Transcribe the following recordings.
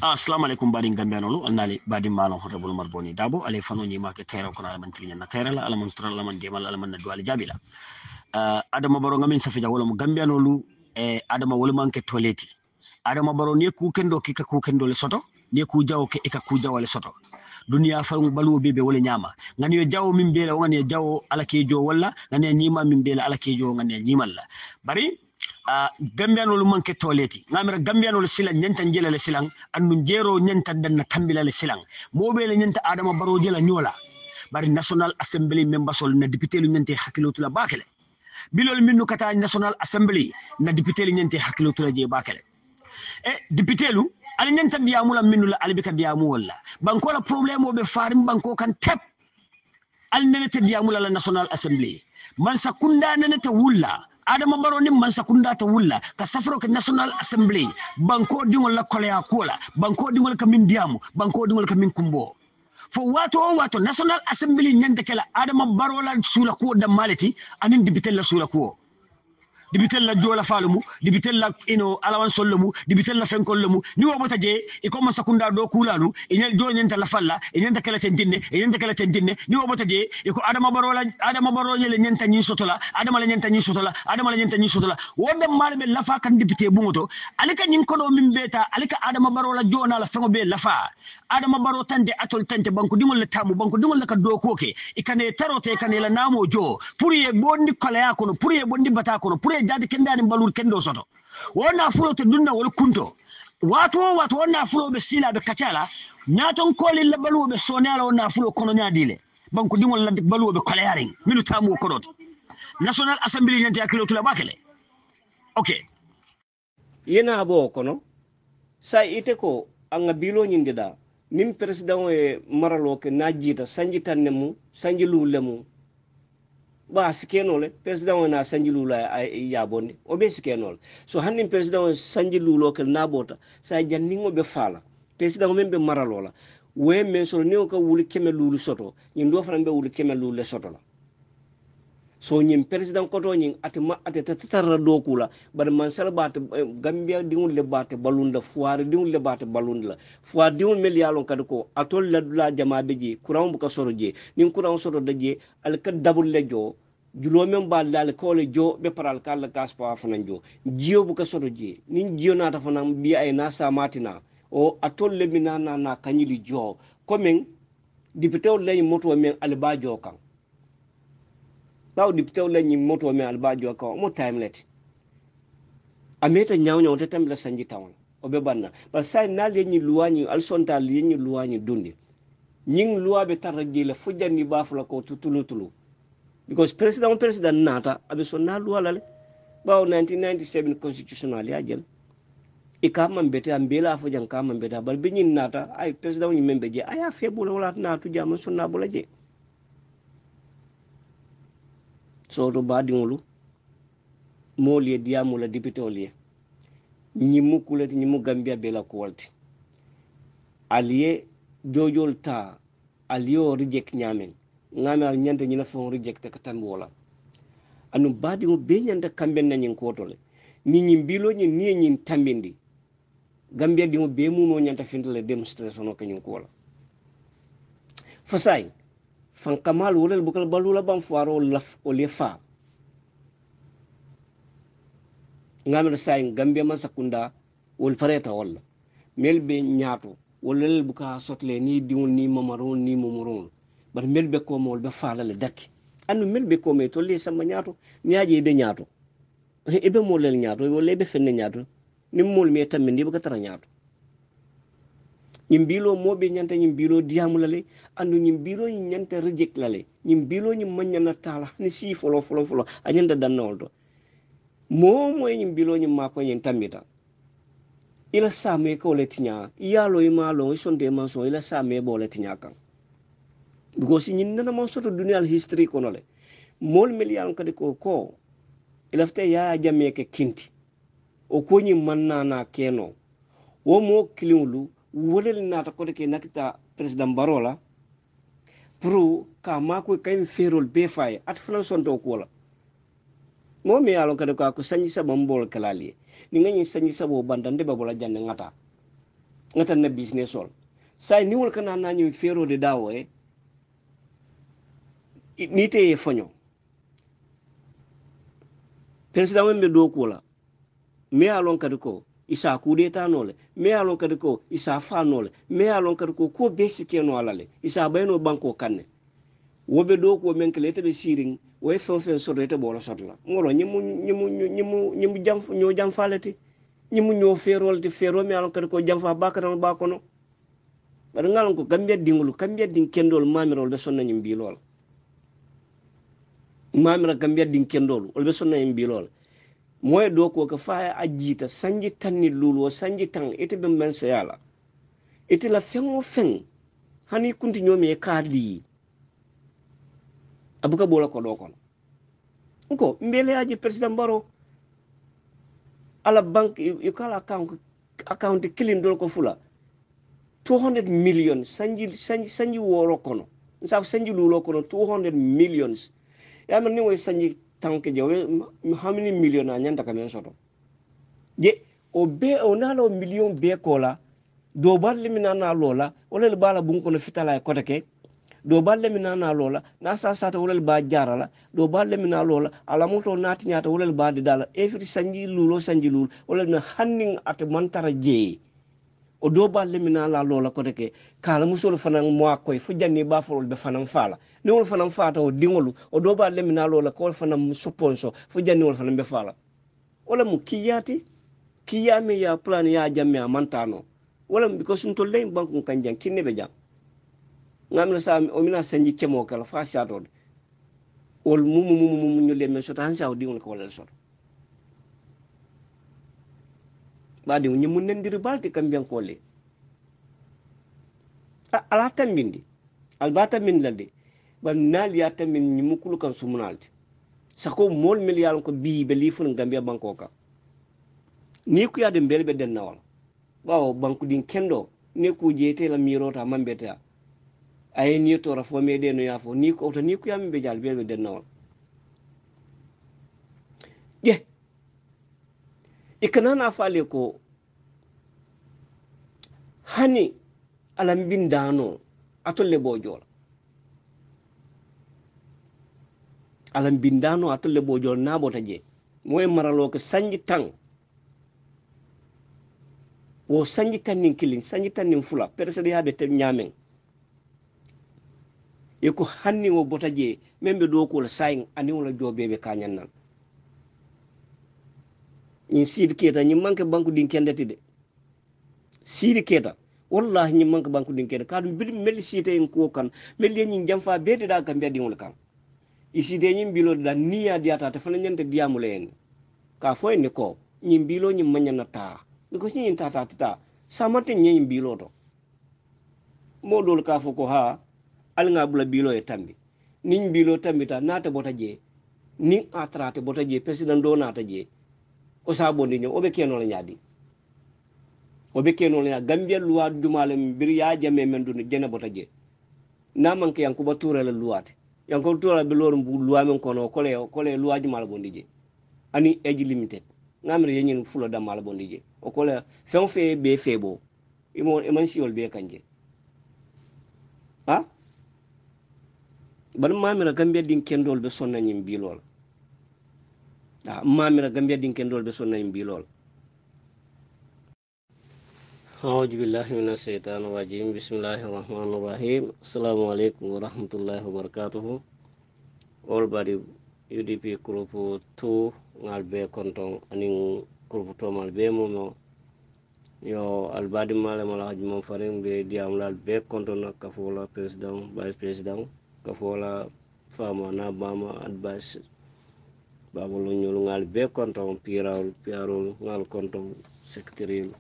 Assalamu alaikum badin gambianolu annali badin malon hotabul marboni dabo ale fano nyima ke kaira kono alaman trinya na kaira la alaman sutra alaman demal alaman na duali jabila adama baro ngamin safija wala mu gambianolu adama wala manke toleti adama baro ne ku kendo kika ku kendo le soto ne ku jawo ke ika ku jawo le soto duniya fa balu bebe wala nyama ngani yo jawo min bela ngani jawo ala kejo wala ngani nyima min bela ala kejo ngani nyimalla bari gambianolu manke toleti ngamira gambianolu silan nyanta jela le silang andu jero nyanta danna kambila le silang mobele nyanta adama baro jela nyola bari national assembly members ol na député lu nyante hakilotula bakele bilol minnu kata national assembly na député lu nyante hakilotula je bakele député lu ali nyanta diamula minnu la albika diamu wala banko la problème o be farim banko kan tep al nenete diamula la national assembly man sakunda nenete wulla adama baro ni man sakunda ta wulla ka safro ke national assembly banko dingol la kolea kola banko dingol ka min diamu banko dingol ka min kumbo fo wato national assembly nyande kala adama baro la sula ko da maleti anin dibitel la sula ko dibitel la jola falumu dibitel la alawan sollumu dibitel la fenkolumu ni wo bota je e ko man sakunda do kulalu e nyal do nyanta la falla e nyanta kala tendinne ni wo bota je e ko adama baro nyele nyanta nyi sotola adama la nyanta nyi sotola woda malbe lafa kan député bungoto alika nyin kodo min beta alika adama baro la jona la fengo be lafa adama baro tande atol tante banko dingol la tamu banko dingol la ka do koke e kane tarote kane la namo jo pour ye bondi kala ya kono pour ye bondi bata kono pour jadi kendani balur kendo soto wona fulo te dunna wol kunto wato wona fulo be sila be kacala nyaton koli la balu be sonala wona fulo kono nyadile banko dingol la balu be koleyaring minu tamu kodot national assembly nyanti akilo tula bakele okay yena abo kono sa ite ko anga bilo nyinde da nim president e maralo ke najita sanji tannemu sanji lulemu ba sikenole president na sanjilula ay yabonde o be sikenole so hannin president sanjilulo kel nabota sa janningo be fala president men be maralola we men so ne ko wuli keme lulu soto ñin do fana be wuli keme lulu soto la so ñin president koto ñin ate tatarra do kula bar man salbate gambia dingul le bate balunda foire dingul le bate balunda foire dingul mel yalon kad ko atol la jama be ji courant bu ka soro je nin courant soro daje al ka dabul le jo julo men ba dal ko le jo be paral kala gas pa fanan jo jio bu ka soto je nin jio na ta fanan bi ay na sa matina o atol le minana na kanyili jo komen député le moto men alba jo kan baw député le moto men alba jo kan mo timelet ameta nyaaw te tam la sanji tawon o be banna ba say na le ni luwani al sonta le ni luwani dundi nying luwa be tarji le fujani bafula ko tutulu because president nata abe so na luwa lale bawo 1997 constitutional ya jël e ka man bete ambela fo jan ka man beta bal binyin nata ay president ni membe je aya febul wala na tu jam so na bula je so to badi ngulu moli diamu la député olié ñimu kulati ñimu gambia bela ko walti allié jojol ta alio reject nyamen ngame al nyande ñina fon reject ka tan wala anu badi mo be nyande kamben na ñin kotole ni ñi bilo ñi ni ñi tambindi gambia di mo be mu no nyanta findele demonstration o kanyun ko wala fasay fan kamal wolel bukal balula bam fuaro laf o le fa ngame say gambia man sakunda wol fareta wala melbe nyaato wolel buka sotle ni diwon ni mamaron ni momoron bar melbe ko mol be falale dakki anu melbe ko me to le sama nyaato nyaaje be nyaato ebe molel nyaato wole be fenne nyaato nim mol me tammi ndi buka tara nyaato nyimbilo mobe nyanta nyimbilo diamulale andu nyimbilo nyanta reject lale nyimbilo nyi manyana tala ni si folo anyanda danoldo mo nyimbilo nyi mako nyi tamita ila same ko le tinya iyalo imalo isonde manso ila same bo le tinya kan because ñin nana mo soto dunyal history kono le mol million kadi ko ilafte ya jamme ke kinti o ko ñi manna na keno wo mo kliwlu wolel nata ko de ke nakita president barola pro ka mako kay ferol be fay at flan sonto ko la mo mi yalon kadi ko sanyi sabam bol kalali ni ngani sanyi sabo bandande ba bola janne ngata ngata na business sol sai ni wol kana na ñu fero de dawo ni te fonyo president wembe do kula me alon kadi ko isa kudeta nole me alon kadi ko isa fa nole me alon kadi ko besike no alale isa bayno banko kanne wobe do ko men kelete be siring way fen sodete bolo sodla ngolo nyimu jam ño jam falati nyimu ño ferol te fero me alon kadi ko jam fa bakaran ba kono bar ngalon ko gambia dingulu gambia ding kendol mamirol be sonna nyim bi lol mamira gambia ding kendol ol be sonna nyim bi lol moy do ko ka faya ajita sanji tanni lulu sanji tan ite be men sayala ite la fengo fen hani kunti nyomi e kadi abuka bola ko do kon ko mbele aji president baro ala bank yu kala account kilin dol ko fula 200 million sanji woro kono sa sanji lulo kono 200 millions ya man ni way sanji tanke je how many million na nyanta kamen soto je o be o nalo million be kola do balle minana lola wala bala bun kono fitala ko take do balle minana lola na sa sata wala ba jarala do balle minana lola ala moto nati nyata wala ba de dala every sanji lulo wala na hanning at mantara je o do balle minana lola ko take kala musol fanan mo koy fu janni ba forol be fanan fala ni wol fanan fata o dingolu o do balle minana lola ko fanan sponsor fu janni wol fanan be fala wala mu kiyami ya plan ya jamme a mantano wala because sun tolle banku kanjan kinne be jam ngamna sa o mina sanji kemo kala fa shato wol mumu ñu le men sota han saw dingol ko wala sota badi ñu mun nendir balti kambian ko le ala tambindi albata min ladde ban nal ya tamin ñu mukulu kan sumunalti sako mol milliard ko bi be li fun gambia banko ka ni ku ya de belbe den nawal bawo banku din kendo ne ku jete la mirota mambeta ay ni to rafo me de no yafo ni ko to ni ku yam be jal belbe den nawal je ikanana fale ko hani alam bindano atolle bojol alam bindano atolle bojol nabota je moy maralo ko sanji tang wo sanji tannin kilin sanji tannin fula persede yabe tem nyamen yeko hanni wo botaje membe do ko la sayin ani wala jobebe kanyan nan ni sid keta ni manke banku din kendati de sid keta wallahi ni manke banku din keda kadu bil mel site en ko kan mel ni jamfa bede da gambe di wala kan iside ni bilo da niya diata ta fana nyante diamule en ka foy ni ko ni bilo ni manyana ta ko ni tata samate ni bilo to modol ka foko ha alnga bula bilo e tambi nin bilo tambita nata bota je nin atrate bota je president do nata je o sabo ni obe keno la nyadi obe keno la gambia luwa dumale bir ya jame men dun jena bota je na manke yanko batura la luwate yanko tura be lor bu luwa men kono kole luwa jumal bondi je ani age limited ngamre yenyin fulo da mal bondi je o kole fen fe be febo imo eman siol be kanje ha ban mamira gambia din kendol be sonna nyim bilol mamira gambia din kendol be sonna nyim bilol أعوذ بالله من الشيطان الرجيم بسم الله الرحمن الرحيم السلام عليكم ورحمة الله وبركاته all body UDP group 2 ngal be konton aning group 2 mal be momo yo albadi male mala haji mom farim be diam lal be konton ka fola president vice president ka fola fama na bama advice babulu nyul ngal be konton piarol ngal konton secretarial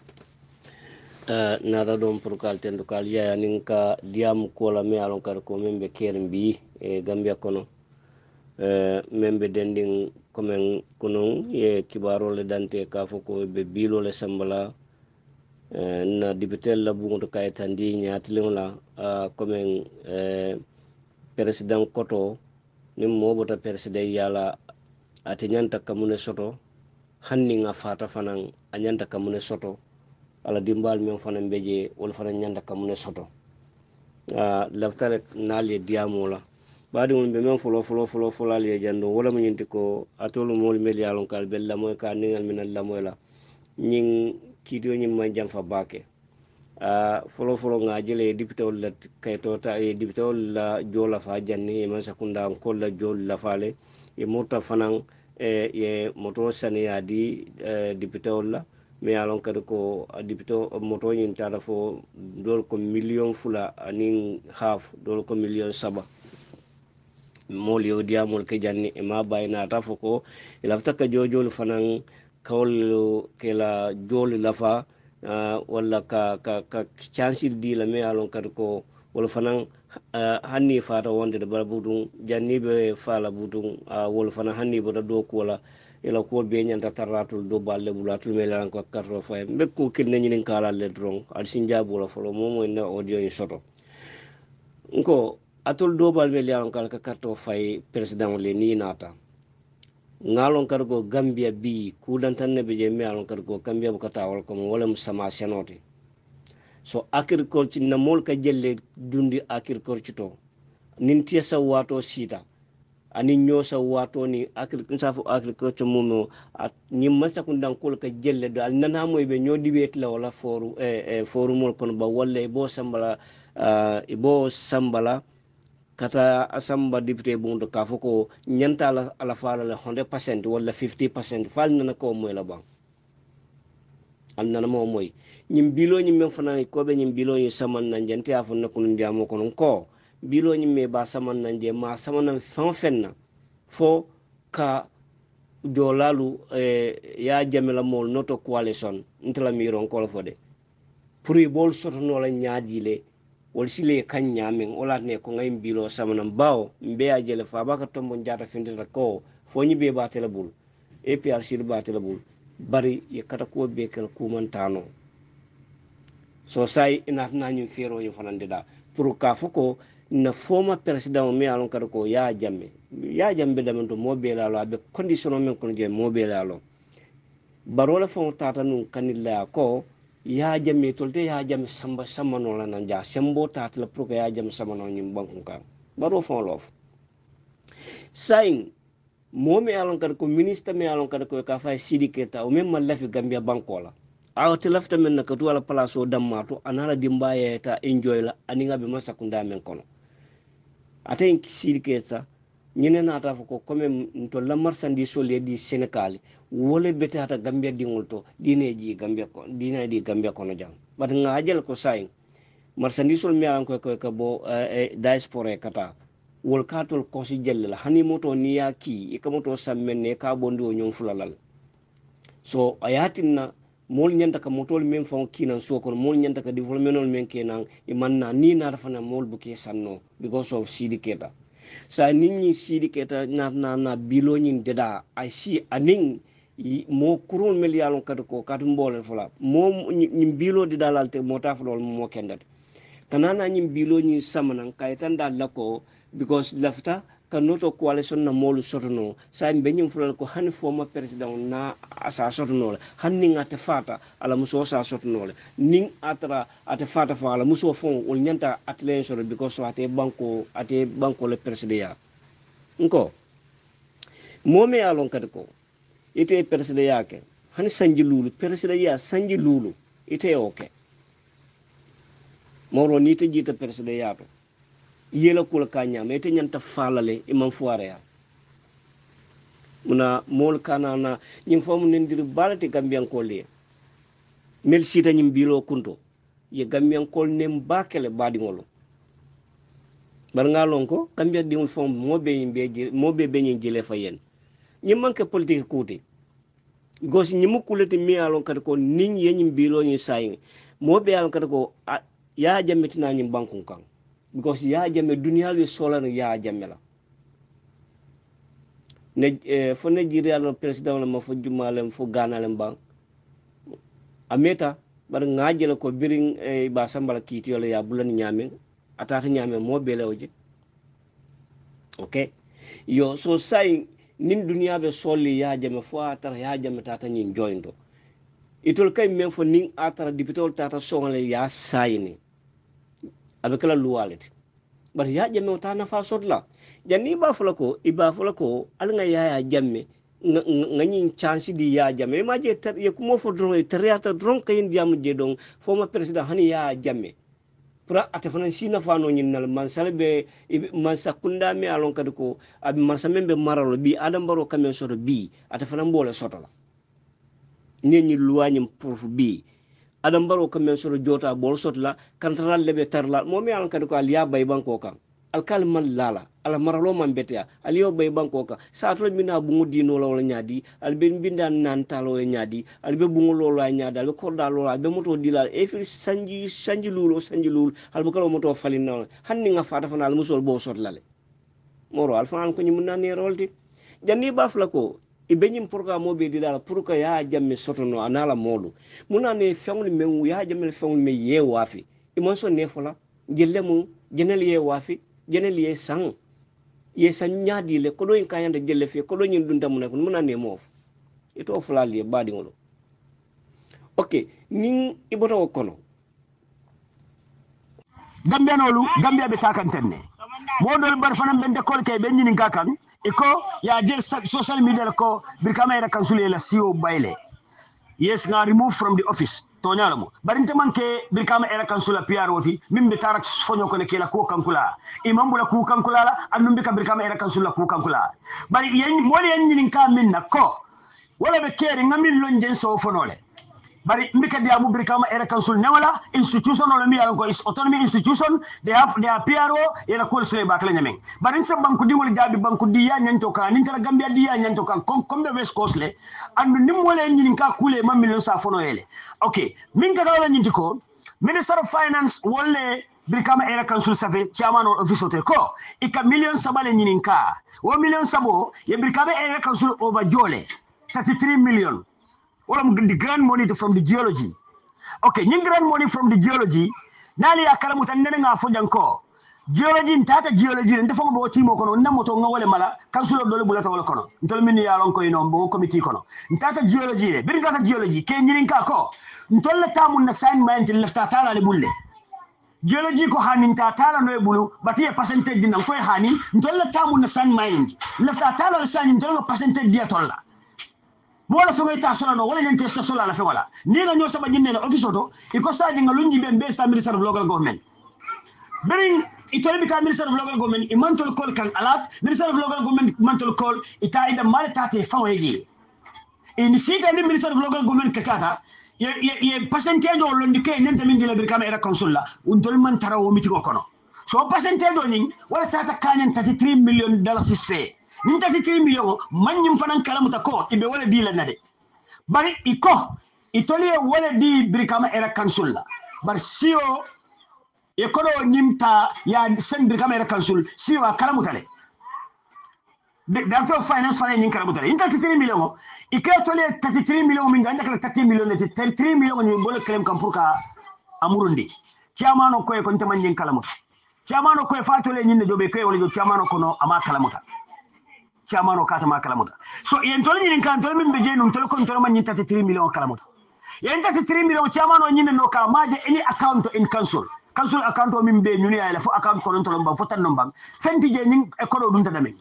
nada dom pour kalten kal ya ninka diam ko la me alon kar ko membe kermbi e gambia kono membe dending komen kunung ye kibaro le dante ka foko be bilo le sambala na dibitel la bungo kay tandi nyatlin la komen president koto nim mo bota president yala ati nyanta kamune soto hanni nga fata fanan anyanta kamune soto ala dimbal men fana beje wol fana nyanda kamune soto laftare naali diamola baadi mon be men folo ali jando wala mo nyinti ko atolu mol mel yalon kal bella moy ka ningal min alla moy la nyin kiito nyin man jam fa bake folo nga jele député wol la kayto ta e député wol la jola fa janni e man sakunda ko la jol la fale e murta fanan e moto sani adi député wol la mais alon kadi ko député moto nyin tara fo dol ko million fula anin half dol ko million saba mol yo diamol ke janni e ma bayna ta fo ko ilafta ka jojol fanan kawol ke la jol lafa walla ka chance di la me alon kadi ko wala fanan hanni fata wonde de bala budum janni be fala budum wala fanan hanni boda do ko wala ila ko be nyanta taratul do balle bulatul me lan ko karro fay be ko kin nyin kala le dron al sinjabu la folo momo na audio ni soto nko atol do bal be lan kala ka karto fay president le ni nata ngalon kar go gambia bi kudan tan ne be je me alon kar go gambia bu kata wal ko wala musama senoti so agriculture na mol ka jelle dundi agriculture to nin tiya sa wato sita ani nyosa wato ni agriculture mumo ni masa kundan kol ka jelle do al nana moy be nyodi wet la wala foru foru mol kono ba walla bo sambala ibo sambala kata asamba député bundo ka foko nyanta ala fala la 100% wala 50% fal nana ko moy la bang al nana mo moy nyim bilo nyim men fana ko be nyim bilo yi saman nan jante afon na kunu ndiamo kono ko bilo nyim me ba saman nan je ma saman nan fenna fo ka jolalu ya jamela mol noto coalition ntala miron ko fode pour bol soto no la nyaadile wol sile kan nyamen wala ne ko ngay bilo samanam bawo mbe a jele fa baka tombo njata findita ko fo nyi be ba telebul APRC ba telebul bari ye kata ko be kel kumantano so sai ina nanyum fero yo fanande da pour ka foko na former president me alon kado ko ya jamme da men to mobe la lo be condition men ko je mobe la lo barola fon tata nun kanilla ko ya jamme tolte ya jamme samba samano la nan ja sembo tata la pour ko ya jamme samano nyim banku ka baro fon lof sai momi alon kado ko ministre me alon kado ko ka fa sidiketa o même lafi gambia bankola awte lafta men na katu wala place o dammato anala dimbaye ta enjoy la aninga be masakunda men kono aten sidiketa ñene nata ko comme to la marchandise le di Sénégal wole betata gambia dingol to dine ji gambia ko dine di gambia kono jam bat ngajel ko say marchandise mi an ko bo diaspora kata wol katol ko si jelle hani moto ni ya ki e kamoto sammenne ka bondi o ñon fulalal so ayatinna mol nyanta ka motol men fon kinan so ko mol nyanta ka development men kenan e manna ni na rafana mol buke sanno because of sidiketa sa ninni sidiketa na bilo nyin deda ay si aning mo kurun mel yalon kat ko kat mbole fula mo nyim bilo di dalalte mo taflol mo kendat kanana nyim bilo nyi samanan kaytan dal lako because lafta kanoto coalition na molu sotono sa be nyim fulal ko han former president na asa sotono han ni ngata fata ala muso sa sotono ning atra ate fata fa ala muso fon ol nyanta atlen soro because so ate banko le president nko momi alon kadko ite president yake han sanji lulu president ya sanji lulu ite okay moro ni te jita president yato yela kula kanya me te nyanta falale imam fuare ya muna mol kana na nyim famu nendir balati gambian kolle mel sita nyim bilo kunto ye gambian kol nem bakele badi ngolo bar ngalon ko gambian dingul fom mobe be nyi jele fayen nyim manke politique kuti gos nyim kulete mi alon kat ko nin ye nyim bilo nyi sayi mobe alon kat ko ya jametina nyim bankun kan because ya jame dunia le solar ya jame la ne fo Nigeria lo president la ma fo jumalem fo ganalem bang ameta bar ngajela ko biring ba sambala kiti wala ya bulan nyame atata nyame mo belewje okay yo so sai nin dunia be solli ya jame fo atara ya jame tata nyin joindo itol kay men fo ning atara dipitol tata songale ya sayini abe kala luwalet bar ya jamme ta na fa sodla janni ba fulako iba fulako alnga ya jamme ngani chance di ya jamme ma je tar ye kumo fo dron teriata dron kayin jam je don former president hani ya jamme pra atafana sina fa no nyinnal man salbe man sakunda mi alon kadi ko abi man samembe maralo bi adam baro kamen soto bi atafana mbole soto la ñeñi luwañim pour bi adam baro kamen soto jota bol soto la kantral lebe tarla momi alon kadi ko aliya bay banko kan alkal man lala ala maralo man betea aliyo bay banko kan satro mina bungu dino la nyaadi albe binda nan talo nyaadi albe bungu lolo nyaadi albe korda lolo albe moto dilal e fil sanji lulo albe kala moto falina hanni nga fata fana al musol bo sot lale moro alfan ko nyimun nan rolti janni bafla ko ibenyim programme mo be didala pour que ya jamme sotono anala modu munane fewni men ya jamme fewni me ye wafi imon so ne fola gelle mu jenel ye wafi jenel ye sang ye san nyaadi le ko do en kayande gelle fi ko do nyin dunda mun ko munane mof ito fola le badi ngolo ok nin iboto kono gambia be takantenne modol bar fanam ben de kol kay ben nyinin kakan iko ya jel social media ko bir kamera kansule la CEO bayle yes nga remove from the office to nyalamo barinte manke bir kamera kansula PR woti mimbe tarak fonyo ko ne kela ko kankula imam bula ku kankula la andum be bir kamera kansula ku kankula bari yen moli yen nyinin ka minna ko wala be kere ngamin lonjen so fonole bari mbika dia mu brikama era council nawala institution wala mi yalan ko is autonomy institution they have their PRO yana ko sele bakala nyamen bari se banku di wol jabi banku di ya nyanto ka nin tara gambia di ya nyanto ka comme de west coast le andu nim wala nyin ka kule mam million sa fono yele okay min ka kala nyindi ko minister of finance wolle brikama era council safe chairman of office hotel ko ika million sabale nyin ka wo million sabo ye brikama era council over jole 33 million. Well, the grand money from the geology. Okay, the grand money from the geology. Nali akala mutandene nga fojanko. Geology ntata geology ndefo bo timo kono ndamoto ngawale mala kansulo dole bulata wala kono. Ntol minni ya lon ko ino bo committee kono. Ntata geology re, bir ntata geology ke nyirin ka ko. Ntol la tamu na assignment lefta tala le bulle. Geology ko hanin ta tala no e bulu batiye percentage dinan ko hani ntol la tamu na assignment lefta tala le sani ntol no percentage dia tolla. Bola so ngata sola no wala nente sto sola la fe wala ni nga ñoo sama jinne la office auto iko saji nga lunji ben be sta minister of local government bring itoli bita minister of local government i mantol call kan alat minister of local government mantol call ita ida maltate faweji in sita ni minister of local government kakata ye percentage o londi ke nenta min dila bir kama era council la untol man tarawo miti ko kono so percentage o ning wala tata kanyen 33 million dollars is fe nin 33 million manyim fanan kalamuta ko ibe wala di la nade bari iko itoliye wala di brikama era council la bar sio e kono nyimta ya sen brikama era council sio kalamuta le director of finance fana nyin kalamuta le in 33 million ike toliye 33 million min ganda kala 33 million de 33 million ni bolo kelem kam pour ka amurundi ciamano ko e ko ntaman nyin kalamuta ciamano ko e fatole nyin jobe ko wala jo ciamano kono ama kalamuta ciamano kata ma kalamuta so yen tol nyin kan tol min be jenu tol kon tol man nyin 33 million kalamuta yen 33 million ciamano nyin no ka maje any account in council account o min be nyuni ay la fo account ko non tol mbam fo tan no mbam fenti je nyin e ko do dun ta damen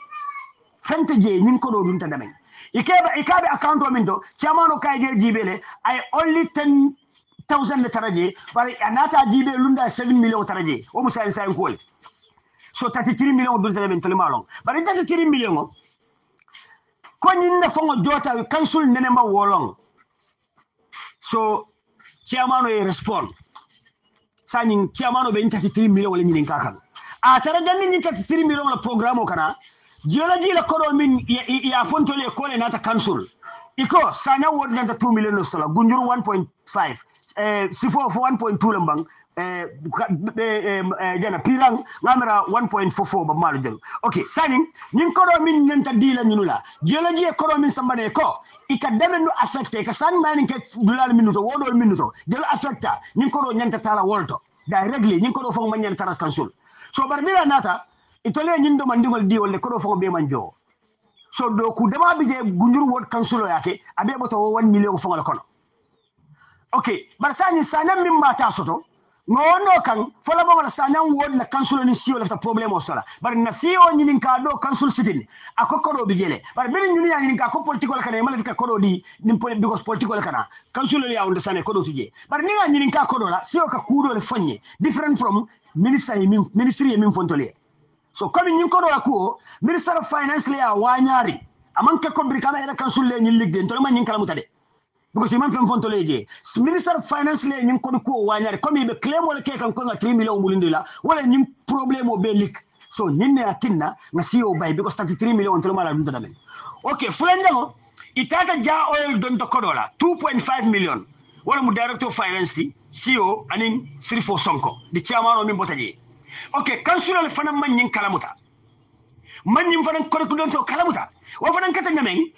fenti je nyin ko do dun ta damen ikabe account o min do ciamano kay je jibele ay only 10,000 taraje bari anata jibe lunda 7 million taraje o musa en ko so 33 million dun tele men tolima bari 33 million ko nyinde fongo jota council nene ma wolong so chairman o respond sani chairman o be 33 million wala nyinin kakan a tara janni 33 million la programme o kana geology la kodo min ya fontole ko le nata council iko sanya word nata 2 million no stola gunjuru 1.5 sifo 1.2 lambang jana pirang ngamera 1.44 ba malu jël okay sani nin ko do min nanta dila ñunula geology e ko do min sambane ko ika deme no affecté ka sani mani ke dulal minuto wodo minuto jël affecta nin ko do ñanta tala wolto directly nin ko do fo ma ñanta tara kansul so bar bila nata itole ñin do man dingol di wolle ko do fo be man jo so do ku dama bije gunjuru wot kansulo yake abe boto 1 million fo la kono okay bar sani sanan min mata soto ngono kan fola bo wala sanan wod na council ni siyo lafta problème o sola bar na siyo nyinin ka do council sitin akoko do bijele bar bin nyini ya nyinin ka ko political kana mala ka kodo di nim because political kana council ya on sane kodo tuje bar ni nyinin ka kodo la siyo ka kudo le fonye different from ministry min fontole so comme nyin kodo la ko minister of finance le ya wanyari amanke ko brikama era council le nyin ligde to man nyin kala mutade because man fen fonto leje minister of finance le nyin ko ko wanyare comme be claim wala ke kan ko nga 3 million mulinde la wala nyin problème o be lik so nyin ne atinna nga CEO bay because 33 million to mala dum damen okay fulanjango itata ja oil don to kodola 2.5 million wala mu director of finance ti CEO anin Sirifo Sonko di chairman o min botaje okay councilor le fana man nyin kalamuta man nyin fana ko don to kalamuta wo fana kata nyamen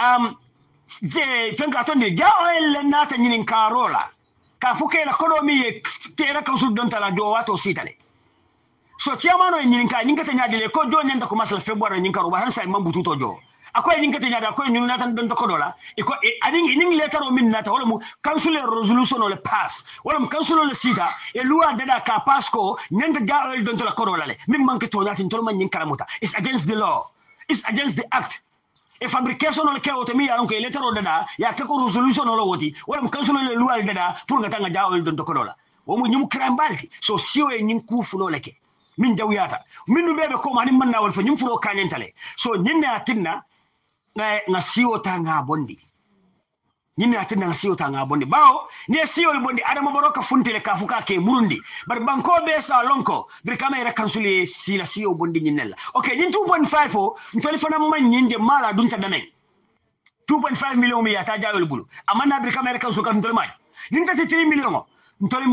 je fenka tonde jaoel nata nyinin karola ka fuke la kodomi ye tera kausul don tala do wato sitale so chiamano nyinin ka nyinga tanya dile ko do nyanda ko masal february nyinka ro han sai mambutu to jo akoy nyinga tanya da akoy nyinin nata don to kodola iko adin inin letter o min nata wala mu council resolution o le pass wala mu council le sita e loi dada ka pass ko nyanda jaoel don tala kodola le min manke to nata to man nyin karamuta it's against the law it's against the act e fabrication ole ke woto mi yaron ko e letter o dada ya ke ko resolution ole woti wala mo council le luwal dada pour nga tanga jaawol don ko dola wo mo nyum kram balti so siwo e nyin ku fulo leke min jawyata min no bebe ko mani man nawol fa nyum fulo kanentale so nyinna atinna nga siwo tanga bondi nyinna atinna nga siwo tanga bondi bawo ne siwo bondi adama baroka funtele ka fuka ke burundi bar banko be sa lonko bir kamera kansuli sila siwo bondi nyinella okay nyin 2.5 o ntoli fana man nyinde mala dunta damen 2.5 million mi yata jawel bulu amana bir kamera kansul kan ntoli maji nyin 3 million o ntoli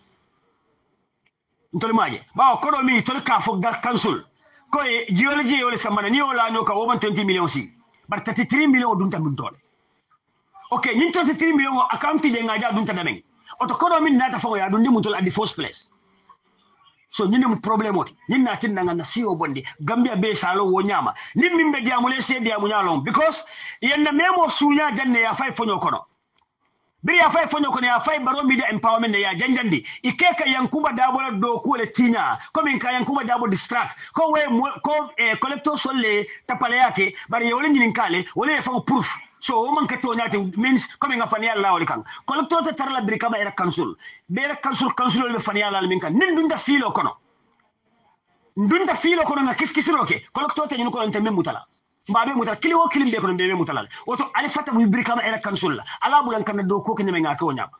maji bawo kodo mi toli ka fo ga kansul ko e geology wala samana ni wala no ka woman 20 million si bar 33 million dunta mun tole okay nyin 33 million account de ngaja dunta damen oto kodo min nata fo ya dundi mutol at the first place so nyine mu problem oti nyin na tin nga na siwo bondi gambia be salo wo nyama nim min be diamule se diamu nyalon because yenna memo sunya janne ya fay fonyo kono biri ya fay fonyo kono ya fay baro media empowerment ya janjandi ikeka yankuba dabola do ko le tinya comme in ka yankuba dabo distract ko we ko collector solle tapale yake bari yole nyin kale wole fa proof so o man kato nyati means comme nga fani Allah wali kan collector ta tarla biri kaba era council le fani Allah min kan nin dunda filo kono nga kiskisiroke collector ta nyin ko ente memutala mbabe mutala kili wo kilim be kono be mutala woto ali fata bu biri kaba era council la ala bulan kan do ko kene nga to nyama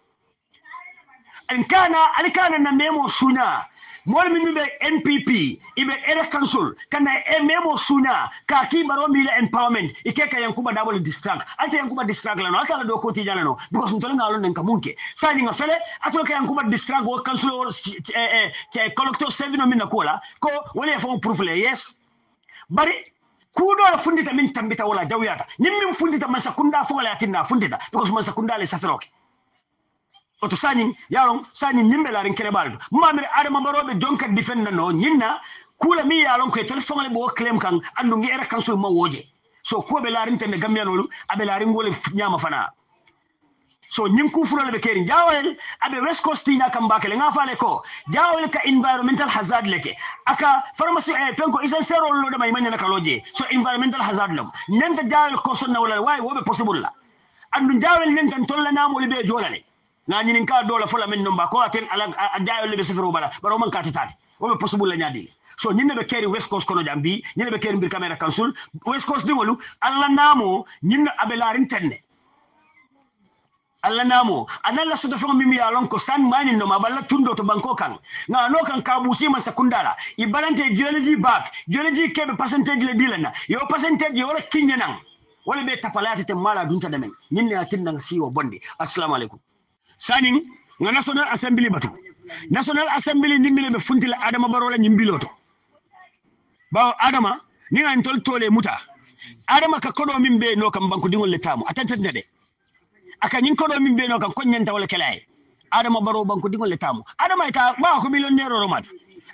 ali kana na memo suna mol min be NPP ibe era council kana memo suna ka ki baro mi la empowerment ikeka yankuba double distract alta yankuba distract la no alta do ko ti jana no because ntole ngalo nen kamunke sani nga fele atolo ka yankuba distract wo council collector servino min nakola ko wala fa proof le yes bari kudo la fundita min tambita wala jawyata nimmin fundita man sakunda fo wala yatinna fundita because man sakunda le safiroke oto sani yaron sani nimbe la renkere baldo mamre adama barobe jonka defend no nyinna kula mi yaron ko telephone le bo claim kan andu ngi era kansul ma woje so ko be la rinte ne gambianolu abe la ringole nyama fana so nyin ku fulo be keri jawel abe west coast ina kam bakele nga fale ko jawel ka environmental hazard leke aka pharmacy fenko isen sero lo de may manya kaloje so environmental hazard lam nenta jawel ko sonna wala way wobe possible la andu jawel nenta tolla namo be jolale na nyinin ka dola fola men nomba ko aten ala jawel be sefero bala baro man katitati wobe possible la nyadi so nyine be keri west coast kono jambi nyine be keri bir camera council west coast dimolu alla namo nyinna abe la rintenne alla namo analla so defo mimi ya lon ko san mani no maballa tundo to banko kan na no kan kabusi man sekundala i balante geology back geology kebe percentage le dilana yo percentage yo wala kinyanan wala be tapalati te mala dunta demen nyinne atinna siwo bonde assalamu alaikum sani nga national assembly batu national assembly nimbile be funtila adama barola nyimbiloto bawo adama ni nga ntol tole muta adama ka kodo min be no kam banku dingol le tamu atantande de aka nyin kodo min be no kan konyanta wala kelay adama baro banku dingol le tamu adama ka ba ko millionaire romat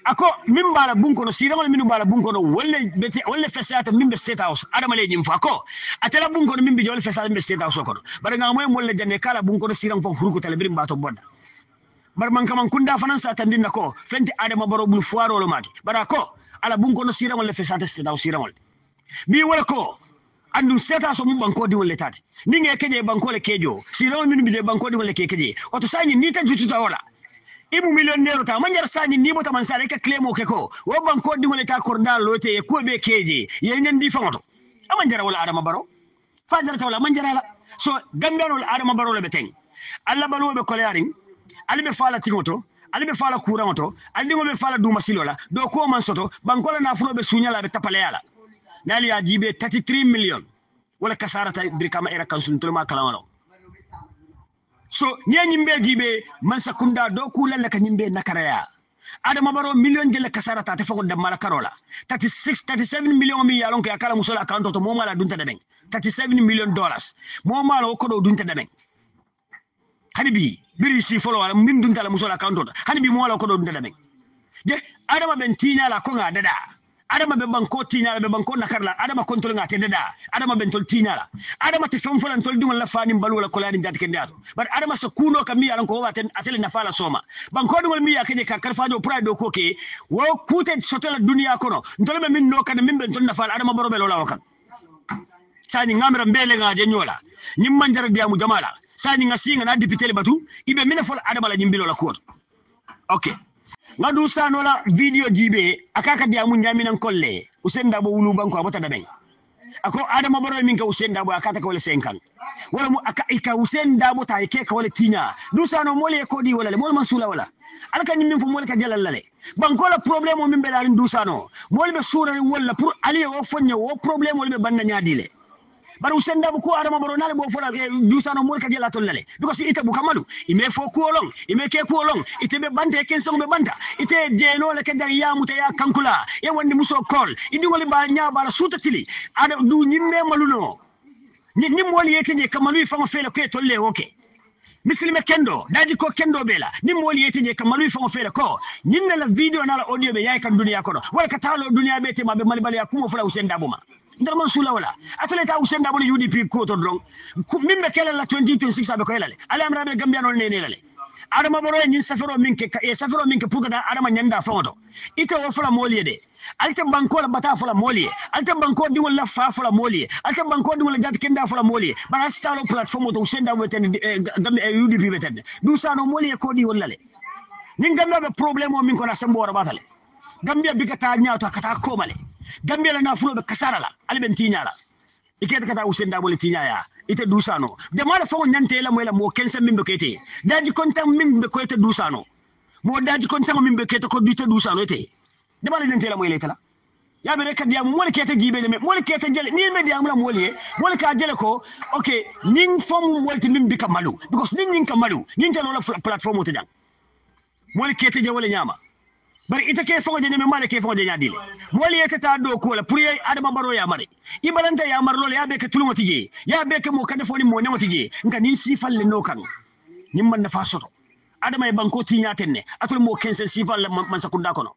ako min bala bunko no sirangol min bala bunko no wolle fesata min be state house adama le nyim fa ko atela bunko no min be jole fesata min be state house ko bare nga moy molle janne kala bunko no sirang fa huruko tele birim bato bodda bar man kaman kunda fanan sa tandinna ko fenti adama baro bul fuaro lo maki bara ko ala bunko no sirangol le fesata state house sirangol bi wala ko andu seta so mun banko di wolle tati ninge keje banko le kejo sirangol min be banko di wolle keje oto sani ni ta jututa wala ibu millionaire ta manjar sani ni bota man sare ka claimo ke ko wo banko di wala ta korda lote e ko be keje ye nyandi fangoto amanjara wala adama baro fajara ta wala manjara la so gambiano wala adama baro le beteng alla balo be kolearing albe fala tingoto albe fala kurangoto aldingo be fala duma silola do ko man soto banko la na fulo be sunyala be tapale yala nali ya jibe 33 million wala kasarata birkama era kansun tolma kalamalo so nyimbe jibe man sakunda do kulalla ka nyimbe nakaraya adama baro million jelle kasarata te fago damala karola 37 million mi yalon ko akala musola account to mo mala dunta demen 37 million dollars mo mala ko do dunta demen hanibi biri si follow wala min dunta la musola account to hanibi mo wala ko do dunta demen je adama ben tina la ko nga dada adama be banko tinyala be banko nakarla adama kontrol ngate dada adama ben tol tinyala adama te fam folan tol dingol la fani balu wala kolani jati kendato bar adama sa kuno kam mi yalan ko waten atele na fala soma banko dingol mi yakene ka karfajo pride ko ke wo kute sotela dunia kono ntol be min no kan min ben tol na fala adama baro be lola wakan sani ngamra mbele ngaje nyola nyim manjara diamu jamala sani ngasinga na dipitele batu ibe mina fol adama la nyimbilo la ko okay ngadu sanola video jibe akaka dia mun nyaminan kolle usenda bo wulu banko abota daben ako adama baro min ka usenda bo akata ko le 5 wala mu aka ika usenda bo ta ke ka wala tinya du sano mole ko di wala mol mansula wala alka nyim fo mole ka jalal lale banko la problème min be dalin du sano mole be sura wala pour ali wo fonnya wo problème mole be banna nyaadile baru senda bu ko adama baro nale bo fola du sano mol ka jela tollale because ite bu kamalu ime fo ko long ime ke ko long ite be bante ken so be banta ite jeno le ke dar ya muta ya kankula e wandi muso kol indi ngoli ba nya bala suta tili ada du nyimme maluno ni mol yete je kamalu fa mo fele ko tolle oke mislime kendo daji ko kendo bela ni mol yete je kamalu fa mo fele ko nyinna la video na la audio be yay kan dunia ko wala ka talo dunia be te ma be malibali ya kumo fula usenda buma ndar man sula wala atole ta usenda boni UDP ko to drong mimbe kala la 2026 abe ko elale ala amra be gambia non ne nelale adama baro nyin safaro minke puga da adama nyanda fonto ite wo fula moliye de alte banko la bata fula moliye alte banko di wala fa fula moliye alte banko di wala jat kenda fula moliye bara stalo platform to usenda weten UDP beten du sano moliye ko di wala le nin gambia be problème o min ko na sembo wara batale gambia bikata nyaato kata komale gambia la na fulo be kasara la alben tinyala ikete kata usenda bole tinyaya ite dusano jamala fo nyante la moyla mo kensa mimbe kete daji kontam mimbe ko ite dusano mo daji kontam mimbe kete ko dite dusano ite jamala nyante la moyla tala ya be rek diamu mo kete jibe me mo kete jele ni be diamu la moliye mo ka jele ko okay ning fom wolti mimbe kamalu because ning kamalu ning telo la platform o tedang mo kete je wala nyama bari ita ke fongo jene me male ke fongo jene adile moli yete ta do ko la pour yey adama baro ya mare ibalanta ya mar lol ya be ke tulmo tije ya be ke mo kade foni mo nemo tije nka ni sifal le no kan nim man na fa soto adama e banko tinya tenne atul mo kensen sifal le man sakunda kono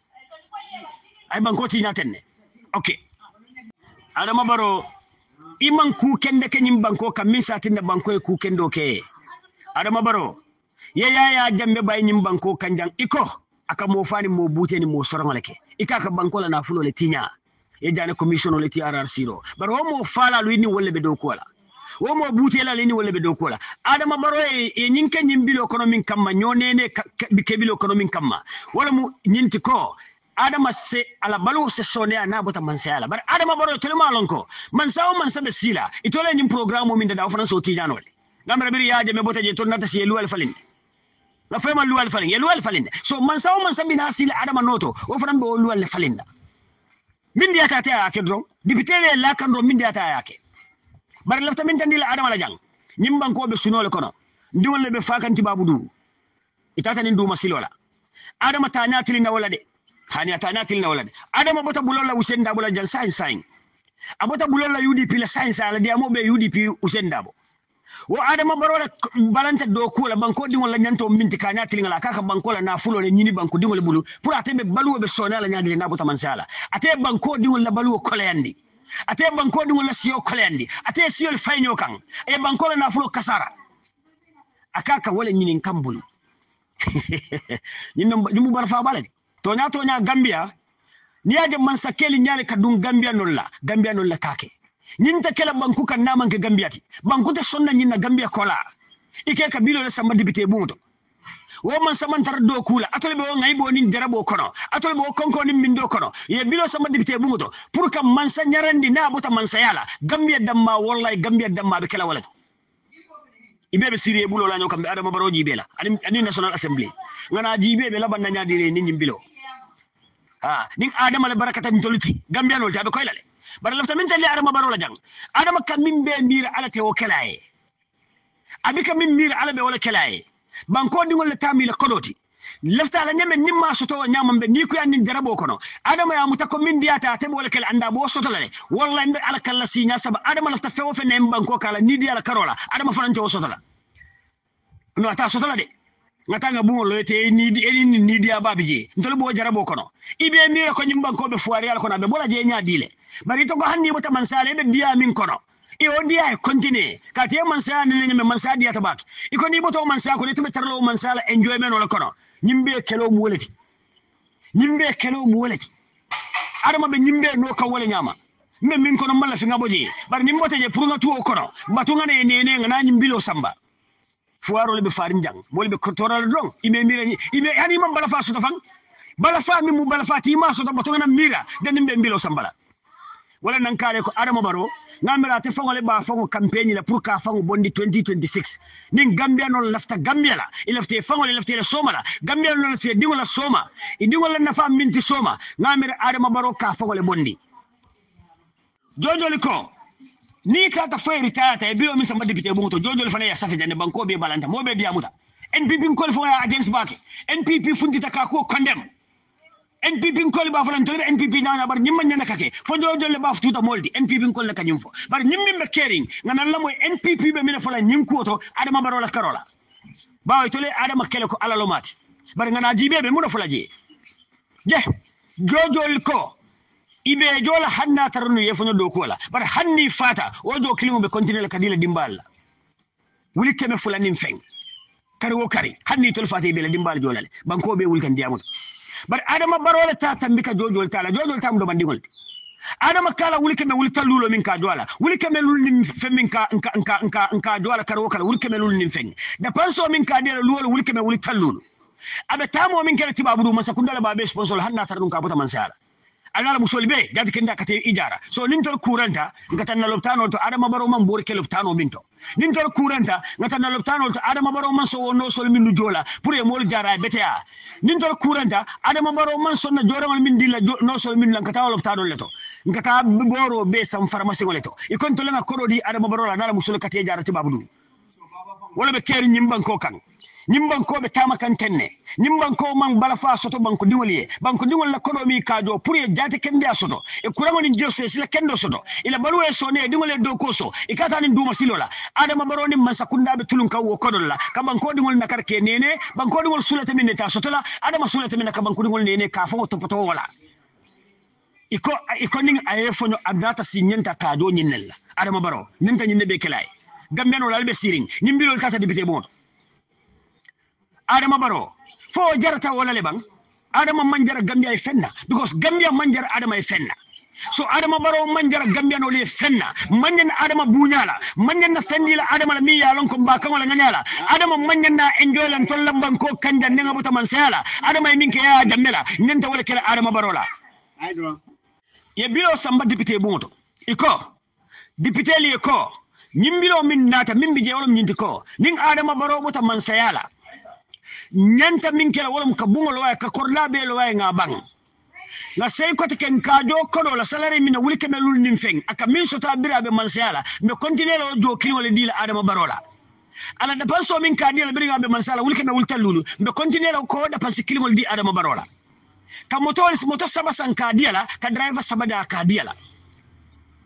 ay banko tinya tenne okay adama baro iman ku kende ke nyim banko kam min satinda banko e ku kendo ke adama baro ye ya jambe bay nyim banko kanjang iko aka mo fani mo buteni mo sorongale ke ikaka bankola na fulo le tinya e jane commission le TRRC ro bar wo mo fala lu ni wolle be do kola wo mo butela le ni wolle be do kola adama baro e nyinke nyimbilo economic kamma nyonene bi kebilo economic kamma wala mu nyinti ko adama se ala balu se sone ana bota mansa ala bar adama baro telma lonko mansa o mansa be sila itole nyim programme min da ofana so tinya no le gamra biri yaje me bota je to nata si elu al falin la fema luwal falin ya luwal falin so man saw man sabina sil adama noto o fanan be luwal falin min diata ta yake dron dipitele la kan do min diata yake bar lafta min tandila adama la jang nyimban ko be sunole kono ndiwol be fakanti babudu itata nin duma silola adama ta natili na wala de hani ta natili na wala de adama bota bulola usenda bulan jal sain abota bulola UDP la sain sala de amobe UDP usenda bo wo adama barole balanta do kula banko di wala nyanto minti kanya tilingala kaka banko la na fulo le nyini banko di wala bulu pour atebe baluwo be sonala nyaadi na buta mansala ate banko di wala baluwo kolayandi ate banko di wala siyo kolayandi ate siyo fayno kan e banko la na fulo kasara akaka wala nyini kambulu nyimmu barfa baladi tonya Gambia niaje mansa keli nyale kadun Gambia nolla kake nyinta kela banku kan naman ke Gambiati banku te sonna nyinna Gambia kola ike kabilo le samba dibite bunto wo man samantar do kula atole be ngai bo nin derabo kono atole be konko nin mindo kono ye bilo samba dibite bunto pour kam mansa nyarandi na bota mansa yala Gambia damma wallahi Gambia damma be kala wala ibe be siriye bulo la nyokam be adama baroji bela ani national assembly ngana jibe be laban na nyaadire nin mbilo ning adama le barakata min toluti Gambia no tabe koylale bara lafta min tali adama barola jang adama kam min be mira ala te o kelaye abika min mira ala be wala kelaye banko dingol le tamila kodoti lafta ala nyame nimma soto nyamam be ni ko yandi jarabo kono adama ya mutako min diata te wala kala anda bo soto lale wallahi be ala kala sinya saba adama lafta fewo fe nem banko kala ni di ala karola adama fanante o soto la no ata soto la de ngatanga bungo loyete ni di ababije ntol bo jarabo kono ibe mira ko nyimban ko be fuari ala kono be bola je nya dile bari to ko hanni bota mansale be dia min kono e o dia continue ka te mansala ne me mansala dia tabak iko ni boto mansala ko ne to be tarlo mansala enjoyment wala kono nyimbe kelo mu wolati adama be nyimbe no ka wala nyama me min kono mala fi ngaboje bari ni mbota je pour ngatu o kono batu ngane ne ngana nyimbilo samba fuaro le be farin jang mo le be toral dong ime mira ni ime hani mam bala fa so tafang bala fa mi mu bala fa ti ma so to bato ngana mira den be mbilo sambala wala nan kare ko adama baro ngamira te fango le ba fango campagne la pour ka fango bondi 2026 nin Gambia non lafta Gambia la ilafte fango le lafte le soma la Gambia non lafte dingo la soma dingo la nafa minti soma ngamira adama baro ka fango le bondi jojo liko ni ka ta fay ritata e biyo min sama député bu ngoto jojo le fana ya safi jande banko be balanta mo be diamuta NPP ko le fona against back NPP fundita ka ko condemn NPP ko le ba falan tole NPP na bar nyimma nyana kake fo jojo le ba fututa moldi NPP ko le kanyum fo bar nyimmi be caring ngana la moy NPP be mina fala nyim ko to adama barola karola ba tole adama kele ko alalo mati bar ngana jibe be mu do fala je jojo ko ibe jola hanna tarnu yefuno do kola bar hanni fata o do kilimo be continue la kadila dimbal wuli keme fulani feng kari wo kari hanni tol fata be la dimbal jolale banko be wul kan diamut bar adama barola ta tambika jojol tam do bandigol adama kala wuli keme wuli talulo min ka dola wuli keme lul nim femmin ka nka dola kari wo kala wuli keme lul nim feng da panso min ka dela luwol wuli keme wuli talulo abe tamo min kala tibabudu masa kundala babe sponsor hanna tarnu ka buta mansala agala musolbe gadi kenda kate ijara so nintol kuranta ngata na loptano to adama baro man bor ke loptano minto nintol kuranta ngata na loptano to adama baro man so no sol min jola pour e mol jara betea nintol kuranta adama baro man so na jorawal min dilla no sol min ngata loptano leto ngata boro be sam pharmacie goleto e konto lenga korodi adama baro la nala musol kate jara tibabudu wala be keri nyimban ko kan nyimban ko be tama kan tenne nyimban ko man bala fa soto banko diwoliye banko diwol la konomi kajo pour ye jate kende soto e kuramo ni jeso sila kendo soto ila balu e sone diwol do koso e kata ni duma silola adama baroni man sakunda be tulun kawo kodolla ka banko diwol nakar ke nene banko diwol sulata min ta soto la adama sulata min ka banko diwol nene ka fo to poto wala iko ning ayefonyo abdata sinyenta kajo nyinnella adama baro ninta nyinne be kelay gambeno lalbe siring nimbirol tata dibite bon adama baro fo jarata wala le bang adama manjara gambia e fenna because gambia manjara adama e fenna so adama baro manjara gambia no le fenna manyan adama bunyala manyan na fendila adama la mi yalon ko ba kan wala nganyala adama manyan na enjoy lan tolla banko kanja nenga buta mansala adama minke ya jamela nyenta wala kala adama baro la ye bilo samba député bunto iko député li ko nyimbilo min nata mimbi je wolum nyinti ko ning adama baro buta mansala nyanta min kela wolum ka bungol way ka korla be lo way nga bang la sey ko ken ka do kono la salary min wuli kemelul nim feng aka min sota bira be mansala me continue lo jo kino le dila adama barola ala da panso min ka dila bira be mansala wuli kemel wul talulu me continue lo ko da pansi kino di adama barola ka moto saba san ka dila ka driver sabada ka dila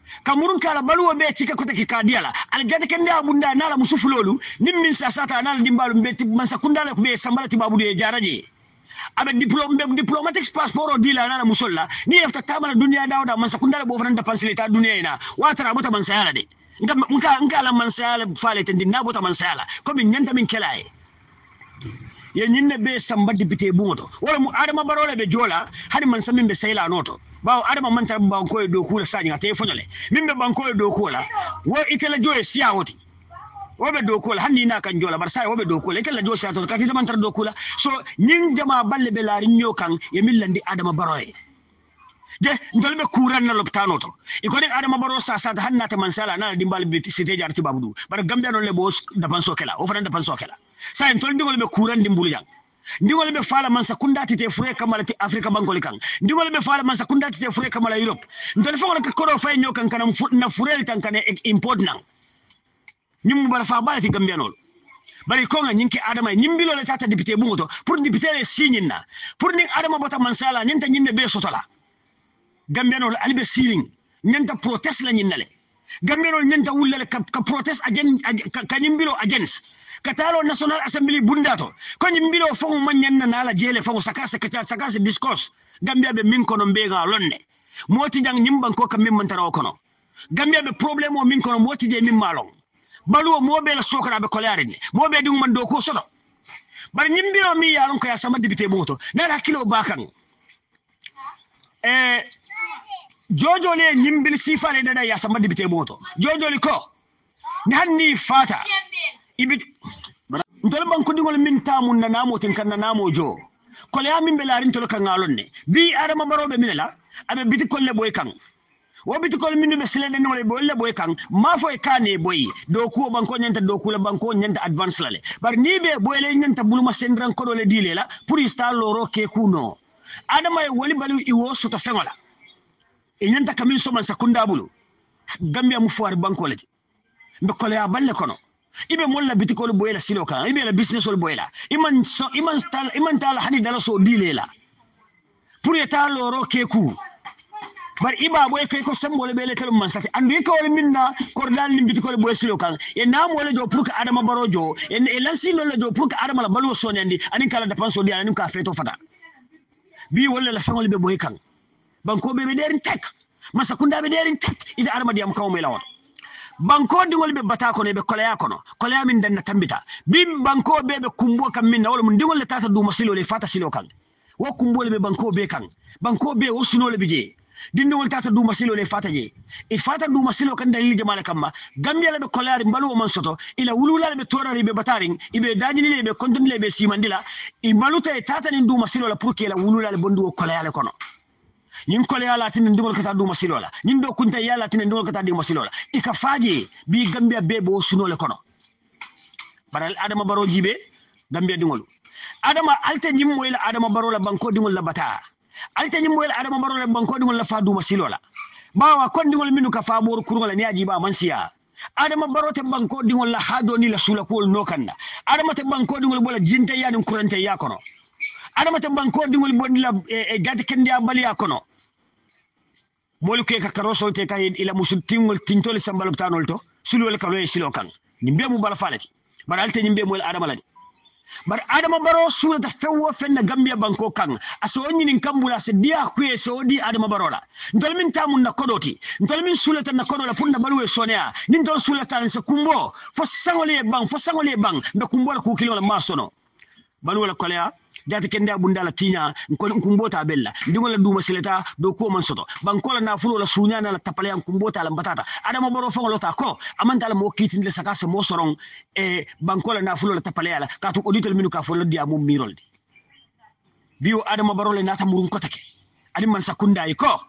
kamurun kala baluwo be cika kota ki kadiala al gade kende abunda nala musufulolu nimmin sasata nala dimbalu be mansa kundala ko be sambalati babude jaraje abe diplomatic passport o dila nala musolla ni efta tamala dunia dawda mansa kundala bo fana pansile dunia ina watara bota mansa yala de nka la mansa yala fale tendi na bota mansa yala ko min nyanta min kelaye ye nyinne be samba dipite bungoto wala mu adama barole be jola hani man samin be sayla noto bawo adama man tar banko e do kula saji ngate fonole min be banko e do kula wo itela joye siya woti wo be do kula hanni na kan jola bar sai wo be do kula itela jo siya to kati man tar do kula so nyin jama balle be laari nyokan ye millandi adama baroye de ndol be kuran na loptano to iko de adama baro sa hanna ta mansala na dimbal be site jarti babudu bar gambe non le bo da panso kala o fana da panso kala sa en tol ndingol be kuran dimbulu jang ndingol be fala man sakunda tite fure kamala ti afrika bankoli kan ndingol be fala man sakunda tite fure kamala europe ndol fo ko do fay nyokan kanam na furel tan kan import nan nyum bar fa balati gambe non bari ko nga nyinki adama nyimbilo le tata député bungoto pour député le signina pour ni adama bota mansala nyenta nyinne be sotola gambiano albe ceiling nyanta protest la nyinale gambiano nyanta wullale ka protest ka nyimbilo against katalo national assembly bundato ko nyimbilo fo man nyanna nala jele fo sakase discourse gambia be min kono mbega lonne moti jang nyimban ko kam min man taraw kono gambia be problème o min kono moti je min malon baluwo mobe la sokra be kolare ni mobe di man do ko soto bar nyimbilo mi yalon ko ya sama député moto nala kilo bakan jojole nyimbil sifale dada ya sama dibite moto jojoli ko ni hanni fata ibit ntol ban ko dingol min tamun na namo tin kan na namo jo ko le amin be larin tol kan ngalonne bi adama barobe minela abe biti kolle boy kan wo biti kol min be sele den wala bolle boy kan ma fo e kane boy do ko ban ko nyanta do kula ban ko nyanta advance lale bar ni be boyle nyanta buluma sendran ko le dilela pour install roke kuno adama e woli balu iwo soto fengola e nyanta kamin so man sakunda bulu gambia mu fuar banko lati be ko ya balle kono ibe molla biti ko boyla silo kan ibe la business wol boyla iman tal hani dala so dilela pour eta loro keku bar iba boy ko sembole be le tel man sati andu ko wol minna kordal ni biti ko boy silo kan e nam wala jo pour que adama barojo e lansi non la jo pour que adama la balu so nyandi anin kala dépense o di anin ka feto fata bi wala la fangol be boy kan banko be derin tek masakunda be derin tek ida arma diam kaw melaw banko dingol be bata ko ne be kolaya min dan tambita bim banko be kumbo kam min wala mun dingol le tata du masilo le fata silo kan wo kumbo le be banko be kan banko be wosuno le bije dindingol tata du masilo le fata je e fata du masilo kan dalil jamal kamma gambia le be kolari mbalu man soto ila wulula le be torari be bataring ibe dajini le be kontoni le be simandila e maluta e tata ni du masilo la pour que la wulula le bondu kolaya le kono yin kole yala tin ndingol kata du masilola nin do kunta yala tin ndingol kata du masilola ika faje bi gambia bebo sunole kono baral adama baro jibe gambia dingol adama alta nyimmo ila adama baro la banko dingol la bata alta nyimmo ila adama baro la banko dingol la fa du masilola bawa kon dingol minu ka fa bor kurngol ni ajiba mansiya adama baro te banko dingol la hado ni la sula ko no kanda adama te banko dingol bola jinte ya ni kurante ya kono adama te banko dingol bonni la gati kendia baliya kono molu ke ka karoso te kay ila musul tingol tintol sambal tanol to sulol ka loye silo kan nimbe mu bala falati bar alte nimbe mol adama ladi bar adama baro sulata fewo fenna gambia banko kan aso nyinin kambula se dia kwe so di adama barola ndol min tamun na kodoti ndol min sulata na kodola punna balwe sonia nin dol sulata se kumbo fo sangole bang be kumbo la ku kilo la masono balwala kolea jati kende abundala tinya kumbota bella ndingola duma sileta do ko man soto bankola na fulo la sunya na la tapale an kumbota la batata adama baro fongolo ta ko amanta la mo kitinde sakase mo soron e bankola na fulo la tapale ala ka to auditeur minu ka fulo dia mum miroldi biwo adama baro le nata murun kotake ali man sakunda yi ko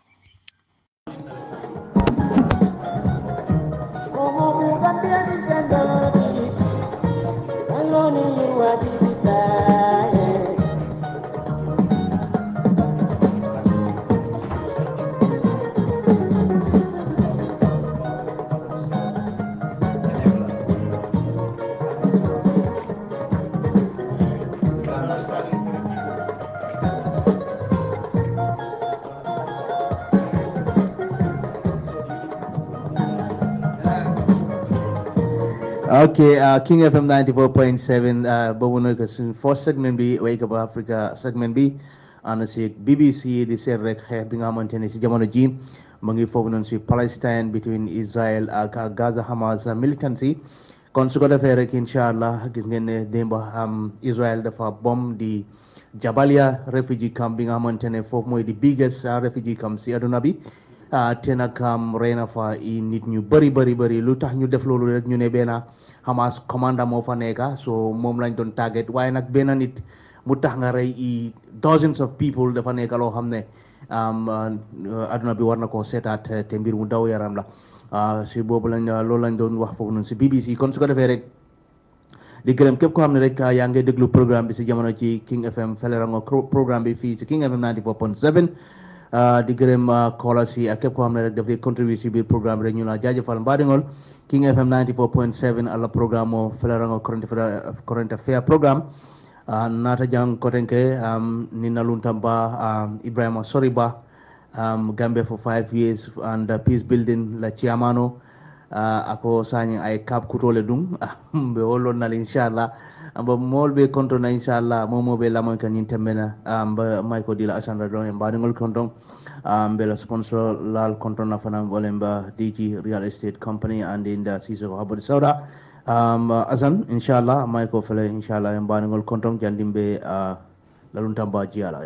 Okay, King FM 94.7 boobu nag suñ first segment bi Wake Up Africa segment bi ànd si BBC di seet rek xeex bi nga xamante ne si jamono ji mu ngi foofu noonu si Palestine between Israel ak Gaza Hamas militancy kon su ko defee rek incha allah gis ngeen ne démb Israel dafa bom di Jabalia refugee camp bi nga xamante ne foofu mooy di biggest refugee camp si aduna bi te nag rey na fa i nit ñu bëri lu tax ñu def loolu rek ñu ne benn Hamas commanda moo fa nekka so moom lañ doon target waaye nag benn nit mu tax nga rey i dozens of people dafa nekk loo xam ne aduna bi war na koo seetaat te mbir mu daw yaram la si boobu lañ loolu lañ doon wax foofu noonu si BBC kon su ko defee rek di gërëm képp koo xam ne rek yaa ngi déglu programme bi si jamono ci King FM Felerango programme bi fii si King FM 94.7 di gërëm kola si ak képp koo xam ne rek daf di contribuer si biir programme bi rek ñu la jaajëfal mbaadiŋol King FM 94.7 alla programme o Felerango current affair programme nata jang kotenke Nina Luntamba Ibrahima Soriba Gambia for 5 years and peace building la chiamano ako sani ay kap kutole dum be wolon nal inshallah amba molbe konto na inshallah momo be lamon kan yintembena amba mayko dila asandra don en badingol konton be la sponsor lal konto na fana bolemba DG Real Estate Company and in the Siso Habod Sauda azan inshallah mayko fele inshallah en badingol konton jandimbe lalun tamba jiala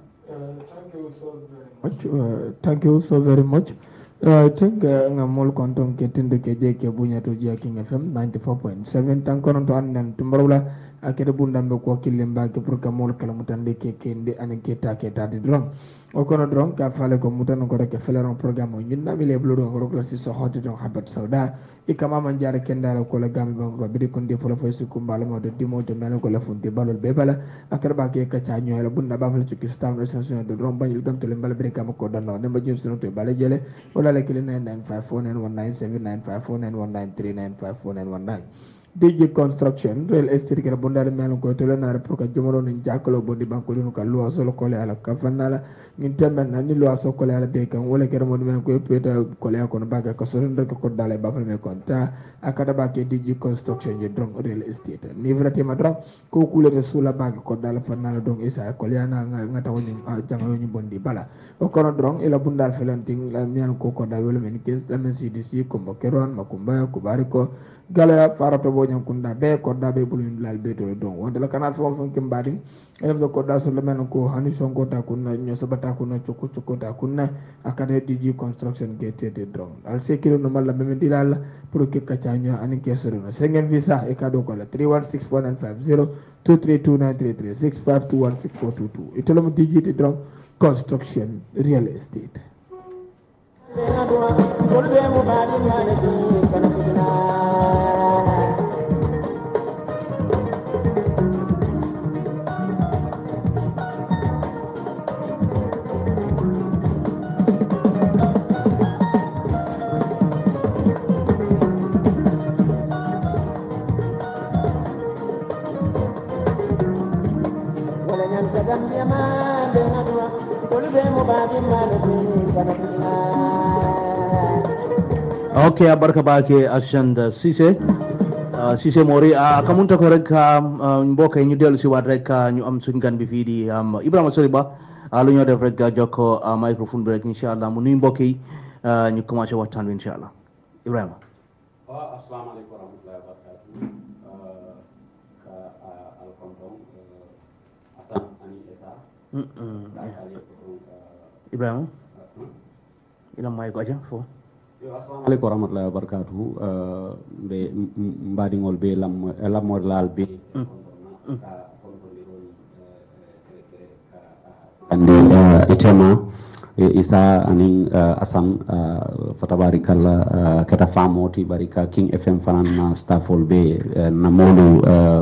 thank you so very much I think ngamol konton ketinde ke jeke bunya to jia King FM 94.7 tankonon to annen tumbarula akede bundambe ko kilimba ke pour que mol kala mutande ke kende anen ke tadi dron o kono dron ka fale ko mutano ko rek feleron programme o nyinna mi le blodo ko rek si so hoti don habat sauda e kama man jare kendala ko la gambe ko bidi ko defo fo su kumbala mo de dimo to mel ko la funti balol be bala akar ba ke ka cha nyoy la bunda ba fal ci kistam station de dron bañul gam to le mbal bari kam ko donno ne ba jëm sunu to bala jele wala le kile 995491979949939549919 DJ Construction Real Estate kala bondale mel ko to le na pour ka jomoro ni jakalo bondi banko dinu ka lo so ko le ala ka fanala min temben na ni lo so ko le ala be kan wala kere mo men ko peta ko le ko baga ko so ndo ko dale ba fa me konta akada ba ke DJ Construction je drong Real Estate ni vrati ma drong ko kule de sula baga ko dale fanala dong isa ko le na ngata woni jango ni bondi bala o kono drong ila bundal felanting la mel ko ko da wala men kes da CDC ko keron makumba ko bariko gala farato bo nyam kunda be ko da be bulun lal be to don wonde la kanal fo fon kim badi elef ko da so le men ko hani sonko ta kunna nyo sabata kunna choko ta kunna akade DG Construction GTT drone al sekiro no malla be men dilal pour que kachanya ani kesoro no sengen visa e kado ko la 3164950 2329336 6521642 itolo DG drone Construction Real Estate Okay, barka bake Ashanda Cissé Cissé Mori kamunta ko rek mbokk yi ñu dellu si waat rek ñu am suñu gan bi fii di Ibrahima Soriba lu ñoo def rek jokko microphone bi rek inshallah mu nuy mbokk yi ñu commencé waxtaan bi inshallah Ibrahima assalamu alaykum wa rahmatullahi wa barakatuh ka al konton Asan ani Esa Ibrahima ila may ko aja fo assalamu alaykum wa rahmatullahi wa barakatuh be mbadingol be lamor lal be andi itema isa aning Asan fatabarikalla kata famoti barika King FM fanan staffol be na molu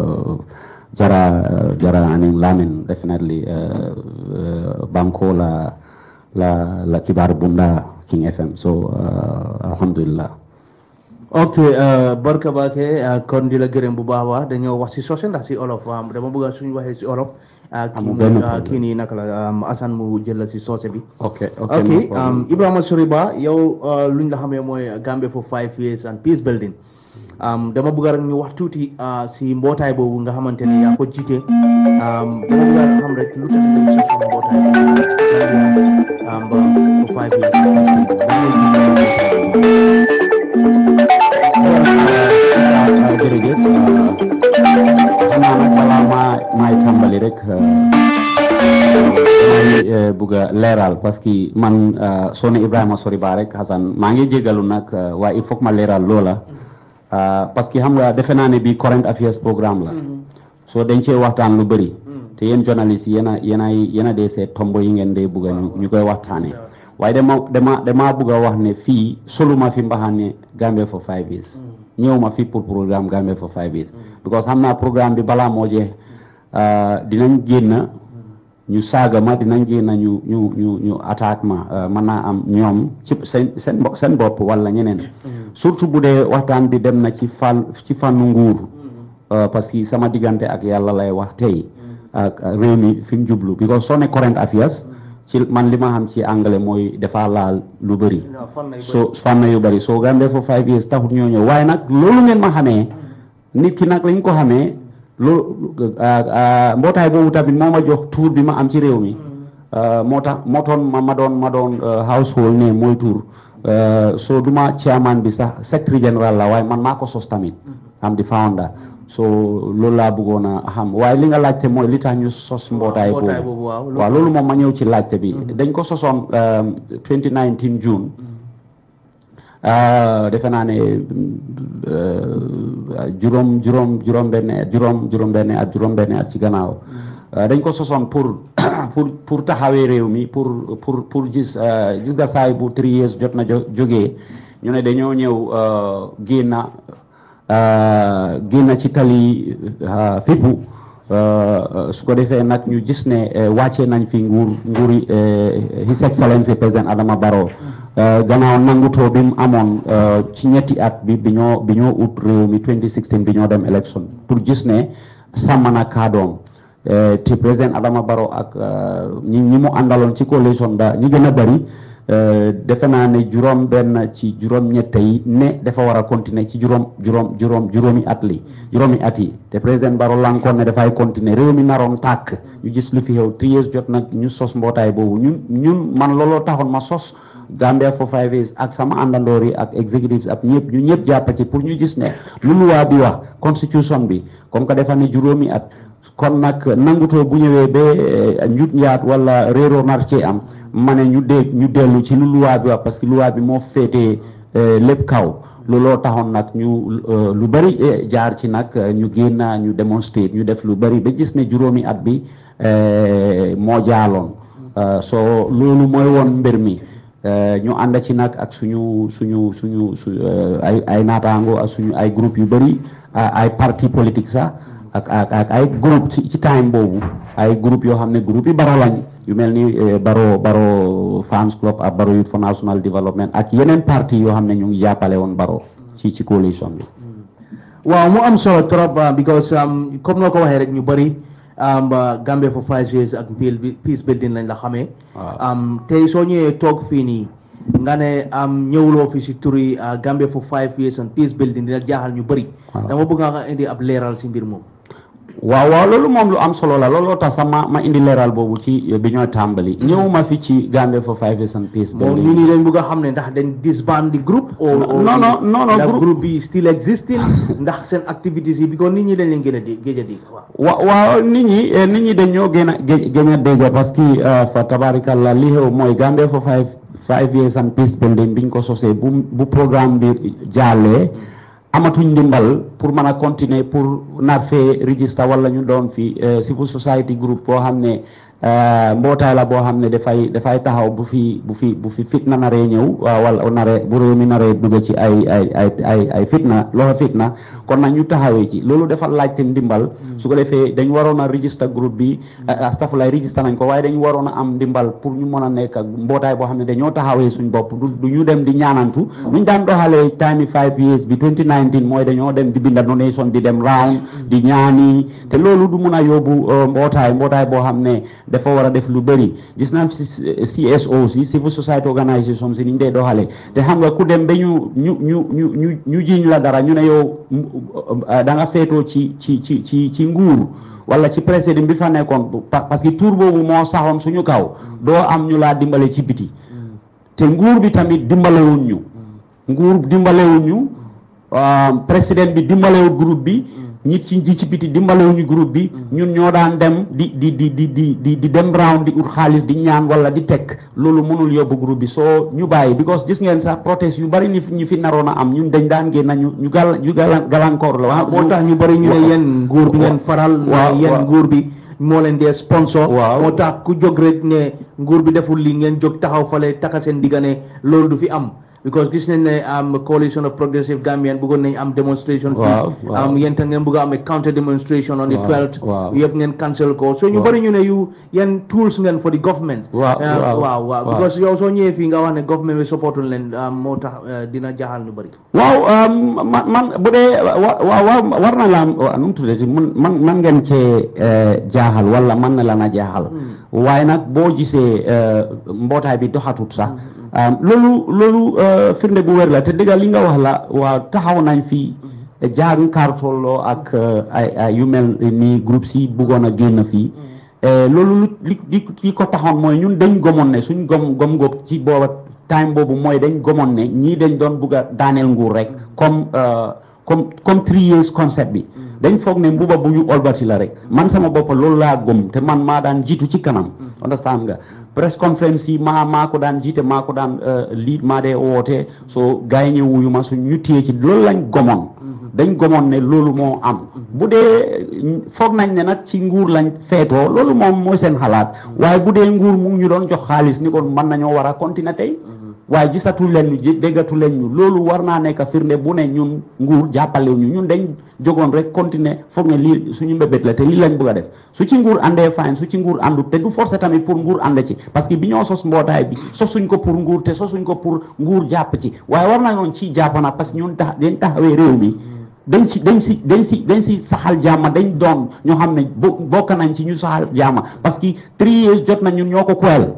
jara aning lamin definitely banko la kibar bunda King FM so alhamdulillah okay barka bake kon di la gërëm bu baax wa dañoo wax ci sosé ndax ci olof dama bëgg suñu waxee ci olof kii nii naka la Assane mu jël la ci sosé bi okay Ibrahima Soriba yow luñ la xamee mooy Gambia for 5 years and peace building dama bëgg rek ñu wax tuuti si mbootaay boobu nga xamante ne yaa ko jiite dama bëgg a xam rek lu tax dañ sosoon mbootaay boobu ba 5 years jërëjëf xam naa nag balaa maay tàmbali rek may bëgg a leeral parce que man soo ne Ibrahima Sori Ba rek Hassan maa ngi jégalu nag waaye il faut que ma leeral loola parce que xam nga defe naa ne bi current affairs programme la soo dañ cee waxtaan lu bëri te yéen journaliste yéen a dee seet tombo yi ngeen dee bëgg a ñu koy waxtaanee waaye dama bëgg a wax ne fii soluma fi mbaxane Gambia for 5 years ñëw ma fi pour programme Gambia for 5 years because xam naa programme bi balaa moo jeex dinañ génn ñu saaga ma dinañ génn ñu attaque ma mën naa am ñoom ci seen bopp wala ñeneen surtout bu dee waxtaan bi dem na ci fànnu nguur parce que sama diggante ak yàlla lay wax tey ak réew mi fi mu jublu because soo ne current affairs ci man li ma xam ci anglais mooy dafa laal lu bëri so fànn yu bëri soo Gambia for 5 years taxut ñoo ñëw waaye nag loolu ngeen ma xamee nit ki nag lañ ko xamee loolu mbootaay boobu tamit moo ma jox tour bi ma am ci réew mi moo tax moo toon ma doon household ne mooy tour so duma chairman bi sax secretary general la waaye man maa ko sos tamit am di founder so loolu laa bëggoon a xam waaye li nga laajte mooy li tax ñu sos mbootaay boobu waaw loolu moom ma ñëw ci laajte bi dañ ko sosoon 2019 June defe naa ne juróom benn at ci gannaaw dañ ko sosoon pour taxawee réew mi pour gis nga saay bu 3 years jot na jógee ñu ne dañoo ñëw génn ci tali fippu su ko defee nag ñu gis ne wàccee nañ fi nguuri His Excellency président Adama Barrow gannaaw nangutoo bi mu amoon ci ñetti at bi ñoo ut réew mi 2016 bi ñoo dem élection pour gis ne sàmm na kàddoom te président Adama Barrow ak ñi mu àndaloon ci coalition ba ñi gën a bëri defe naa ne juróom-benn ci juróom-ñett yi ne dafa war a continuer ci juróomi at yi te président Barrow lankoon ne dafay continuer réew mi naroon tàkk ñu gis lu fi xew 3 years jot nag ñu sos mbootaay boobu ñun man looloo taxoon ma sos Gambia for 5 years ak sama àndandoor yi ak executives ak ñu ñëpp jàpp ci pour ñu gis ne lu luwaa bi wax constitution bi comme que dafa ne juróomi at kon nag nangutoo bu ñëwee ba njut njaat wala réeroo nar ci am ma ne ñu dellu ci lu luwaa bi wax parce que luwaa bi moo féetee lépp kaw looloo taxoon nag ñu lu bëri jaar ci nag ñu génn ñu démonstrer ñu def lu bëri ba gis ne juróomi at bi moo jaaloon so loolu mooy woon mbir mi ñu ànd ci nag ak suñu ay naataango ak suñu ay groupe yu bëri ay parti politique sax ak ay groupe ci time boobu ay groupe yoo xam ne groupe yi Barrow lañ yu mel ni Barrow Fans Club ak Barrow Youth for National Development ak yeneen parti yoo xam ne ñu ngi jàppale woon Barrow ci coalition bi. waaw mu am solo trop because comme noo ko waxee rek ñu bëri Gambia for 5 years ak peace building lañ la xamee. tey soo ñëwee toog fii nii nga ne ñëwuloo fi si turi Gambia for 5 years and peace building dina jaaxal ñu bëri. dama bëgg nga indi ab leeral si mbir moom. waaw loolu moom lu am solo la looloo tax sax ma indi leeral boobu ci bi ñoo tàmbali. ñëwuma fi ci Gambia for 5 years and peace building. moom ñu nii dañ bëgg a xam ne ndax dañ disband di groupe. non groupe bi still existing ndax seen activités yi bi ko nit ñi dañ leen gën a dégg waaw nit ñi dañoo gën a dégg parce que fa tabarakallah li xew mooy Gambia for 5 years and peace building biñ ko sosee bu programme bi jàllee amatuñ ndimbal pour mën a continuer pour nar fee register wala ñu doon fi civil society group boo xam ne mbootaay la boo xam ne dafay taxaw bu fi fitna naree ñëw wala naree bu réew mi naree dugg ci ay fitna loxo fitna kon nag ñu taxawee ci loolu dafa laajte ndimbal su ko defee dañ waroon a register groupe bi astafurlah register nañ ko waaye dañ waroon a am ndimbal pour ñu mën a nekk ak mbootaay boo xam ne dañoo taxawee suñ bopp du ñu dem di ñaanantu ñu daan doxalee time 5 years bi 2019 mooy dañoo dem di binda donation di dem round di ñaani te loolu du mun a yóbbu mbootaay boo xam ne dafa war a def lu bëri gis naa CSO si civil society organisation si niñ dee doxalee te xam nga ku dem ba ñu jiiñ la dara ñu ne yow da nga feetoo ci nguur wala ci président bi fa nekkoon parce que tour boobu moo saxoon suñu kaw doo am ñu laa dimbale ci biti te nguur bi tamit dimbalewuñ ñu président bi dimbalewul groupe bi ñi ci biti dimbalewuñu groupe bi ñun ñoo daan dem di dem round di ut xaalis di ñaan wala di teg loolu mënul yóbbu groupe bi soo ñu bàyyi because gis ngeen sax protest yu bari ñu fi naroon a am ñun dañ daan génn ñu gàllankoor la moo tax ñu bari ñu ne yéen nguur bi ngeen faral yéen nguur bi moo leen dee sponsor moo tax ku jóg rek ne nguur bi deful lii ngeen jóg taxaw fale taka seen diggane loolu du fi am because gis nañ ne am coalition of progressive Gambian bëggoon nañ am demonstration yéen tam ngeen bëgg a am counter demonstration on the 12th yëpp ngeen cancel ko so ñu bëri ñu ne yu yan tools ngeen for the government waaw because yow soo ñëwee fii nga wax ne government bi supportul leen moo tax dina jaaxal ñu bëri waaw man bu dee war na la nu mu tuddati man ngeen cee jaaxal wala man na la na jaaxal waaye nag boo gisee mbootaay bi doxatut sax loolu firnde bu wér la te dëgg li nga wax la waaw taxaw nañ fi jaaru kartolloo ak ay yu mel ni groupe si bëggoon a génn fii loolu li ko taxoon mooy ñun dañ gomoon ne suñ gom ci booba time boobu mooy dañ gomoon ne ñii dañ doon bugg a daaneel nguur rek comme 3 years concept bi dañ foog ne mbuba bu ñu olbati la rek man sama bopp loolu laa gom te man maa daan jiitu ci kanam understand nga press conference yi maa ko daan jiite maa ko daan lead maa dee woote so gars yi wuyu ma suñ ñu téye ci loolu lañ gomoon dañ gomoon ne loolu moo am bu dee foog nañ ne nag ci nguur lañ feetoo loolu moom mooy seen xalaat waaye bu dee nguur mu ñu doon jox xaalis ni kon mën nañoo war a continuer tey waaye gisatu leen ñu déggatu leen ñu loolu war naa nekk firnde bu ne ñun nguur jàppale ñu ñun dañ jógoon rek continuer foog ne lii suñu mbébét la te lii lañ bëgg a def su ci nguur àndee fine su ci nguur àndu te du forcé tamit pour nguur ànd ci parce que bi ñoo sos mbootaay bi sosuñ ko pour nguur te sosuñ ko pour nguur jàpp ci waaye war nañoon ci jàpp na parce que ñun dañ taxawee réew mi dañ si saxal jàmm dañ doon ñoo xam ne bokk nañ ci ñu saxal jàmm parce que 3 years jot na ñun ñoo ko kuwel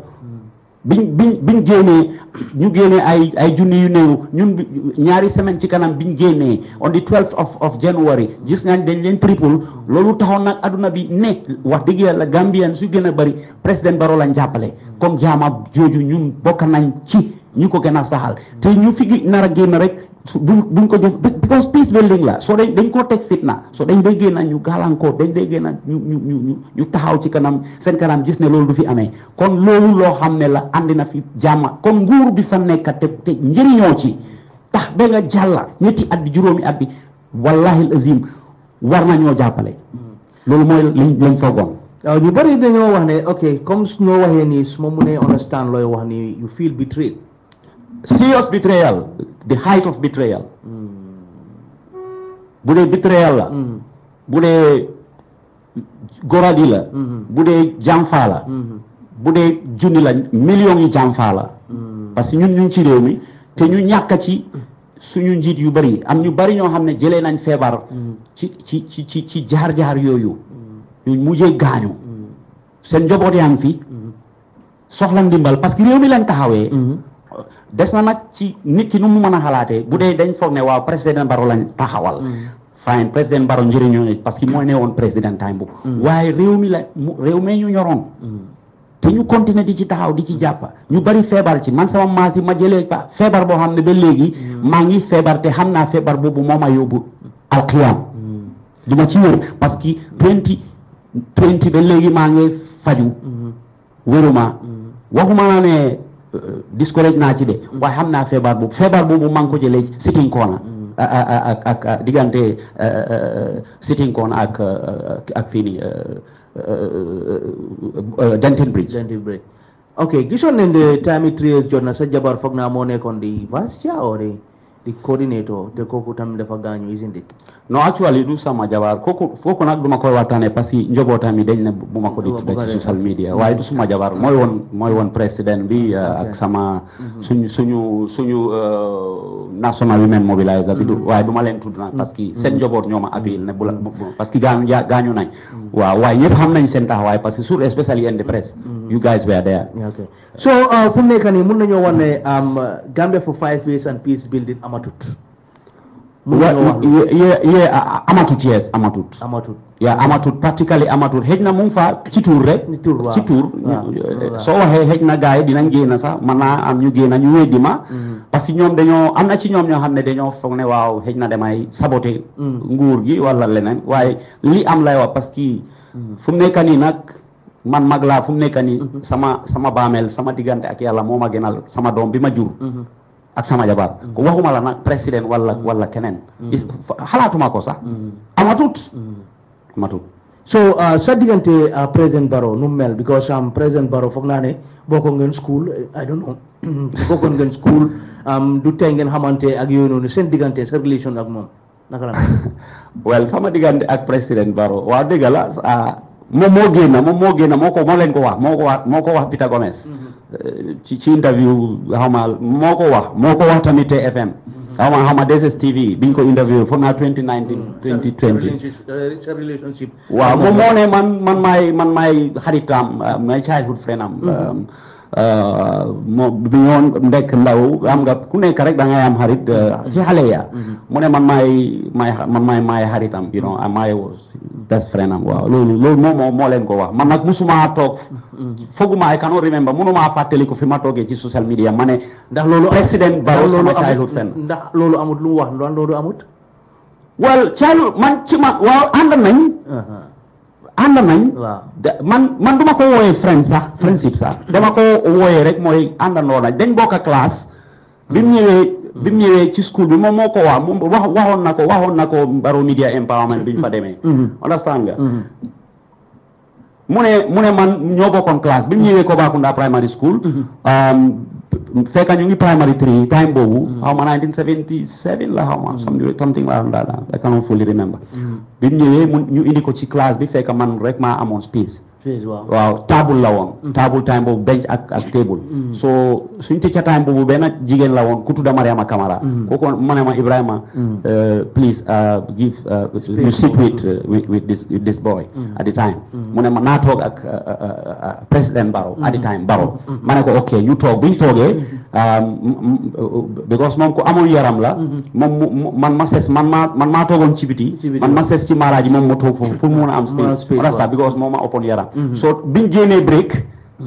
biñ génnee ñu génnee ay junni yu néew ñun ñaari semaine ci kanam biñ génnee on the 12th of January gis nañ dañ leen triple loolu taxoon nag adduna bi ne wax dëgg yàlla Gambien su gën a bëri président Barrow lañ jàppale comme jaama jooju ñun bokk nañ ci ñu ko gën a saxal te ñu fi nar a génn rek buñ ko def because peace building la soo dañ koo teg fitna soo dañ day génn ñu gàllankoor dañ day génn ñu taxaw ci kanam seen kanam gis ne loolu du fi amee kon loolu loo xam ne la andi na fi jàmm kon nguur bi fa nekk te njëriñoo ci tax ba nga jàlla ñetti at bi juróomi at bi wallahi azim war nañoo jàppale loolu mooy lañ foogoon waaw ñu bëri dañoo wax ne ok comme suñoo waxee nii su ma mënee understand looy wax ni you feel betrayed serious betrayal the height of betrayal bu dee betrayal la bu dee goradi la bu dee jàmfaa la bu dee junni la millions yi jàmfaa la parce que ñun ñu ngi ci réew mi te ñu ñàkk ci suñu njiit yu bari am ñu bari ñoo xam ne jëlee nañ feebar ci jaar-jaar yooyu ñu mujjee gaañu seen njaboot yaa ngi fi soxla ndimbal parce que réew mi lañ taxawee des na nag ci nit ki nu mu mën a xalaatee bu dee dañ foog ne waaw président Barrow lañ taxawal fine président Barrow njëriñoo parce que mooy ne woon président time bu waaye réew mi ñu ñoroon te ñu continuer di ci taxaw di ci jàpp ñu bari feebar ci man sama maas yi ma jëlee feebar boo xam ne ba léegi maa ngi feebar te xam naa feebar boobu moo ma yóbbu alqiyam du ma ci wér parce que 20 ba léegi maa ngi faju wéruma waxuma naa ne discourage naa ci de waaye xam naa feebar boobu maa ngi ko jëlee sitting corner ak diggante sitting corner ak fii nii Denton Bridge ok gisoon nañ de time 3 years jot na sa jabar foog naa moo nekkoon di vice chair or di the coordinator te kooku tam dafa gaañu isn't it? No, actually du sama jabar kooku nag duma koy waxtaane parce que njobootam yi dañ ne bu ma ko di tudda ci social media waaye du suma jabar mooy woon président bi ak sama suñu national women mobiliser bi waaye du ma leen tudd nag parce que seen njoboot ñoo ma abil ne bu la parce que gaañu nañ waaw waaye ñëpp xam nañ seen taxawaay parce que sur especially in the press you guys were there. Okay. So fu mu nekk nii mun nañoo wax ne Gambia for 5 years and peace building amatut. Yeah, amatut, yes, amatut. Yeah, amatut, practically amatut. Hej na mung fa ci tour rek. Ci tour. So waxe hej na gaay dinañ génn sax man naa am ñu génn ñu weddi ma parce que ñoom dañoo am na ci ñoom ñoo xam ne dañoo foog ne waaw hej na damay saboter nguur gi wala leneen waaye li am lay wax parce que fu mu nekk nii nag man mag laa fu mu nekk nii sama baameel sama diggante ak yàlla moo ma gënal sama doom bi ma jur ak sama jabar ko waxuma la nag président wala keneen xalaatuma ko sax amatut so sa diggante président Barrow nu mel because président Barrow foog naa ne bokkoon ngeen school I don't know bokkoon ngeen school du tey ngeen xamante ak yooyu noonu seen diggante sa relation ak moom naka la well sama diggante ak président Barrow waaw dëgg la moom moo génn moo ko wax Peter Gomez ci interview xawma moo ko wax tamit TFM xawma DSTV biñ ko interview foog naa 2019 2020 relationship waaw moom moo ne man maay xaritam my childhood friend am moo bi ñoon ndekk ndaw am nga ku nekk rek da ngay am xarit ci xale ya mu ne man maay xaritam you know maay best friend am waaw loolu moom moo leen ko wax man nag musuma toog foguma I cannot remember mënuma fàttali ko fi ma toogee ci social media ma ne ndax loolu président Barrow sama childhood friend ndax loolu amut lu mu wax loolu amut well childhood man ci ma waaw ànd nañ man duma ko wooyee friendship sax dama ko wooyee rek mooy àndandoo nañ dañ bokk classe bi mu ñëwee ci school bi moom moo ko wax moom waxoon na ko Barrow Media Empowerment biñ fa demee understand nga mu ne man ñoo bokkoon classe bi mu ñëwee Kobakunda primary school fekk ñu ngi primary 3 time boobu xaw ma 1977 la xaw ma something la daal I cannot fully remember bi mu ñëwee ñu indi ko ci classe bi fekk man rek maa amoon space waaw table la woon table time boobu bench ak table so suñ tëcca time boobu benn jigéen la woon ku tudda Mariama Camara kooku mu ne ma Ibrahima please give you sit with this boy at the time mu ne ma naa toog ak président Barrow at the time Barrow ma ne ko ok ñu toog biñ toogee because moom ku amoon yaram la moom man maa toogoon ci biti man ma ses ci maraaji moom ma toog foofu pour mun a am space because moom ma ëppoon yaram so biñ génnee break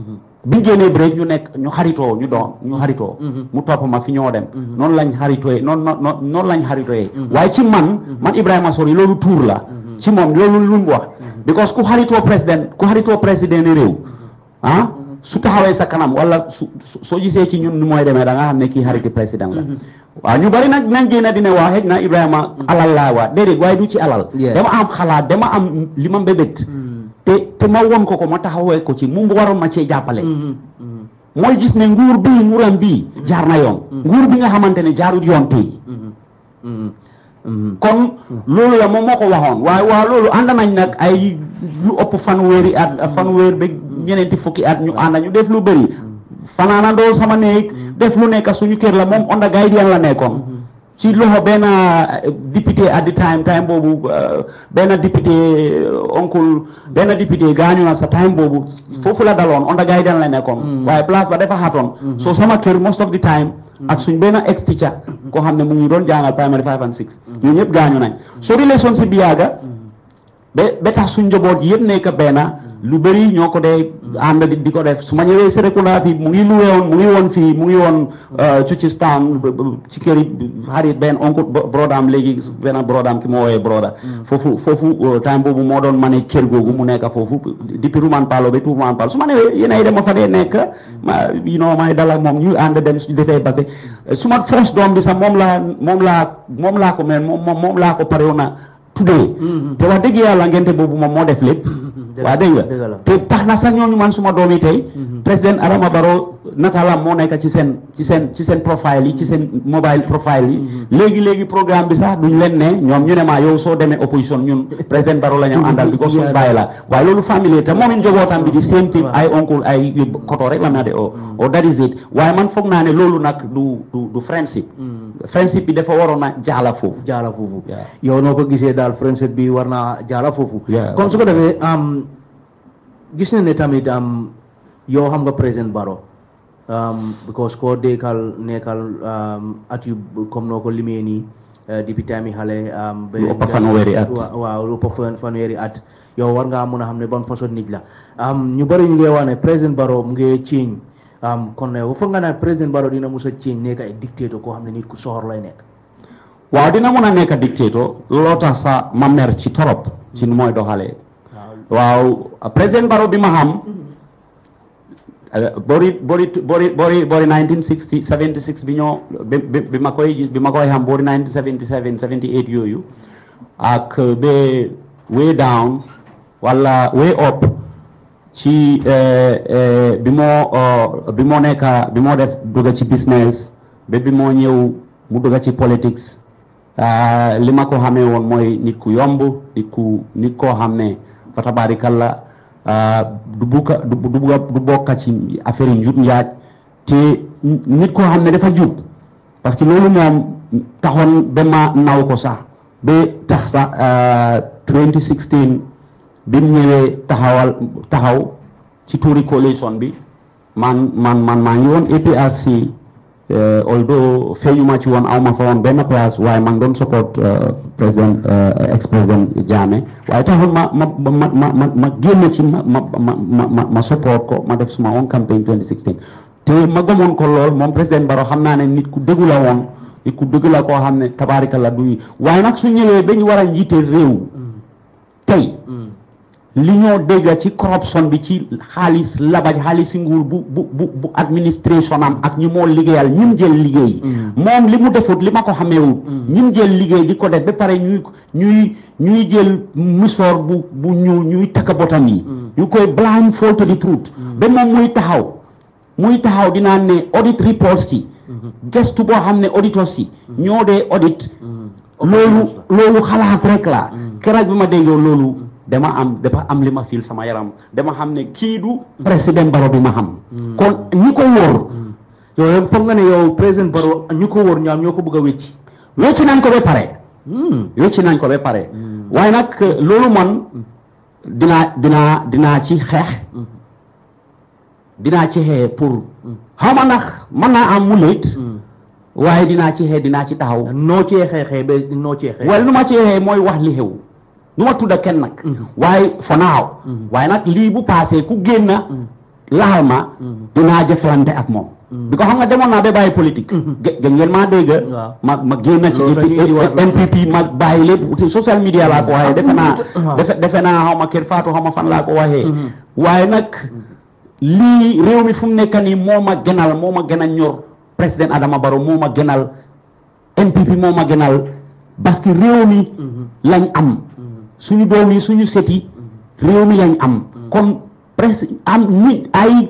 ñu xaritoo mu topp ma fi ñoo dem noonu lañ xaritooyee waaye ci man Ibrahima Sori loolu tuur la ci moom loolu lu mu wax because ku xaritoo président réew su taxawee sa kanam wala soo gisee ci ñun ni mooy demee da nga xam ne kii xariti président la waaw ñu bari nag nañ génn dina waa xëj na Ibrahima alal laa waa déedéet waaye du ci alal dama am xalaat dama am li ma mbébét te ma won ko ma taxawee ko ci mu waroon ma cee jàppale mooy gis ne nguuram bii jaar na yoon nguur bi nga xamante ne jaarut yoon tey kon loolu la moom moo ko waxoon waaye waaw loolu ànd nañ nag ay lu ëpp fanweeri ba ñeneenti fukki at ñu ànd ñu def lu bëri fanaanandoo sama néeg def lu nekk suñu kër la moom onda guardian la nekkoon ci loxo benn député at the time boobu benn député gaañu na sa time boobu foofu la daloon onda guardian la nekkoon waaye place ba dafa xatoon so sama kër most of the time ak suñ benn ex teacher koo xam ne mu ngi doon jàngal primary 5 and 6 ñoo ñëpp gaañu nañ so relationship bi yàgga ba tax suñ njaboot yëpp nekk benn lu bëri ñoo ko dee ànd di ko def su ma ñëwee Serekunda fii mu ngi woon Chuchistown ci këri xarit benn oncle brodam léegi benn brodam ki moo wooyee broda foofu time boobu moo doon manage kër googu mu nekk foofu depuis Ruman Palo ba tout Ruman Palo su ma ñëwee yéenay dem ma fa dee nekk may dal ak moom ñu ànd dem su defee base su ma first doom bi sax moom laa ko pare na tuddee te wax dëgg yàlla ngente boobu moom moo def lépp waa dégg nga te tax na sax ñooñu man suma doom yi tey président Adama Barrow nataalam moo nekk ci seen profile yi ci seen mobile profile yi léegi programme bi sax duñ leen ne ñoom ñu ne maa yow soo demee opposition ñun président Barrow la ñu àndal bi ko suñ bàyyi la waaye loolu famille te moom it njabootam bi di same thing ay oncle ay koto rek la na de o that is it waaye man foog naa ne loolu nag du friendship friendship bi dafa waroon a jaala foofu yow noo ko gisee daal friendship bi war naa jaala foofu kon su ko defee gis na ne tamit yow xam nga président Barrow because koo nekkal at yu comme noo ko limee nii depuis time yi xale lu ëpp fanweeri at waaw lu ëpp fanweeri at yow war ngaa mën a xam ne ban façon nit la ñu bëri ñu ngi wax ne président Barrow mu ngi change kon ne foog nga ne président Barrow dina mos a change nekk ay dictateur koo xam ne nit ku soxor lay nekk waaw dina mën a nekk dictateur looloo tax sa ma mer ci torop ci nu mooy doxalee waaw président Barrow bi ma xam bori 1960 76 bi ñoo bi ma koy xam bori 1977 78 yooyu ak ba way down wala way up ci bi moo def dugga ci business ba bi moo ñëw mu dugga ci politics li ma ko xamee woon mooy nit ku yomb nit koo xam ne fa tabaarikalla du bokka ci affaire yi njut njaaj te nit koo xam ne dafa jub parce que loolu moom taxoon ba ma naw ko sax ba tax sax 2016 bi mu ñëwee taxaw ci tuuri coalition bi man maa ngi woon APRC although feeñuma ci woon awma fa woon benn place waaye man doon support président ex président Jammeh waaye taxul ma génn ci ma support ko ma def suma own campaign 2016 te ma gëmoon ko lool moom président Barrow xam naa ne nit ku dëggu la woon nit ku dëgg la koo xam ne tabaarikalla du waaye nag su ñëwee ba ñu war a njiite réew tey li ñoo dégg ci corruption bi ci xaalis labaj xaalis nguur bu administration am ak ñi moo liggéeyal ñim jël liggéey moom li mu defut li ma ko xameewut ñim jël liggéey di ko def ba pare ñuy jël misoor bu ñuy takka botam yi ñu koy blindfold to the truth ba moom muy taxaw dinaa ne audit reports yi gestu boo xam ne auditors yi ñoo dee audit loolu xalaat rek la keroog bi ma déggoo loolu dafa am li ma fil sama yaram dama xam ne kii du président Barrow bi ma xam kon ñi ko wóor yow foog nga ne yow président Barrow ñi ko wóor ñoo ko bëgg a wecci nañ ko ba pare waaye nag loolu man dinaa ci xeex pour xaw ma ndax mën naa am mu léet waaye dinaa ci taxaw noo cee xeexee wala nu ma ci xeexee mooy wax li xew nu ma tudda kenn nag waaye for now waaye nag lii bu passé ku génn laal ma dinaa jëflante ak moom bi ko xam nga demoon naa ba bàyyi politique gën ngeen maa dégg ma génn ci NPP ma bàyyi lépp social media laa ko waxee defe naa xaw ma kër Fatou xaw ma fan laa ko waxee waaye nag lii réew mi fu mu nekk nii moo ma gënal ñor président Adama Barrow moo ma gënal NPP moo ma gënal parce que réew mi lañ am suñu doom yi suñu seti réew mi lañ am kon presque am nit ay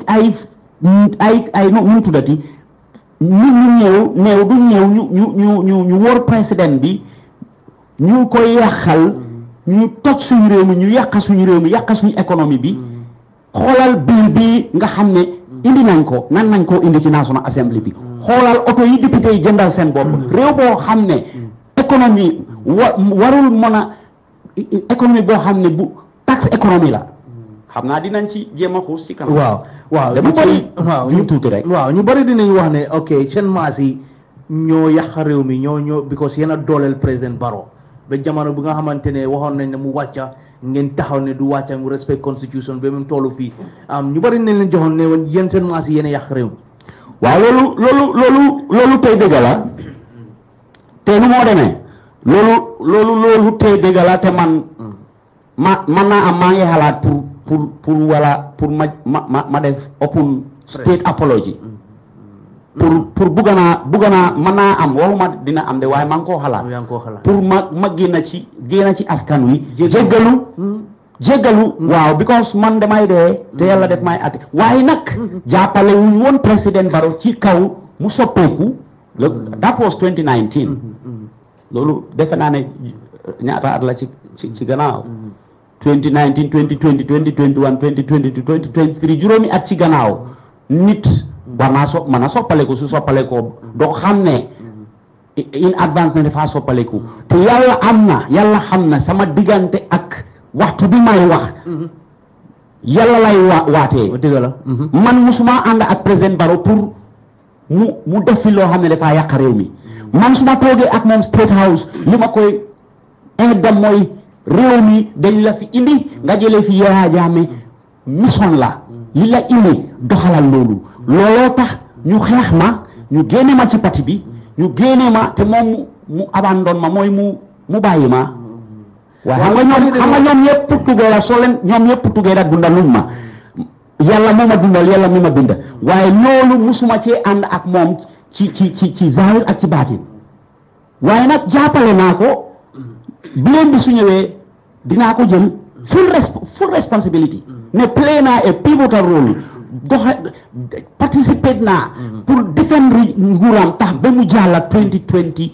nu tuddati nit ñu néew du ñëw ñu wor président bi ñu koy yàqal ñu toj suñu réew mi ñu yàq suñu réew mi yàq suñu économie bi xoolal bill bi nga xam ne indi nañ ko indi ci National Assembly bi xoolal oto yi député yi jëndal seen bopp réew boo xam ne économie warul mën a économie boo xam ne bu taxe économie la xam naa dinañ ci jéem a xuus ci kanam waaw dama bëri ñu tuuti rek ñu bëri dinañ wax ne ok seen maas yi ñoo yàq réew mi ñoo because yéen a dooleel président Barrow ba jamono bi nga xamante ne waxoon nañ ne mu wàcca ngeen taxaw ne du wàcca mu respect constitution ba mu tollu fii ñu bëri nañ leen joxoon ne woon yéen seen maas yi yéen a yàq réew mi waaw loolu tey dëgg la te nu moo demee loolu tey dëgg la te man naa am maa ngi xalaat pour ma def open state apology pour bugga naa mën naa am waxuma dina am de waaye maa ngi koo xalaat pour ma génn ci askan wi jéggalu jéggalu waaw because man damay dee te yàlla def may ati waaye nag jàppale wuñ woon président Barrow ci kaw mu soppeeku that was 2019 loolu defe naa ne ñaata at la ci gannaaw 2019 2020 2021 2022 2023 juróomi at ci gannaaw nit war naa mën a soppaleku su soppalekoo doo xam ne in advance ne dafa soppaleku te yàlla xam na sama diggante ak waxtu bi may wax yàlla lay waatee dëgg la man musuma ànd ak président Barrow pour mu def fi loo xam ne dafa yàq réew mi man suma toogee ak moom State House li ma koy indam mooy réew mi dañ la fi indi nga jëlee fi Yaya Jammeh mission la li la indi doxalal looloo tax ñu xeex ma ñu génne ma ci parti bi ñu génne ma te moom mu abandon ma mooy mu bàyyi ma waaye xam nga ñoom ñëpp tuggee la soo leen ñoom ñëpp tuggee la dundaluñ ma yàlla moo ma dundal yàlla moo ma bind waaye loolu musuma cee ànd ak moom ci zahir ak ci baatin waaye nag jàppale naa ko blame bi su ñëwee dinaa ko jël full responsibility ne play naa a pivotal role participate naa pour defend nguuram tax ba mu jàlla 2019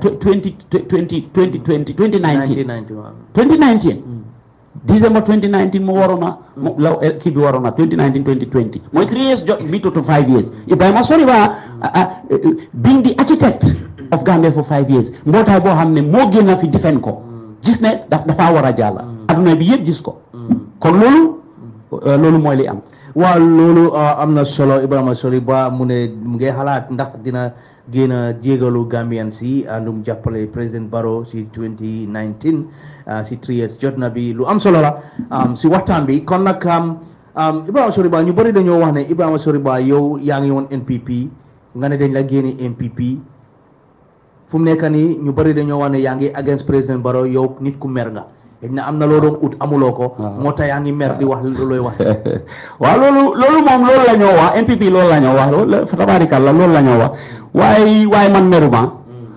December 2019 mu waroon a la kii bi waroon na 2019 2020 mooy 3 years jot bi to 5 years Ibrahima Soriba being the architect of Gambia for 5 years mbootaay boo xam ne moo génn fi defend ko gis ne dafa war a jàlla adduna bi yëpp gis ko kon loolu mooy li am waaw loolu am na solo Ibrahima Soriba mu ne mu ngi xalaat ndax dina génn a jégalu Gambian si andum jàppale président Barrow si 2019 si 3 years jot na bi lu am solo la si waxtaan bi kon nag Ibrahima Soriba ñu bëri dañoo wax ne Ibrahima Soriba yow yaa ngi woon NPP nga ne dañ la génne NPP fu mu nekk nii ñu bëri dañoo wax ne yaa ngi against président Barrow yow nit ku mer nga dañ na am na loo doon ut amuloo ko moo tax yaa ngi mer di wax looy wax waaw loolu moom loolu la ñoo wax NPP loolu la ñoo wax loolu fa tabaarikàlla loolu la ñoo wax waaye man meruma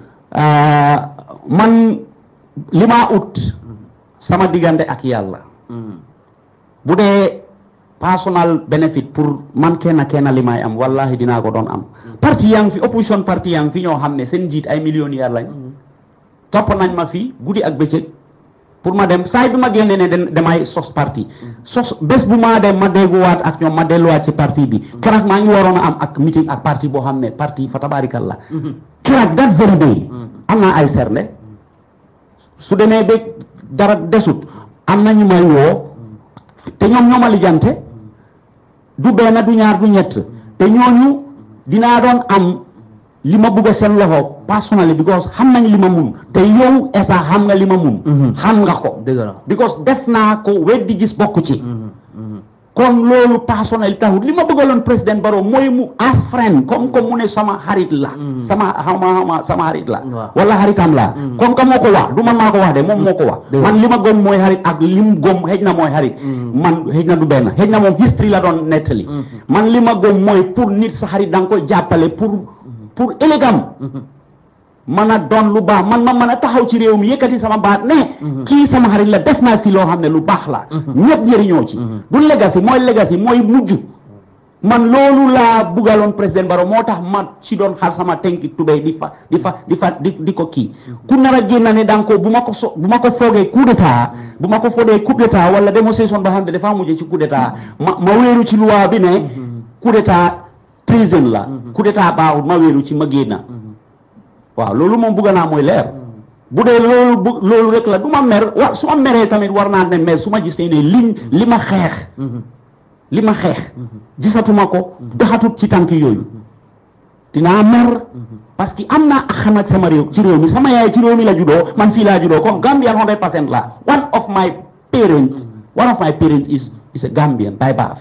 man li ma ut sama diggante ak yàlla bu dee personal benefit pour man kenn li may am wallahi dinaa ko doon am parti yaa ngi fi opposition parti yaa ngi fi ñoo xam ne seen njiit ay millionnaire lañ topp nañ ma fi guddi ak bëccëg pour ma dem saa bi ma génnee ne damay sos parti bés bu ma dem ma dégguwaat ak ñoom ma delluwaat ci parti bi keroog maa ngi waroon a am ak meeting ak parti boo xam ne parti fa tabaarikàlla keroog that very day am naa ay serne su demee ba dara desut am na ñu may woo te ñoom ñoo ma lijjante du benn du ñaar du ñett te ñooñu dinaa doon am li ma bëgg seen loxo personnally because xam nañ li ma mun te yow esa xam nga li ma mun xam nga ko because def naa ko weddi gis bokk ci kon loolu personnel taxut li ma bëggaloon président Barrow mooy mu as friend comme mu ne sama xarit la sama xarit la wala xaritam la comme que moo ko wax du man maa ko wax de moom moo ko wax man li ma gëm mooy xarit ak li mu gëm xëj na mooy xarit man xëj na du benn xëj na moom history la doon nettali man li ma gëm mooy pour nit sa xarit da nga koy jàppale pour élégam man a doon lu baax man ma mën a taxaw ci réew mi yëkkati sama baat ne kii sama xarit la def naa fi loo xam ne lu baax la ñëpp jëriñoo ci du legacy mooy mujj man loolu laa bugaloon président Barrow moo tax ma ci doon xar sama tenki tubéy di ko kii ku nar a génn ne danga ko bu ma ko foogee coup d'état bu ma ko foogee coup d'état wala démonstration ba xam ne dafa mujj ci coup d'état ma wéeru ci loi bi ne coup d'état prison la coup d'état baaxut ma wéeru ci ma génn waaw loolu moom bugga naa mooy leer bu dee loolu rek la du ma mer su ma meree tamit war naa ne mer su ma gis ne li ma xeex gisatuma ko doxatut ci tànk yooyu dinaa mer parce que am naa axam sama réew ci réew mi sama yaay ci réew mi la juddoo man fii laa juddoo comme Gambian 100% la one of my parents is a Gambian by birth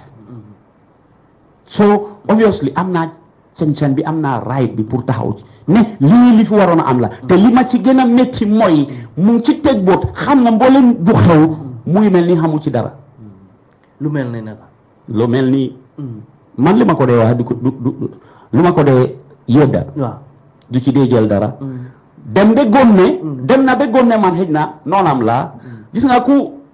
so obviously am naa sañ-sañ bi am naa right bi pour taxaw ci ne li fi waroon a am la te li ma ci gën a métti mooy mu ngi ci teg boot xam na mboolem bu xew muy mel ni xamu ci dara lu mel ni nag lu mel ni man li ma ko dee wax lu ma ko dee yedda du ci dee jël dara dem na ba góom ne man xëj na noonam laa gis nga ku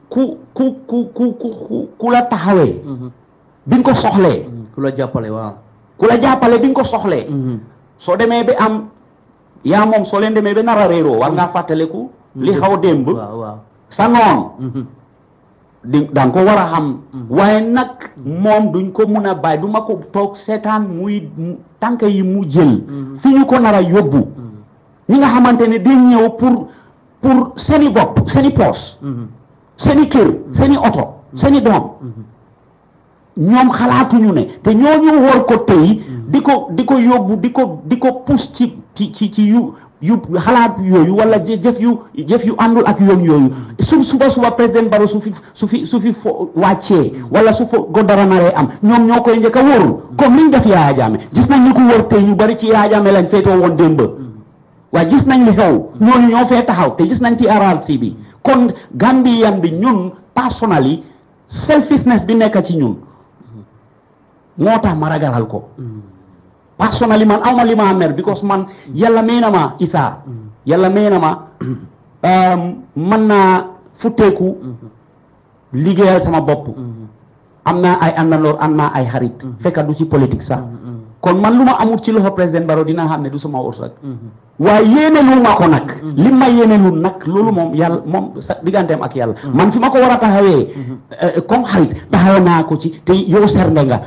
ku la taxawee bi nga ko soxlee ku la jàppale waaw ku la jàppale bi nga ko soxlee soo demee ba am yaa moom soo leen demee ba nar a réeroo war ngaa fàttaliku li xaw démb sa noon danga ko war a xam waaye nag moom duñ ko mun a bàyyi du ma ko toog seetaan muy tànk yi mu jël fi ñu ko nar a yóbbu ñi nga xamante ne dañ ñëw pour seeni bopp seeni poos seeni kër seeni oto seeni doom ñoom xalaatuñu ne te ñooñu war ko tey di ko yóbbu di ko pousse ci yu xalaat yooyu wala jëf yu àndul ak yoon yooyu suba président Barrow su fi wàccee wala su fa go dara naree am ñoom ñoo koy njëkk a wóorul comme liñ def Yaya Jammeh gis nañ ñu ko wër tey ñu bari ci Yaya Jammeh lañ feetoo woon démb waaye gis nañ li xew ñooñu ñoo fee taxaw te gis nañ TRRC bi kon Gambian bi ñun personally selfishness bi nekk ci ñun moo tax ma ragalal ko personally man awma li ma mer because man yàlla may na ma Issa yàlla may na ma man naa futteeku liggéeyal sama bopp am naa ay àndandoor am naa ay xarit fekka du ci politique sax kon man lu ma amul ci loxo président Barrow dina xam ne du sama wërsëg waaye yéene lu ma ko nag li ma yéene lu nag loolu moom yàlla moom sa digganteem ak yàlla man fi ma ko war a taxawee comme xarit taxawe naa ko ci te yow sernde nga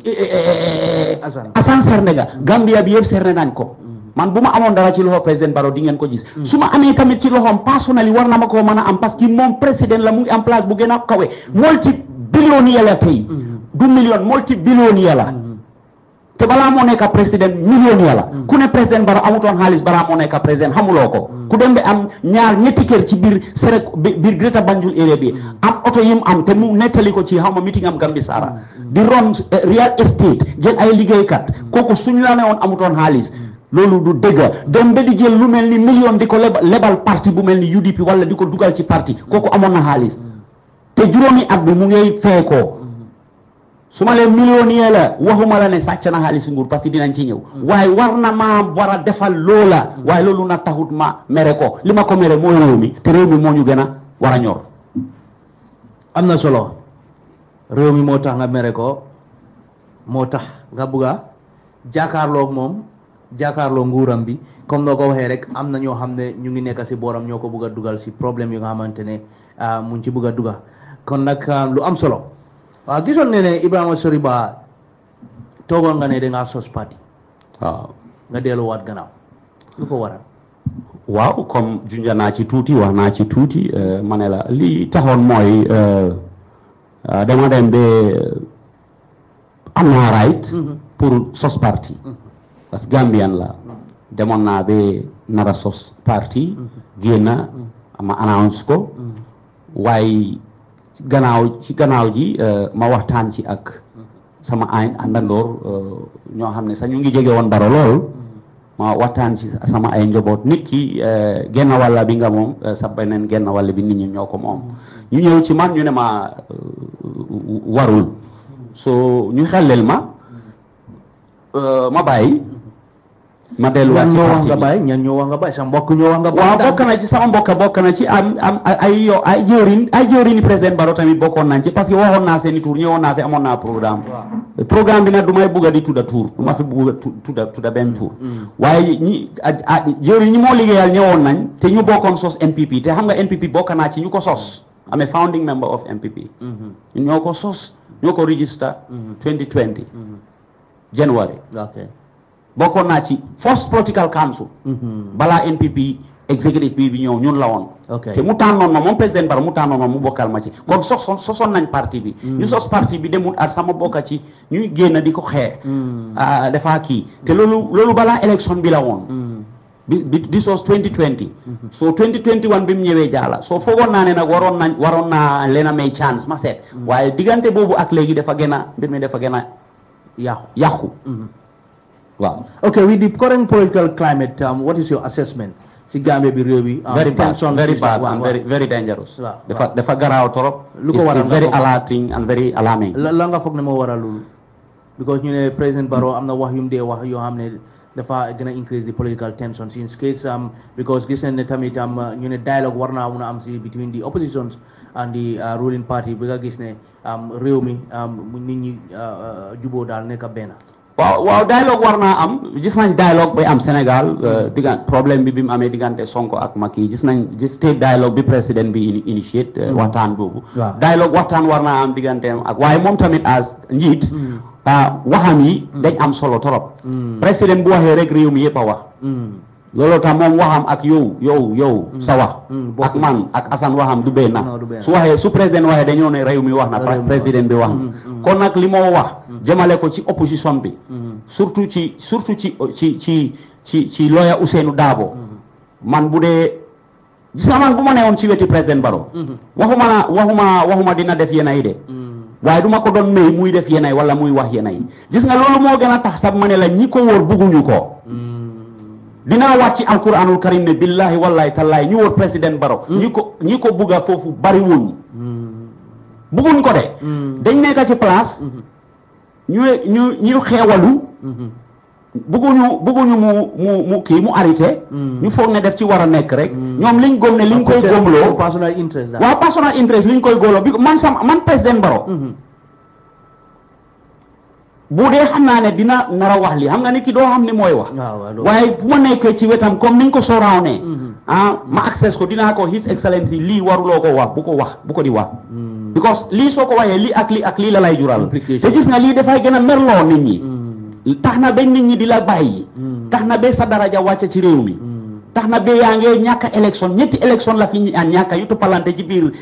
Assane sernde nga Gambia bi yëpp sernde nañ ko man bu ma amoon dara ci loxo président Barrow di ngeen ko gis su ma amee tamit ci loxoom personnellement war na ma koo mën a am parce que moom président la mu ngi en place bu gën a kawe multi-billionaire la tey du million multi-billionaire la te balaa moo nekk président millionnaire la ku ne président Barrow amutoon xaalis balaa moo nekk président xamuloo ko ku dem ba am ñetti kër ci biir Greater Banjul area bi am oto yi mu am te mu nettali ko ci xaw ma meeting am Gambi Sara di ron real estate jël ay liggéeykat kooku suñu la ne woon amutoon xaalis loolu du dëgg dem ba di jël lu mel ni million di ko lebal parti bu mel ni UDP wala di ko dugal ci parti kooku amoon na xaalis te juróomi at bi mu ngay fee ko su ma leen millionnaire la waxuma la ne sàcc na xaalis nguur parce que dinañ ci ñëw waaye war na maa war a defal loola waaye loolu na taxut ma mere ko li ma ko mere mooy réew mi te réew mi moo ñu gën a war a ñor am na solo réew mi moo tax nga mere ko moo tax nga bugga jàkkaarloog moom jàkkaarloo nguuram bi comme noo ko waxee rek am na ñoo xam ne ñu ngi nekk si booram ñoo ko bugg a dugal si problème yu nga xamante ne mu ngi ci bugg a dugal kon nag lu am solo waaw gisoon ne ne Ibrahima Soriba toogoon nga ne dangaa sos parti waaw nga delluwaat gannaaw lu ko waral waaw comme junja naa ci tuuti wax naa ci tuuti ma ne la li taxoon mooy dama dem ba am naa right pour sos parti parce que Gambian la demoon naa ba nara sos parti génna ma announce ko waaye ci gannaaw ji ma waxtaan ci ak sama ay àndandoor ñoo xam ne sax ñu ngi jege woon Barrow lool ma waxtaan ci sama ay njaboot nit ki genn wàlla bi nga moom sa beneen genn wàll bi nit ñi ñoo ko moom ñu ñëw ci man ñu ne ma warul so ñu xellel ma bàyyi ma delluwaat ci parti bi ñan ñoo wax nga bàyyi sa mbokk ñoo wax nga bàyyi waaw bokk na ci sama mbokk bokk na ci am ay jëwriñ président Barrow tamit bokkoon nañ ci parce que waxoon naa seeni tour ñëwoon naa fi amoon naa programme bi nag du may bugg a di tudda tour du ma fi bugg a tudda benn tour waaye jëwriñ ñi moo liggéeyal ñëwoon nañ te ñu bokkoon sos NPP te xam nga NPP bokk naa ci ñu ko sos amee founding member of NPP ñoo ko sos ñoo ko register 2020 January bokkoon naa ci first political council balaa NPP executive bi ñëw ñun la woon te mu tànnoon ma moom président Barrow mu tànnoon ma mu bokkal ma ci kon sosoon nañ parti bi ñu sos parti bi demul at sama bokka ci ñuy génn di ko xeex dafa kii te loolu balaa élection bi la woon di sos 2020 so 2021 bi mu ñëwee jaala soo foogoon naa ne nag waroon naa leen a may chance ma seet waaye diggante boobu ak léegi dafa gën a mbir mi dafa gën a yàqu wow. Okay, with the current political climate, what is your assessment? Si Gambia bi réew bi very bad and very dangerous. Dafa garaaw torop. Lu ko waral it's very alerting and very alarming. La nga foog ne moo waral loolu because ñu ne président Barrow am na wax yu mu dee wax yoo xam ne dafa gën a increase the political tension in case because gis nañ ne tamit ñu ne dialogue war naa mun a am si between the oppositions and the ruling party bi nga gis ne réew mi nit ñi juboo daal nekk benn. waaw dialogue war naa am gis nañ dialogue bay am Sénégal diggante problème bi mu amee diggante Sonko ak Macky gis state dialogue bi président bi initiate waxtaan boobu. dialogue waxtaan war naa am digganteem ak waaye moom tamit as njiit. waxam yi dañ am solo trop. président bu waxee rek réew mi yëpp a wax. looloo tax moom waxam ak yow sa wax. ak man ak Assane waxam du benn. su président waxee dañoo ne réew mi wax na président bi wax na. kon nag li moo wax jëmale ko ci opposition bi. surtout ci lawyer Ousainou Darboe. man bu dee gis nga man bu ma newoon ci weti président Barrow. waxuma dina def yenn yi de. waaye duma ko doon may muy def yenn yi wala muy wax yenn yi gis nga loolu moo gën a tax sax ma ne la ñi ko wóor bugguñu ko. dinaa wàcc ci alquranul karim ne billahi wallahi tallahi ñu wóor président Barrow. ñi ko bugga foofu bariwuñ. bugguñ ko de. dañ nekk ci place. ñu xeewalu. bugguñu mu kii mu arrêté. ñu foog ne def ci war a nekk rek. ñoom liñ gëm ne liñ koy góomloo. personal interest waaw personal interest liñ koy góomloo bi man président Barrow. bu dee xam naa ne dina nar a wax lii xam nga ni ki doo xam ni mooy wax. waaye bu ma nekkee ci wetam comme niñ ko sooraaw ne. ma access ko dinaa ko his excellency lii waruloo ko wax bu ko di wax. because lii soo ko waxee lii ak lii la lay jural. te gis nga lii dafay gën a merloo nit ñi. tax na ba nit ñi di la bàyyi. tax na ba sa daraja wàcce ci réew mi. tax na ba yaa ngi ñàkk élection ñetti élection la fi ñu ñàkk yu toppalante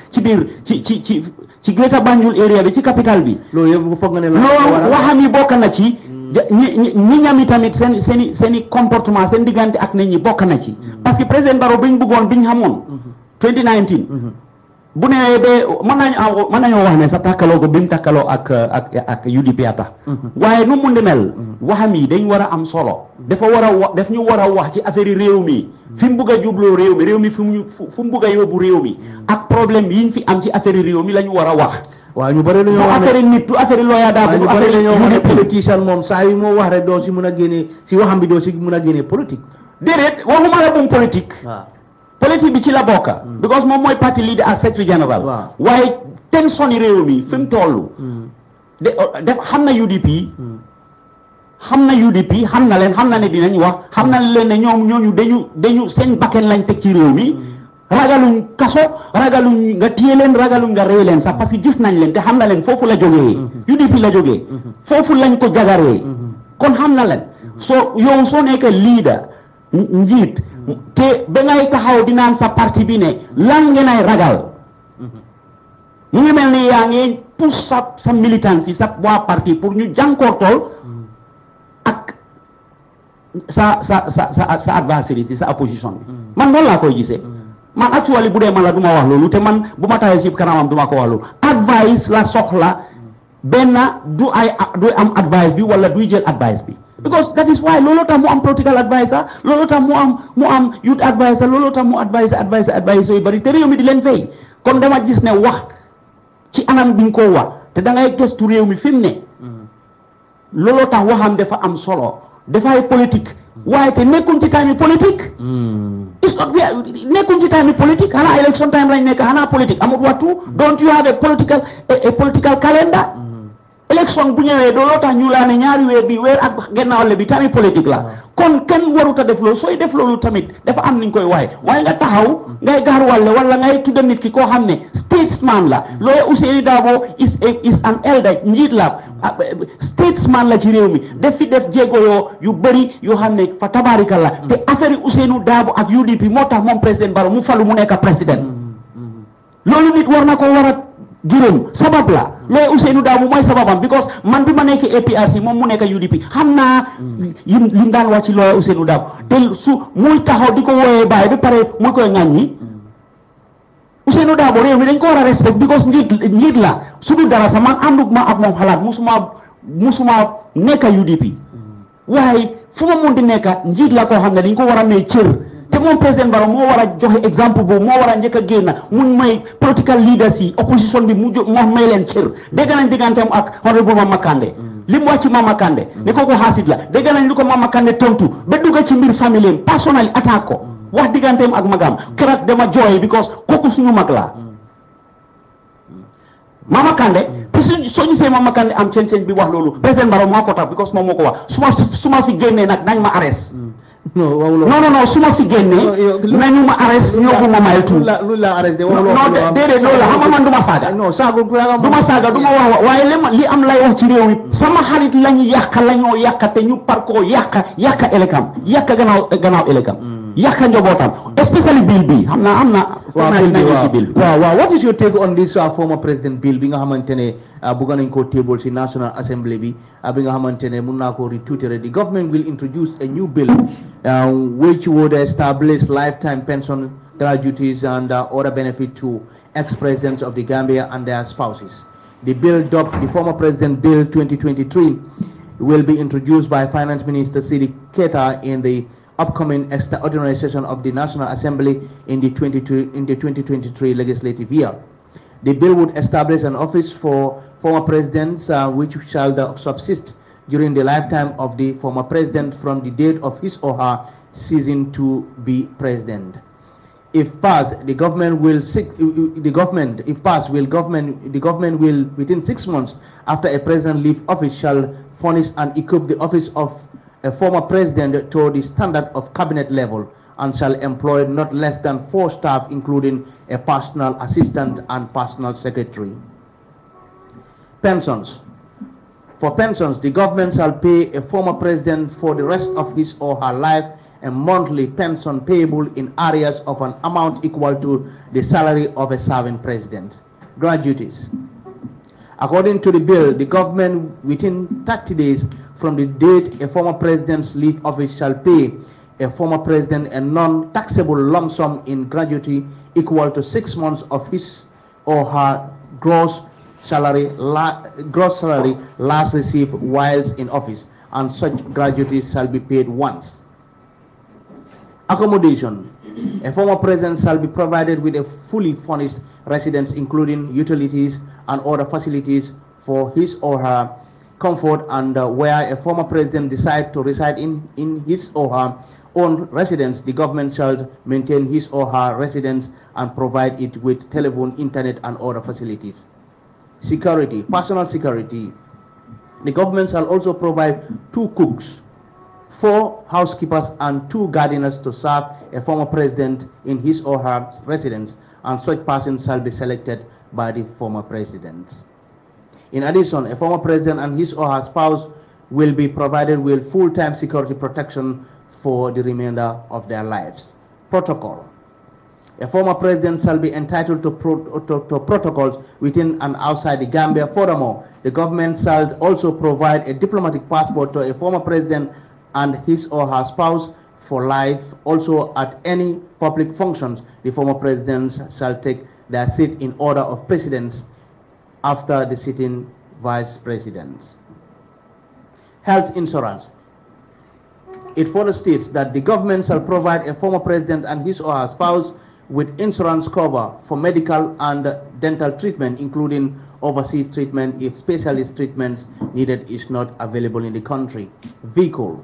ci Greater Banjul area bi ci capital bi. loolu yëpp foog nga ne loolu waxam yi bokk na ci. ñi ñami tamit seen comportement seen diggante ak nit ñi bokk na ci. parce que président Barrow biñ xamoon. 2019. bu nee ba mën nañoo wax ne sa takkaloo ko bi mu takkaloo ak UDP a tax. waaye nu mu di mel. waxam yi dañ war a am solo. daf ñu war a wax ci affaire réew mi. fi mu bugg a jubloo réew mi fu mu bugg a yóbbu réew mi. ak problème yiñ fi am ci affaire réew mi la ñu war a wax. waaw ñu bëri dañoo wax ne affaire nit du affaire lawyer daa ñu bëri dañoo wax ne politicien moom saa yu moo wax rek doo si mën a génne si waxam bi doo si mën a génne politique. déedéet waxuma la moom politique. politique bi ci la bokka because moom mooy parti leader ak secretary general. waaye tension yi réew mi fi mu toll. def xam na UDP. xam na leen xam na ne dinañ wax xam na leen ne ñooñu dañu seen bakken lañ teg ci réew mi. ragaluñ kaso ragaluñ nga téye leen ragaluñ nga rey leen sax parce que gis nañ leen te xam na leen foofu la jógee. UDP la jógee. foofu lañ ko jagaree. kon xam na leen. yow soo nekk leader njiit. te ba ngay taxaw di naan sa parti bi ne lan ngeen ay ragal. mu ngi mel ni yaa ngi pousse sa militants yi sa waa parti pour ñu jànkoortool ak sa adversaire si sa opposition bi. man noonu laa koy gisee. man actually bu dee man la du ma wax loolu te man bu ma taxee si kanamam du ma ko wax loolu advice la soxla benn du am advice bi wala duy jël advice bi because that is why loolu tax mu am political advisor loolu tax mu am youth advisor loolu tax mu advisor yu bari te réew mi di leen fay kon dama gis ne wax ci anam bi nga ko wax te da ngay gëstu réew mi fi mu ne loolu tax waxam dafa am solo dafay politique waaye te nekkuñ ci time politique. it's not nekkuñ ci time politique xanaa election time lañ nekk xanaa politique amut wattu don't you have a political calendar. élection bu ñëwee looloo tax ñu laa ne ñaari weer bi weer ak gennaaw bi tamit politique la kon kenn warut a def loolu sooy def loolu tamit dafa am niñ koy waaye nga taxaw ngay gaaruwalle wala ngay tudda nit ki koo xam ne statesman la looy Ousainou Darboe is an elder njiit la statesman la ci réew mi def jéego yu bëri yoo xam ne fa tabarika la te affaire yi Ousainou Darboe ak UDP moo tax moom président Barrow mu falu mu nekk président loolu nit war na ko war a gërëm sabab la looy Ousainou Darboe mooy sababam because man bi ma nekk APRC moom mu nekk UDP xam naa lim daan wax ci looy Ousainou Darboe te su muy taxaw di ko wooyee bàyyi ba pare muy koy ŋàññi Ousainou Darboe réew mi dañ ko war a respect because njiit la su dul dara sax man ànduma ak moom xalaat musuma nekk UDP waaye fu ma mun di nekk njiit la koo xam ne dañ ko war a may cër te moom président Barrow moo war a joxe exemple boobu moo war a njëkk a génn mun may political leaders yi opposition bi moo may leen cër dégg nañ digganteem ak honorable Mama Kandeh li mu wax ci Mama Kandeh ne kooku xaasit la dégg nañ li ko Mama Kandeh tontu ba dugg ci mbir famille personnel attaque ko wax digganteem ak magam keroog dama jooy because kooku suñu mag la Mama Kandeh te soo gisee Mama Kandeh am change bi wax loolu président Barrow moo ko tax because moom moo ko wax su ma fi génnee nag nañ ma arrest non su ma fi génnee nañu ma arrest ñoo ma may tuut lu la arrêté non déedéet loolu la xam nga man du ma saaga non saaga du ma saaga du ma wax waaye li am lay wax ci réew mi sama xarit lañu lañoo yàq te ñu par koo yàq elekam yàq gannaaw elekam yàq njabootam especially bill bi xam naa am na waaw what is your take on this former president bill bi nga xamante ne bëgg nañ koo table ci National Assembly bi nga xamante ne mun naa koo retutere the government will introduce a new bill which would establish lifetime pension gratuities and other benefit to ex-presidents of the Gambia and their spouses. The bill dubbed the former President Bill 2023 will be introduced by Finance Minister Sidi Keita in the upcoming extraordinary session of the National Assembly in the 2023 legislative year. The bill would establish an office for former presidents which shall subsist during the lifetime of the former president from the date of his or her ceasing to be president. If passed, the government will within 6 months after a president leaves office shall furnish and equip the office of a former president to the standard of cabinet level and shall employ not less than 4 staff including a personal assistant and personal secretary. Pensions. For pensions, the government shall pay a former president for the rest of his or her life a monthly pension payable in arrears of an amount equal to the salary of a serving president. Gratuities. According to the bill, the government within 30 days from the date a former president's leave office shall pay a former president a non-taxable lump sum in gratuity equal to 6 months of his or her gross salary last received whilst in office, and such gratuities shall be paid once. Accommodation. A former president shall be provided with a fully furnished residence including utilities and other facilities for his or her comfort, and where a former president decides to reside in his or her own residence, the government shall maintain his or her residence and provide it with telephone, internet and other facilities. Security, personal security. The government shall also provide 2 cooks, 4 housekeepers and 2 gardeners to serve a former president in his or her residence, and such persons shall be selected by the former president. In addition, a former president and his or her spouse will be provided with full-time security protection for the remainder of their lives. Protocol. A former president shall be entitled to protocols within and outside the Gambia. Furthermore, the government shall also provide a diplomatic passport to a former president and his or her spouse for life. Also, at any public functions, the former presidents shall take their seat in order of precedence after the sitting vice presidents. Health insurance. It further states that the government shall provide a former president and his or her spouse with insurance cover for medical and dental treatment, including overseas treatment if specialist treatments needed is not available in the country. Vehicle.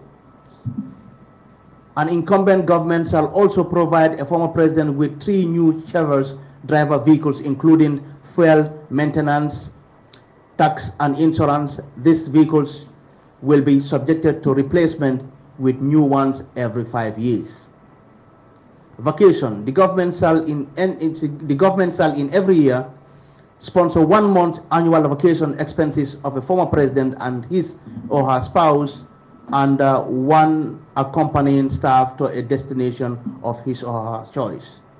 An incumbent government shall also provide a former president with 3 new Chevrolet driver vehicles, including fuel, maintenance, tax and insurance. These vehicles will be subjected to replacement with new ones every 5 years. Vacation. The government shall in every year sponsor 1 month annual vacation expenses of a former president and his or her spouse, and 1 accompanying staff to a destination of his or her choice.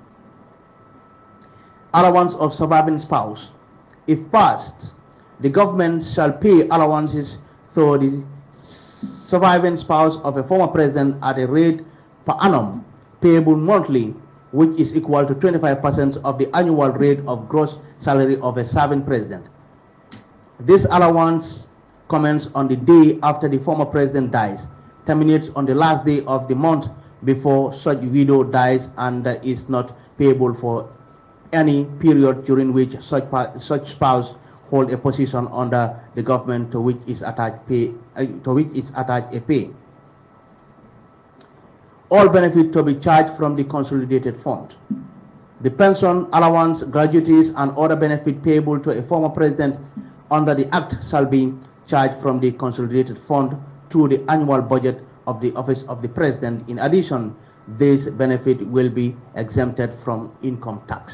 Allowance of surviving spouse. If passed, the government shall pay allowances to the surviving spouse of a former president at a rate per annum payable monthly, which is equal to 25% of the annual rate of gross salary of a serving president. This allowance commences on the day after the former president dies, terminates on the last day of the month before such widow dies, and is not payable for any period during which such spouse hold a position under the government to which is attached a pay. All benefit to be charged from the consolidated fund. The pension, allowance, gratuities, and other benefit payable to a former president under the Act shall be charged from the consolidated fund through the annual budget of the Office of the President. In addition, this benefit will be exempted from income tax.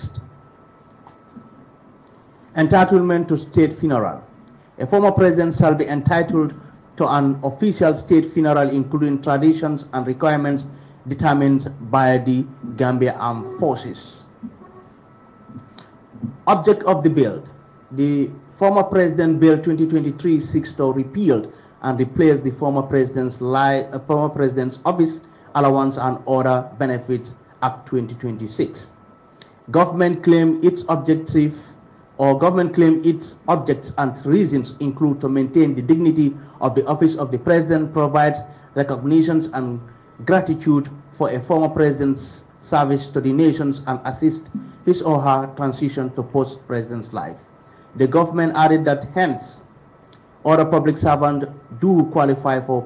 Entitlement to state funeral. A former president shall be entitled to an official state funeral, including traditions and requirements determined by the Gambia Armed Forces. Object of the bill. The former President Bill 2023-6 repealed and replaced the former President's Office Allowance and Other Benefits Act 2026. Government claim its objects and reasons include to maintain the dignity of the Office of the President, provides recognitions and gratitude for a former president's service to the nations, and assist his or her transition to post-president's life. The government added that hence, other public servants do qualify for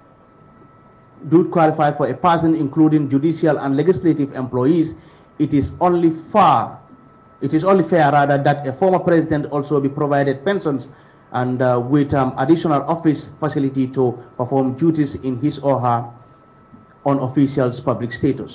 a person, including judicial and legislative employees. It is only fair rather that a former president also be provided pensions and with additional office facility to perform duties in his or her unofficial public status.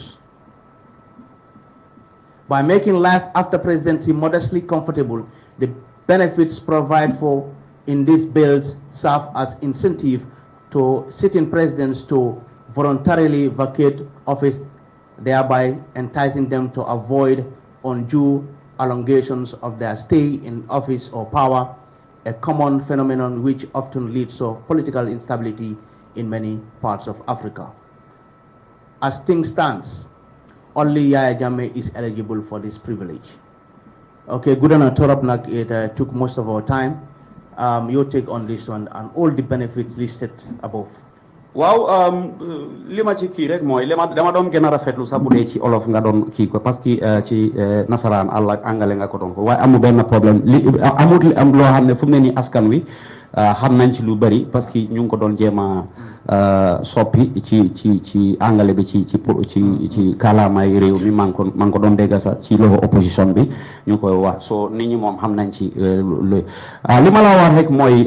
By making life after presidency modestly comfortable, the benefits provided for in these bills serve as incentive to sitting presidents to voluntarily vacate office, thereby enticing them to avoid undue elongations of their stay in office or power, a common phenomenon which often leads to political instability in many parts of Africa. As things stand, only Yaya Jammeh is eligible for this privilege. Okay, good enough. It took most of our time. Your take on this one and all the benefits listed above. Wow, lima ci kii rek mooy dama doon gën a rafetlu sax bu dee ci olof nga doon kii ko parce que ci nasaraan àll angale nga ko doon ko waaye amul benn problème amul am loo xam ne fu mu ne nii askan wi xam nañ ci lu bëri parce que ñu ngi ko doon jéem a soppi ci angale bi ci kàllaamay réew mi maa ngi ko doon dégg sax ci loxo opposition bi ñu koy wax so nit ñi moom xam nañ ci li ma la wax rek mooy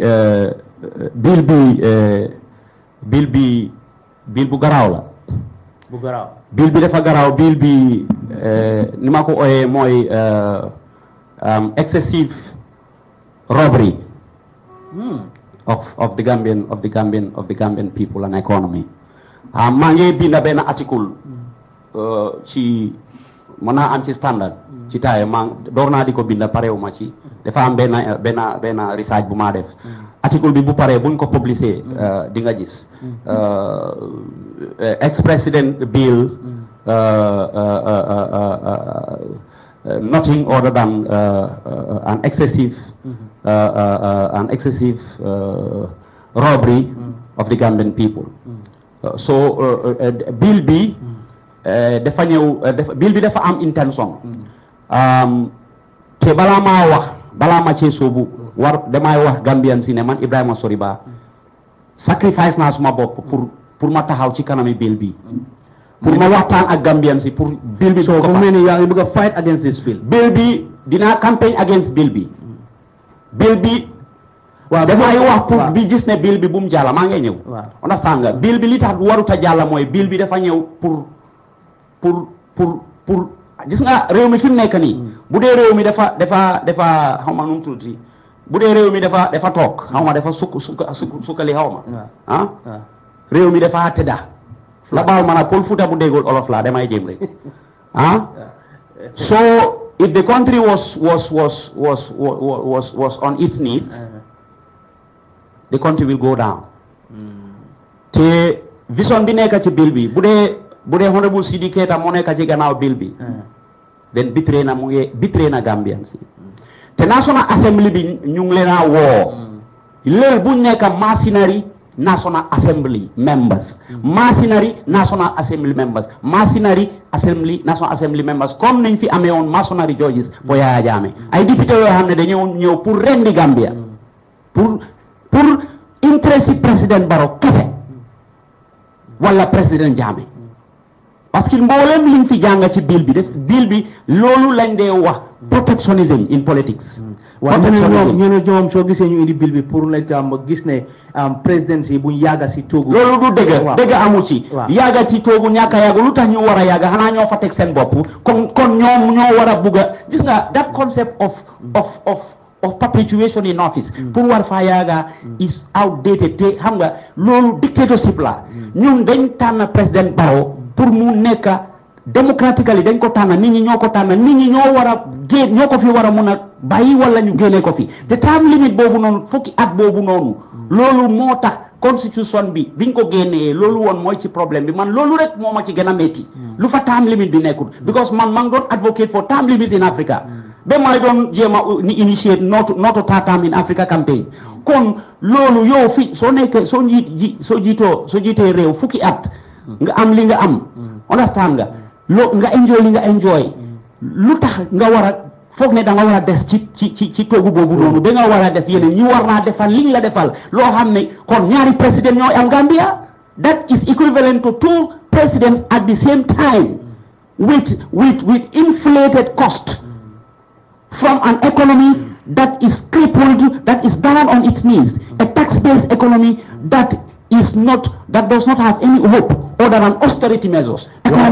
bill bu garaaw la. bu garaaw. bill bi dafa garaaw bill bi ni ma ko ooyee mooy excessive robbery of the Gambian people and economy. maa ngi binda benn article ci mën naa am ci standard ci taay door naa di ko binda parewu ma ci dafa am benn research bu maa def. article bi bu paree buñ ko publier di nga gis ex-president bill nothing other than an excessive robbery of the Gambian people. So bill bi dafa ñëw bill bi dafa am intention te balaa ma cee soobu damay wax Gambian si ne man Ibrahima Soriba sacrifice naa suma bopp pour ma taxaw ci kanami bill bi pour ma waxtaan ak Gambian si pour bill bi so comme ni yaa ngi bëgg a fight against this bill bi dinaa campaign against bill bi waaw damay wax pour bi gis ne bill bi bu mu jàlla maa ngi ñëw understand nga bill bi li tax warut a jàlla mooy bill bi dafa ñëw pour gis nga réew mi fi mu nekk nii bu dee réew mi dafa xaw ma nu mu tuuti bu dee réew mi dafa toog xaw ma dafa sukkali xaw ma réew mi dafa tëdda la baal ma nag Pël Fuuta bu déggul olof la damay jéem rek so if the country was on its knees the country will go down te vision bi nekk ci bill bi bu dee honorable Sidi Keita moo nekk ci gannaaw bill bi then bitré na Gambian si te National Assembly bi ñu ngi leen a woo léegi bu nekk machinery National Assembly members machinery National Assembly members comme nañ fi amee woon machinery judges bo Yaya Jammeh ay député yoo xam ne dañoo ñëw pour rendi Gambia pour intérêt si président Barrow kese wala président Jammeh parce que mboolem liñ fi jàng ci bill bi loolu lañ dee wax protectionism in politics. waaw ñu ne ñoom soo gisee ñu indi bill bi pour la jàmm gis ne présidence buñ yàgga si toogu. loolu du dëgg amu ci. yàgga ci toogu ñàkk a yàgg lu tax ñu war a yàgga xanaa ñoo fa teg seen bopp kon ñoom ñoo war a bugg a gis nga that concept of perpetuation in office pour war faa yàgga is outdated te xam nga loolu dictatorship la ñun dañ tànn président Barrow pour mu nekk démocratically dañ ko tànn nit ñi ñoo ko tànn nit ñi ñoo war a ñoo ko fi war a mun a bàyyi wala ñu génnee ko fi te term limit boobu noonu fukki at boobu noonu loolu moo tax constitution bi biñ ko génnee loolu woon mooy ci problème bi man loolu rek moo ma ci gën a métti lu fa term limit bi nekkul because man maa ngi doon advocate for term limit in Africa ba may doon jéem a initiate not to term in Africa campaign kon loolu yow fi soo nekkee soo jiitee réew fukki at nga am li nga am understand nga nga enjoy li nga enjoy lu tax nga war a foog ne da nga war a des ci toogu boobu noonu da nga war a def yeneen ñu war naa defal liñ la defal loo xam ne kon ñaari président ñooy am Gambia that is equivalent to 2 presidents at the same time with inflated cost from an economy that is crippled, that is down on its knees, a tax-based economy that does not have any hope other than austerity measures.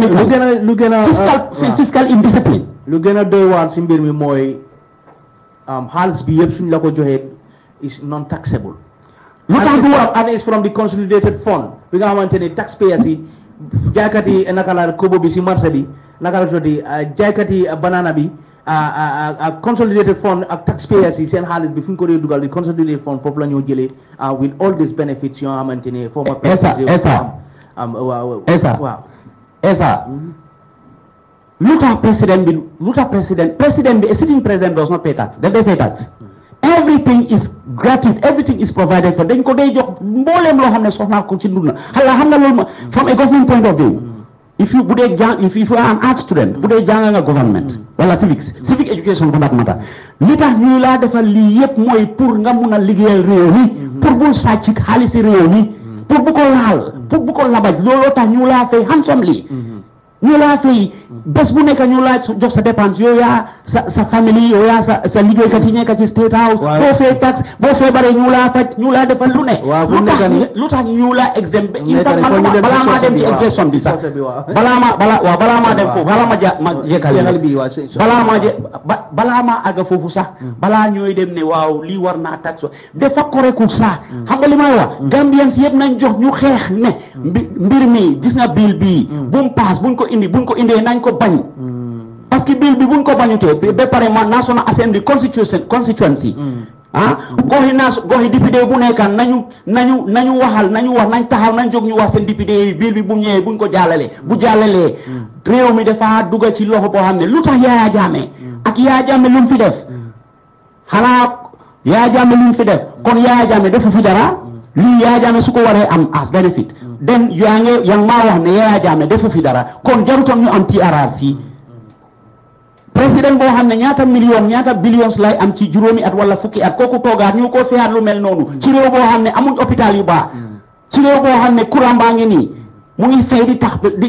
Fiscal indiscipline. Lu gën a doy waar si mbir mi mooy xaalis bi yëpp suñ la ko joxee is non taxable. Lu tax du war and is from the consolidated fund bi nga xamante ne taxpayers yi jaaykat yi naka la kobo bi si marché bi naka la tuddati jaaykat yi banana bi consolidated fund ak taxpayers yi seen xaalis bi fu ñu ko dee dugal di consolidated fund foofu la ñoo jëlee with all these benefits yoo xamante ne former Esa lu tax président bi a sitting president does not pay tax daf day pay tax everything is gratuitous, everything is provided for dañ ko day jox mbooleem loo xam ne soxna ko ci dund na xam nga loolu from a government point of view if you are an art student bu dee jàng nga government wala civic education for that matter li tax ñu laa defal lii yëpp mooy pour nga mun a liggéeyal réew mi pour bul sàcc xaalisi réew mi pour bu ko laal pour bu ko labaj looloo tax ñu laa fay handsomely ñu laa fay bés bu nekk ñu laa jox sa dépense yow yaa sa famille yow yaa sa liggéeykat yi nekk ci state house boo fay tax boo feebaree ñu laa faj ñu laa defal lu ne lu tax ñu laa exempt balaa maa dem ci exemption bi sax balaa maa dem foofu ma jekkale balaa maa àgg foofu sax balaa ñooy dem ne waaw lii war naa tax dafa correctul sax xam nga li may wax Gambians yëpp nañ jox ñu xeex ne mbir mi gis nga bill bii bu mu paas buñ ko indee nañ ko bañ parce que bill bi buñ ko bañutee ba pare ma National Assembly constituency goxi député bu nekkaan nañu wax nañ taxaw nañ jóg ñu wax seen député yi bill bi bu ñëwee buñ ko bu jàllalee réew mi dafa dugga ci loxo boo xam ne lu tax Yaya Jammeh ak Yaya Jammeh lu mu fi def xanaa Yaya Jammeh lu mu fi def kon Yaya Jammeh defu fi dara lii Yaya Jammeh su ko waree am as benefit den yaa ngi maa wax ne Yaya Jammeh defu fi dara kon jarutoon ñu am TRRC président boo xam ne ñaata billions lay am ci juróomi at wala fukki at kooku toogaat ñu ko fiyaat lu mel noonu ci réew boo xam ne amuñ hôpital yu baax ci réew boo xam ne courant baa ngi nii mu ngi fay di tax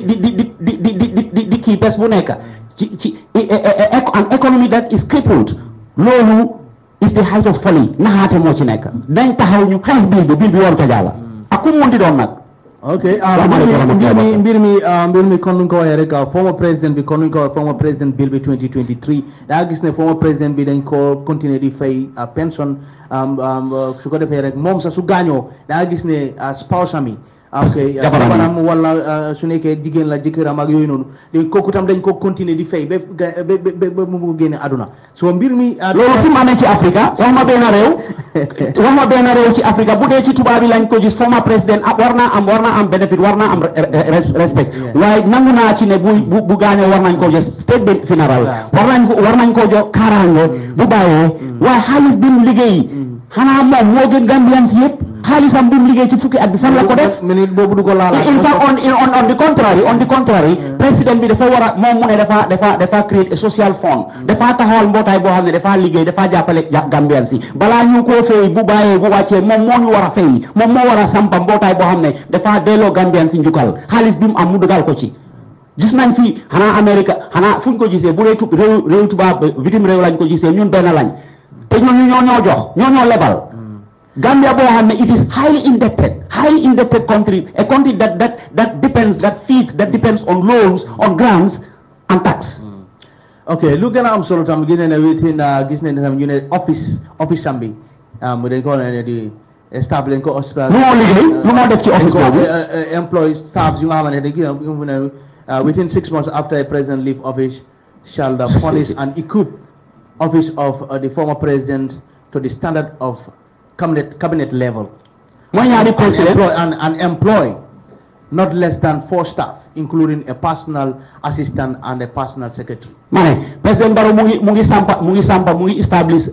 di kii bés bu nekk ci an economy that is crippled loolu is the height of folly naxaate moo ci nekk dañ taxaw ñu xeex bill bi warut a jàlla ak ku mu di doon nag Okay, mbir mi kon nuñ ko waxee rek former président bi kon nuñ ko waxee former président bill bi 2023 daa gis ne former président bi dañ ko continuer di fay pension su ko defee rek moom sax su gaañoo daa gis ne spouse ami jabaram wala su nekkee jigéen la jëkkëram ak yooyu noonu léegi kooku tam dañ ko continuer di fay ba mu génne àdduna so mbir mi loolu fi mu amee ci Afrique wax ma benn réew ci Afrique bu dee ci tubaab yi lañ ko gis former président war naa am benefit war naa am respect waaye nangu naa ci ne bu gaañoo war nañ ko jox state funeral war nañ ko jox kaaraange bu bàyyee waaye xaalis bi mu liggéey xanaa moom moo gën Gambians yëpp xaalisam bi mu liggéey ci fukki at bi fan la ko def minute boobu du ko laala in fact on the contrary président bi dafa war a moom mu ne dafa create a social fund dafa taxawal mbootaay boo xam ne dafa liggéey dafa jàppale Gambians yi balaa ñu koo fay bu bàyyee bu wàccee moom moo ñu war a fay moom moo war a sampa mbootaay boo xam ne dafa delloo Gambians yi njukkal xaalis bi mu am mu dugal ko ci gis nañ fi xanaa Amérique xanaa fuñ ko gisee bu dee réew tubaab bitim réew lañ ko gisee ñun benn lañ te ñooñu ñoo jox ñoo lebal Gambia boo xam ne it is highly indebted country, a country that depends on loans, on grants and tax. Okay, lu gën a am solo tam gis nañ ne within gis nañ ne tam ñu ne office sambi mu dañ ko ne di staff lañ ko hospital lu moo liggéey lu moo def ci office boobu employee staff yu nga xamante ne gis na within 6 months after a president leave office shall the police and equip office of the former president to the standard of cabinet level. Mooy ñaari president and employ not less than 4 staff, including a personal assistant and a personal secretary. Mane President Barrow mu ngi establish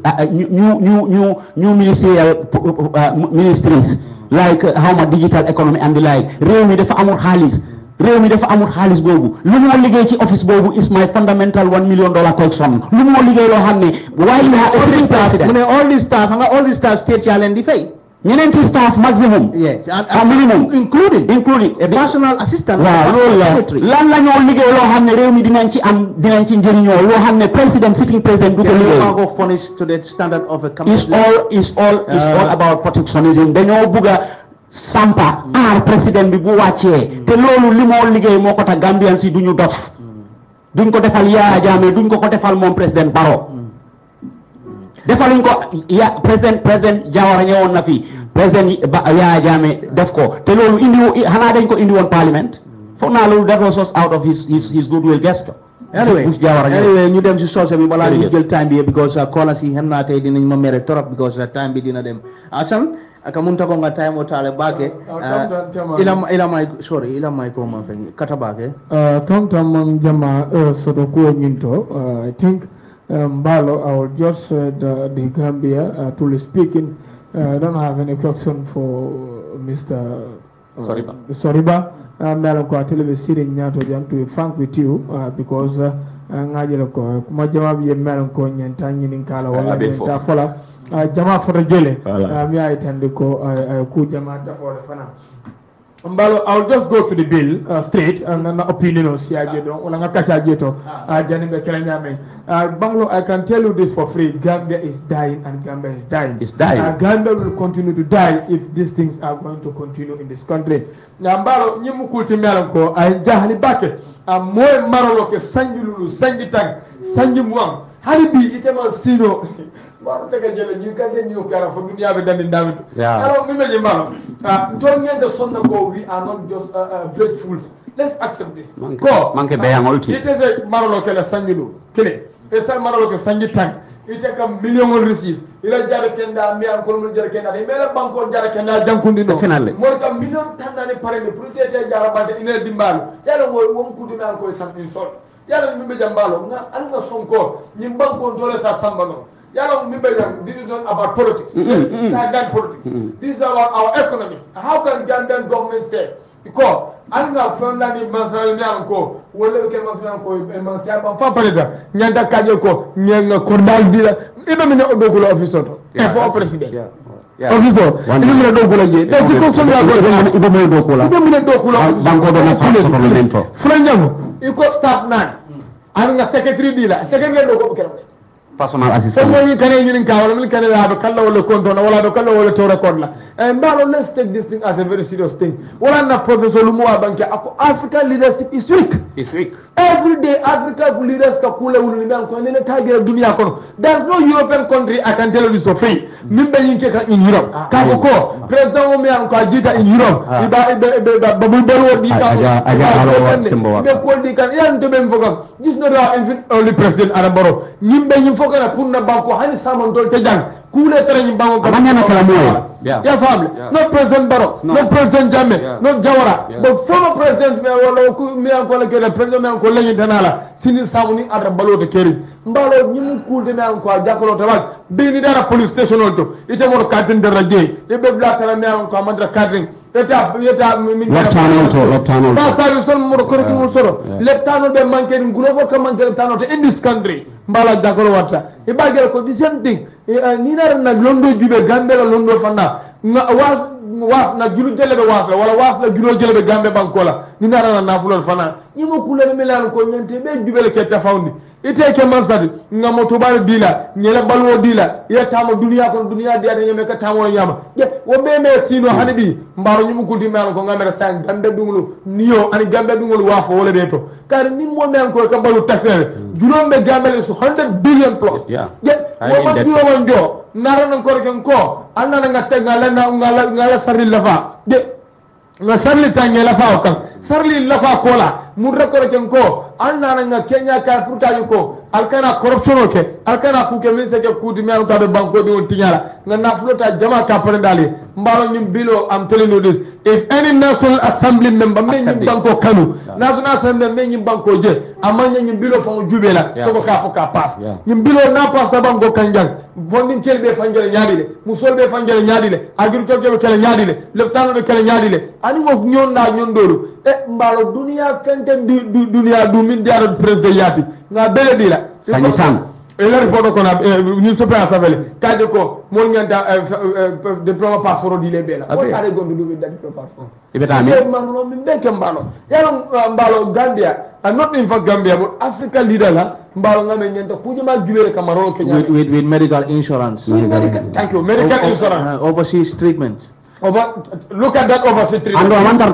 new ministerial ministries like how much digital economy and the like. Réew mi dafa amul xaalis boobu lu moo liggéey ci office boobu is my fundamental $1 million question lu moo liggéey loo xam ne waaye you have a president mu ne all the staff state yaa leen di fay ñeneenti staff maximum yes and minimum including a personal assistant waaw loolu la lan la ñoo liggéey loo xam ne réew mi dinañ ci njëriñoo loo xam ne sitting president du ko liggéey go furnish to the standard of a cabinet is all about protectionism dañoo bugga sampa président bi bu wàccee te loolu li moo liggéey moo ko tax Gambian si duñu dof duñ ko defal Yaya Jammeh duñ ko defal moom président Barrow defaluñ ko président Jawara ñëwoon na fi président Yaya Jammeh def ko te loolu xanaa dañ ko indi woon parliament foog naa loolu that was just out of his goodwill gesture. anyway ñu dem si soose bi balaa ñu jël time bi because callers yi xam naa tey dinañ ma mere trop because time bi dina dem Assane aka munta ko nga time o tale bake ila may ko ma fen kata bake tom mam jama soto ko nyinto I think Mbalo, I will just the Gambia to speaking. I don't have any question for Mr. Soriba. Mbalo ko atele sitting nyato jam to frank with you because ngajelo ko kuma jama bi mbalo ko nyanta nyinin kala wala ta fola jama foto jele mi ay tande ko ku jama ta fola fana Mbalo, I'll just go to the bill straight and an opinion on Siajedo or Nakachajeto, Janinga Kelanyame. Banglo, I can tell you this for free. Gambia is dying and Gambia is dying. It's dying. Gambia will continue to die if these things are going to continue in this country. Now, Mbalo, Nimukulti Melanco, I Jahali Bake, Moe Maroloke, Sanjulu, Sanjitang, Sanjimuang, Halibi, Itaman Sino. Well, take a jelly, you can get new car for me. Have done in David. Yeah. I don't remember. Don't get the son of God. We are not just grateful. Let's accept this. Go. Manke bayang ulti. It is a Maroloke Sanjilu. Kill it. It's a Maroloke Sanjitang. It take a million will receive. Ila Jarakenda, me and Colonel Jarakenda, the Mela Banco Jarakenda, Jankundino. Definitely. More than million Tanani Parade, Protete Jarabata in a Dimbal. Yellow won't put him out something sort. Yellow Mimbe Jambalo, I'm not some call. Nimbanko Doles are Sambano. This is not about politics. This is politics. This is about our economics. How can Gambian government say? Because I'm not from the Mansaranko, whatever can Mansaranko, Pampa, Nyanda Kajoko, Nyanga Kordal Dila, even in the Odokulo officer, for president. Officer, even the Dokula, that's because some Dokula, you could start now. I'm a secretary dealer, secretary local. Personal assistant. Someone can even call him, can have a color or control, or a color or a Torah corner. And now let's take this thing as a very serious thing. What I'm not Professor Lumua Banka, African leadership is weak. It's weak. Every day, African leaders Kakula will remain in a tiger Dunia. There's no European country, I can tell you this for free. Mimba Yinkeka in Europe. Kaboko, President Omian Kajita in Europe. Babulbero, this is not our only president Araboro. Nimbe Yinfoka Puna Banko, Hani Samon Doltejan. Kule Training Bango, yeah, family. Not President Barrow, not President Jammeh, not Jawara, but former President Miankola, President Miankola Danala, Sini Samuni at the Balo de Kerry. Mbalo, Nimu Kul de Mianko, Jacolo Tabak, being there a police station also. It's a more Captain de Raje, the Black Mianko, Madra Catering. Leptano de manking global command in this country. Mbala Jacolo Wata. If I get a condition thing, Nina and Londo Jube, Gambela Londo Fana, was na julu jele be was la wala was la julo jele be gambe bankola ni nara na fulol fana ni mo kula me lan ko nyante be jubele ke tafawndi ite ke mansadi nga moto bal dila nyela balwo dila ya tamo dunia ko dunia dia nyame ka tamo nyama je wo be me sino hanibi mbaro nyum kunti mel ko ngamere sang gambe dungulu niyo ani gambe dungulu wafo wala de to kar ni mo men ko ka balu taxere jurombe gambe so 100 billion plus je wo ma diwo wonjo nara nan ko ken ko anna nga tegala na ngala sarri lafa je nga sarli tange lafa kan sarli lafa kola mudra ko ken ko anna nga kenya ka furtaji ko alkana corruption ke alkana ku ke min se ke kudi me to be banko di on tinyala nga na flota jama ka pare dali mbalo nyim bilo am telling you this if any national assembly member men nyim banko kanu national assembly men nyim banko je amanya nyim bilo fa jubela to ko ka pass nyim bilo na pass ta banko kanjang fondin kelbe fanjere nyaadile musolbe fanjere nyaadile agriculture be kala nyaadile leptano be kala nyaadile ani wo nyonda nyondolu e mbalo dunia fenten dunia du min diaro president yati nga bele dila Sanyitan ele ripodo ko na ni to pa savele kaje ko mo nyanta diploma passeport dile bela o tare gondo du diploma passeport ibetami marlo min be ke mbalo yalo mbalo Gambia and not in fact Gambia but Africa leader la mbalo ngame nyanta kujuma jubere kamaro Kenya with medical insurance. Thank you. Medical insurance. Overseas treatments. Look at that overseas treatment.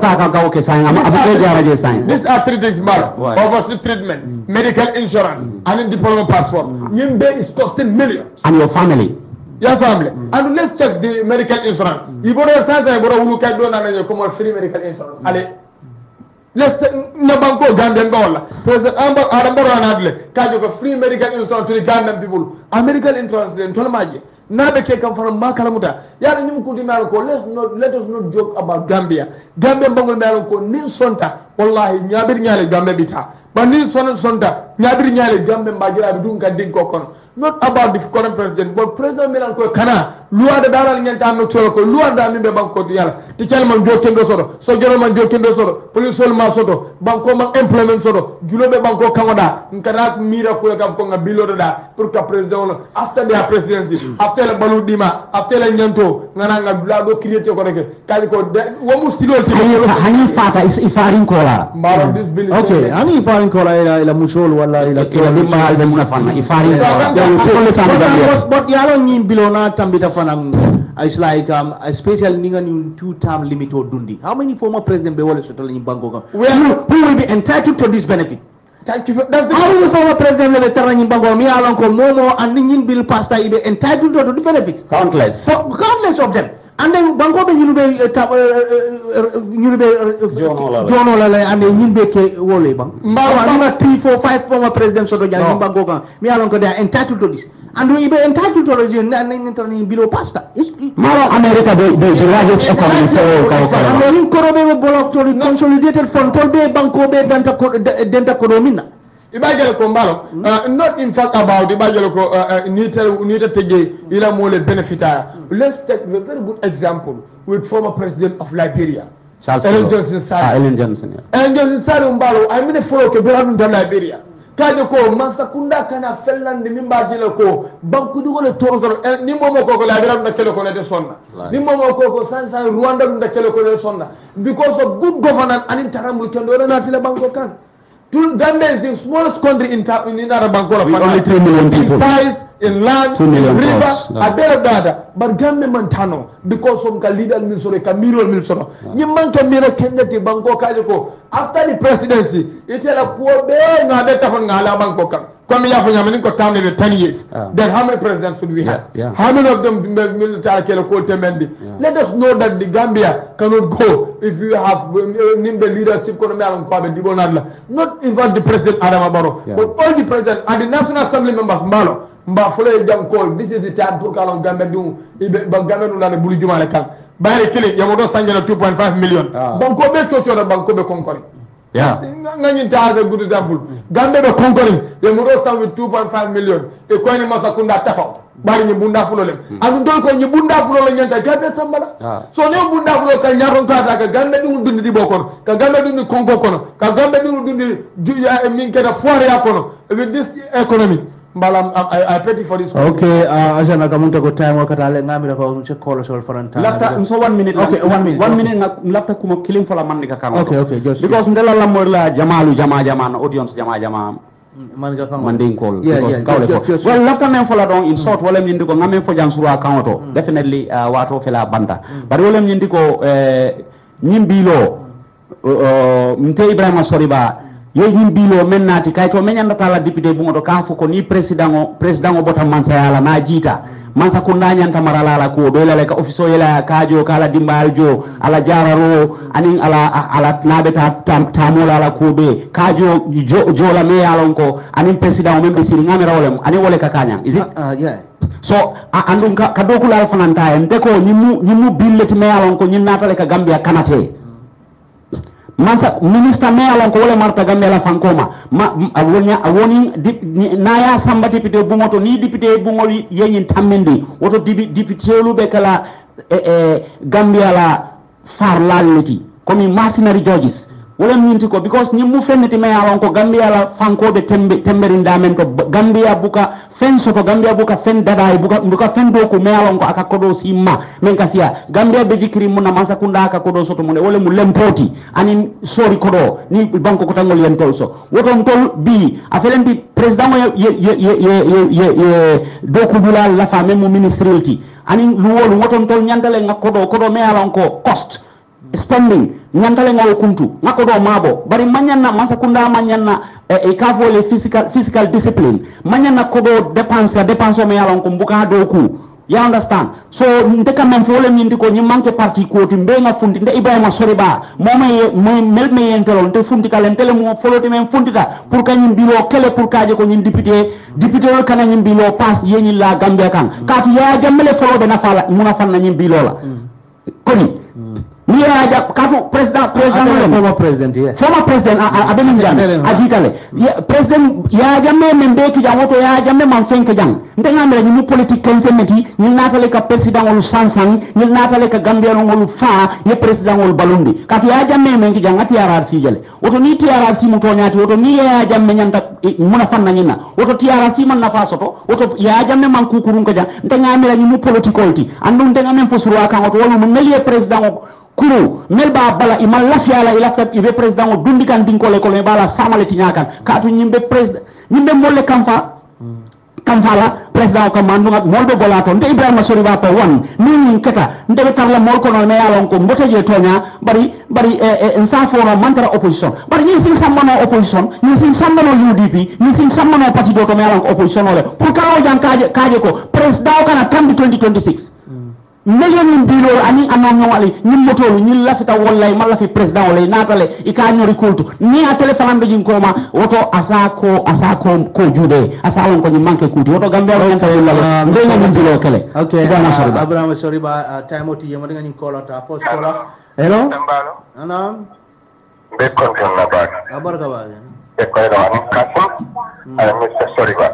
These are three things, Mara. Overseas treatment, medical insurance, and in diploma passport. Yimbe is costing millions. And your family. Your family. And let's check the medical insurance. You bought a sense of look at donor and you come on free medical insurance. Ale. Let's Nabanko Gambian Gola. President Aramboro and Adle. Kajo free medical insurance to the Gambian people. American insurance in Tolamaji. Nabe ke kam from Makalamuta. Yara nyum kuti maro ko let us not joke about Gambia. Gambia bangol maro ko nin sonta wallahi nyabir nyale Gambia bita. But nin sonta nyabir nyale Gambia mbajira bi dunga dinko kono. Not about the current president, but President Milan ko kana luwa da daral nyanta no tolo ko luwa da mimbe banko di yala. Ti man jokendo sodo, so jero man jokendo sodo, police ma sodo, banko man employment sodo, julobe banko kangoda, nkana mira ko kam ko ngabilo da pour que president after their presidency, after la baludima, after la nyanto, ngana ngabla do create ko reke. Kali ko wo mu silo ti hani fata is ifarin kola. Maro this bill. Okay, hani ifarin kola ila musol wala ila lima al muna fana ifarin kola. But yalo nyim bilona tambita fanam it's like especially ninga ni 2-term limit or dundi. How many former president be wale settle in Bangkok? Who will be entitled to this benefit? Thank you. That's the how will former president le terra in Bangkok mi alon ko momo and nin bill pasta ibe entitled to the benefits. Countless. So countless of them. And then Bangkok be you be John Olale and you be ke wole bang. Mbawa 3, 4, 5 former presidents of the Bangkok mi alon ko they are entitled to this. And we be entitled to the below pasta. Maro America the largest economy America block to the consolidated fund to be Bangkok denta koromina. Ibajalo ko mbalo not in fact about ibajalo ko nita tege ila mole benefita. Let's take a very good example with former president of Liberia, Ellen Johnson Sirleaf. Ellen Johnson. Ellen Johnson Sirleaf mbalo I mean follow ke bela dum Liberia. Kaje ko masakunda kana felland mimba jelo ko banku du ko toro ni momo ko Liberia dum kelo ko ne sonna. Ni momo ko sansa Rwanda dum kelo ko ne sonna because of good governance and interamul kendo na tile banko kan. Gambia is the smallest country in Bangkok. Only 3 million people. In size, in land, 2 million in river, plus, a better data. But Gambia Montano, because of Kalida Milsoro, Camilo Milsoro, you man Camilo Kennedy Bangkok. After the presidency, it's a poor bear, not better from Gala Bangkok. Come here for Yamaniko town in 10 years. Then how many presidents should we have? How many of them military Temendi? Let us know that the Gambia cannot go if you have named the leadership not even the president Adama Barrow, but all the president and the National Assembly members Mbalo. Mbafule jam call. This is the time to call on Gambia do Gambia do la bulu juma kan. Bayre killing yamodo sanjana 2.5 million. Banko be chocho da banko be konkori. Ngani ta as a good example. Gambia be konkori yamodo sang with 2.5 million. E ko ni masakunda tafa. Bari ni bunda fulo lem. Anu dol ko ni bunda fulo le nyanta Gambia sambala. So ne bunda fulo ka nyaron ka ta ka Gambia du dundi di bokon. Ka Gambia du konko kono. Ka Gambia du dundi min keda foire ya kono. With this economy Mbalam, I pray for this. Okay, asana kamunta ko time wakata le ngamira ko se call sol faranta. Lafta so 1 minute. Okay, 1 minute. 1 minute lafta kuma killing for la man ka kan. Okay, just because ndela la morla jamalu jama na audience jama man ga kan manding call. Yeah. Well, lafta men fola don in short wala min ko ngamen fo jan sura kan auto. Definitely wato fela banda. But wala min ko nyimbilo mte Ibrahima Soriba yeyin bilo men nati kay to men yanda tala député bu ngoto ka ko ni président o botam mansa yala na jita mansa ko ndanyanta marala la ko be la ka office yela kajo kala dimbaljo ala jararo anin ala nabe tamola la ko be kajo jola me yalon ko anin président o men be siri ngamira wolem anin wole ka kanya is it yeah. So andum ka dokula fananta en de ko nyimu billeti me yalon ko nyin natale ka Gambia kanate masa minister me alon ko wala marta Gambia la fankoma awoni naya samba député bungoto ni député bungol yenyin tammindi woto député lu be kala Gambia la far laliti komi mercenary judges wala minti ko because nyimu fenneti me alon ko Gambia la fankobe temberinda men to Gambia buka fen soto Gambia buka fen dadai buka fen do ko me alon ko aka kodo simma men kasiya Gambia be jikri munna masa kunda aka kodo soto mun wala mu lempoti anin sori kodo ni banko ko tangol yen tolso woton tol bi afelenti president ye do ko dulal la fa même ministeriality anin luwol woton tol nyantale kodo me alon ko cost spending nyantale ngol kuntu ngako do mabo bari manyanna masa kunda manyanna e kafo le physical discipline manyanna kodo dépense me yalon ko mbuka do ku you understand so ndeka men fo le nyindi ko nyi manke parti ko timbe nga fundi nde Ibrahima Soriba mel me yentelo te fundi kala tele mo foloti men fundita pour kanyim bilo kele pour kaje ko nyin député o kana nyim bilo pass yenyi la Gambia kan katu ya jammele folobe na fala muna fanna nyim bilo la koni ni ya kafu president former president abenin jam ajitale president ya jamme membe ki jamoto ya jamme man fenke jang ndenga mele ni politique kensemeti ni natale ka president wol sansang ni natale ka Gambia wol fa ye president wol balundi kati ya jamme men ki jang ati RRC jele woto ni TRRC mu tonyati woto ni ya jamme nyanta muna fanna nyina woto TRRC man nafa soto woto ya jamme man kukurun ka jang ndenga mele ni political ti andu ndenga men fo surwa kan woto wol mu meli president kuru melba bala imal lafiala ilafta ibe president o dundi kan dinkole ko le bala samale tinyakan katu nyimbe president nyimbe molle kamfala president ko mandunga molbe golato nde Ibrahima Soriba pa wan ni keta nde tarla mol ko no me yalon ko mbote je tonya bari nsaforo mantara opposition bari ni sin samano opposition ni sin samano UDP ni sin samano parti do ko me yalon ko opposition ole pour kawo jan kaje ko president kana tambi 2026 million bilo ani anon wali nyim motolu nyil lafita wallahi malla fi president wala natale ika nyori kultu ni a telephone be jin koma woto asako ko jude asawon ko nyim manke kuti woto Gambia ko nyanta wala ndenya nyim bilo kele okay Abraham Soriba time oti yema nga nyim kola ta post kola hello Mbalo anam be konton na ba abarka ba e ko ro ani kasim ala Mr. Soriba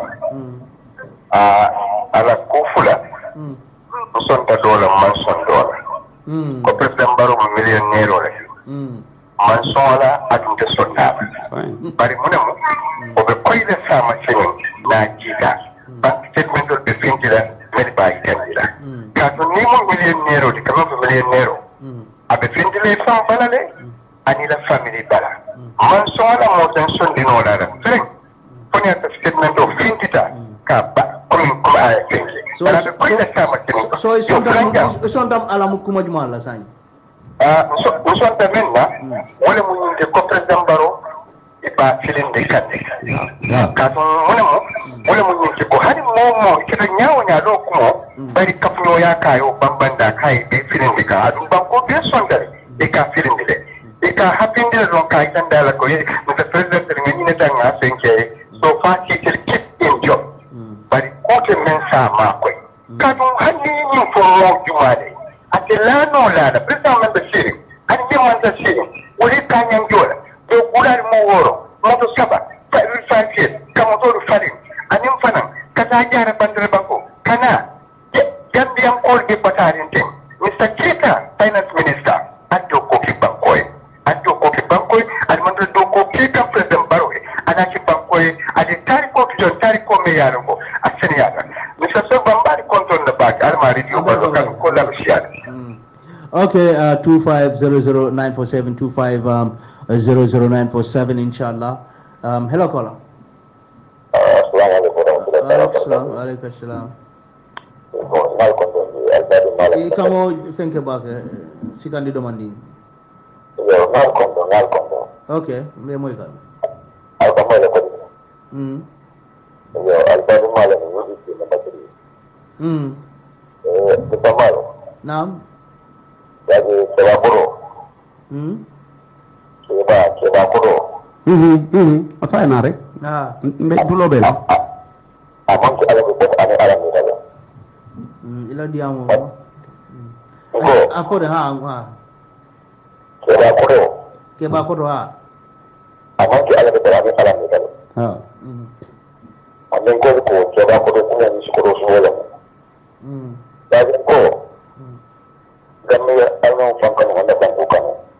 ala kufula sonta dola man son dola ko president Barrow mo millionaire ole man sola adum te sonta bari munemo o be koyde sama sinin na jita bank statement be findira medi bay tendira ka to ni mo millionaire ole kama ko millionaire abe findile fam balale ani la family bala man sola mo tan sondino la ra fere poni at statement of findita ka ba comme ay findira so isondam ala mukuma jumala sany usonta menna wala mu ñinde ko president Barrow e ba filinde kande ka to wala mu ñinde ko hani momo kito nyaawo nyaado ko bari kapno ya kayo bambanda kay be filinde ka adu banko be sondare e ka filinde de e ka hapinde don kay tandala ko e no president ni ne tanga senke so fa ki keep in job bari ko te men sa ma koy kadum hanni ni fo mo jumade atilano la da president man bashiri andi man bashiri wuri kanyan jola do gulal mo woro moto saba fa rifati kamo to rufali anim fanan kata jara bandre banko kana Gambian all the batarin thing Mr. Kita finance minister addo ko ki bankoy al man do ko ki ka president Barrow anachi bankoy adi tari ko to tari ko me yani ko asenya Mr. Bambari control the back almari dio ko kan ko la shiya Okay, 2500947 00947 inshallah. Hello caller. Assalamu alaikum. Kamu think about si candido mandi. Okay, me muy kan. Naam. Jadi Kebakuro. Kebakuro. Apa yang narik? Ah. Pulau Bela. Amang kita ada alam ni saja. Ila dia mo. Go. Ako dah ha. Kebakuro ha. Amang kita ada alam ni saja. Ha. Amang ko Kebakuro punya ni sekolah semua. Jadi ko kami alam fangkan wanda fangkukan.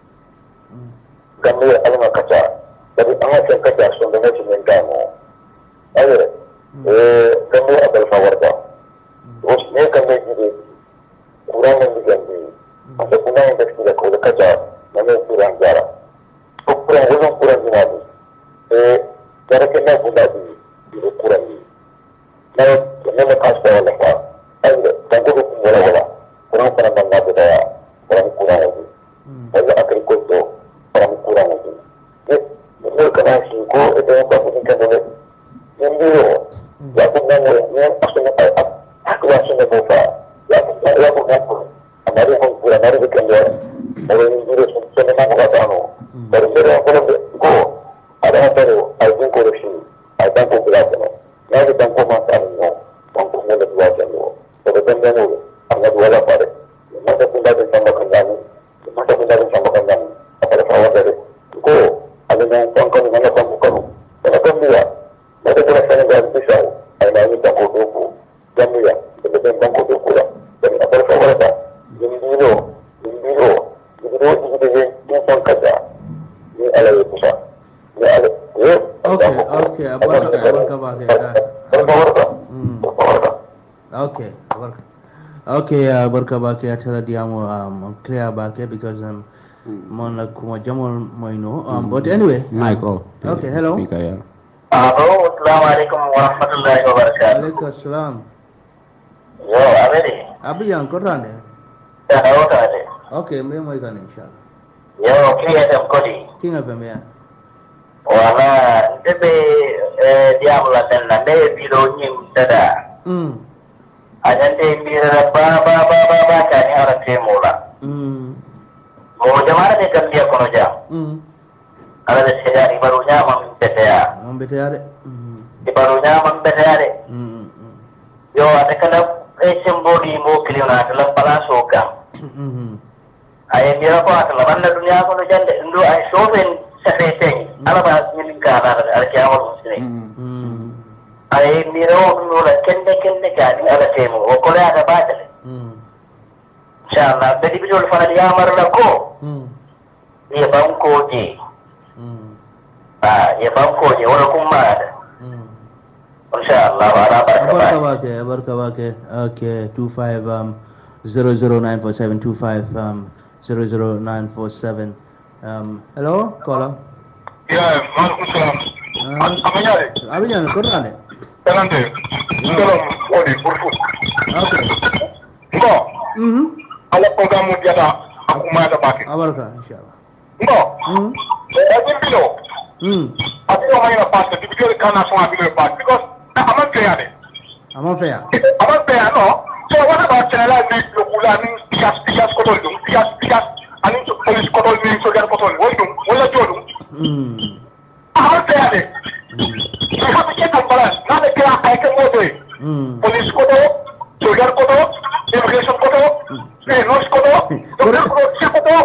Kami alam kaca. Jadi angat yang kaca sebenarnya sementara. Ayo. Kami ada fawarta. Terus ni kami jadi kurang yang diganti. Masa kurang yang tidak kau kaca, mana kurang jarak. Kurang dinami. Jarak kena pun tadi kurang ni. Nah, kena lepas dah lepas. Ayo, tangguh mula. Kurang pernah mengambil daya, kurang lagi. Kalau akhir kotor, kurang lagi. Ini kena singko itu yang berfungsikan oleh yang aku yang aslinya aku aslinya buka. Aku amari kurang hari bekerja. Orang yang dulu senang berkata baru saya ko ada apa tu? Aku koreksi, aku belajar. Nanti aku masalah aku mula belajar Sebetulnya hanya dua lapar. Masa pindah dan tambahkan kami. Apa awal dari ko ada yang tangkap dengan tangkukan. Kenapa dia? Mereka terasa dengan pisau. Ada yang tangkap duku. Kami ya, sebetulnya tangkap duku lah. Jadi apa awal dah? Ini dulu. Ini tangkap dah. Ini alai pusat. Ini alai. Okay. Okay, barka bake atara diamo clear bake because mon la kuma jamol moino but anyway Michael. Okay, hello. Assalamualaikum warahmatullahi wabarakatuh. Waalaikumsalam. Yo, Amiri. Abiyan korande. Ya, awatane. Okay, me mo ikan inshallah. Yo, clear them kodi. Kinga pemea. Wala, debe diamo la tanna be bilo nyim tada. Ajante mira ba kani ara temula. Mo jamana de kan dia kono jam. Ala de sejari barunya membetea. Di barunya membetea. Yo ada kana sembodi mo kliona dalam pala soka. Ay mira ko atala banda dunia kono jande ndo ay sofen sefeteng. Ala ba nyingka ala kiawo muslim. Ay miro nula kende kani ala temu o kole ada badal inshallah bedi bidol fana ya marla ko ya banko je ya banko je wala kuma ada inshallah ala barka bake okay 25 00947 25 00947 hello caller ya maalaikum salam abiyan korane Tenante, tolong oli burfu. Okay. Ngo. Ala program diata aku ma da baki. Abarka inshallah. Ngo. Ajin bilo. Ati o mayna pass di video kana so abilo pass because amang kaya de. Amang fair. Amang fair no. So what about channel ni lokula ni tigas kotol dum tigas ani to police kotol ni so gar kotol wondum wala jodum. Amang fair de. Kami kita balas, nanti kita akan modal. Polis kodo, soldier kodo, immigration kodo, nurse kodo, dokter kodo, siapa kodo.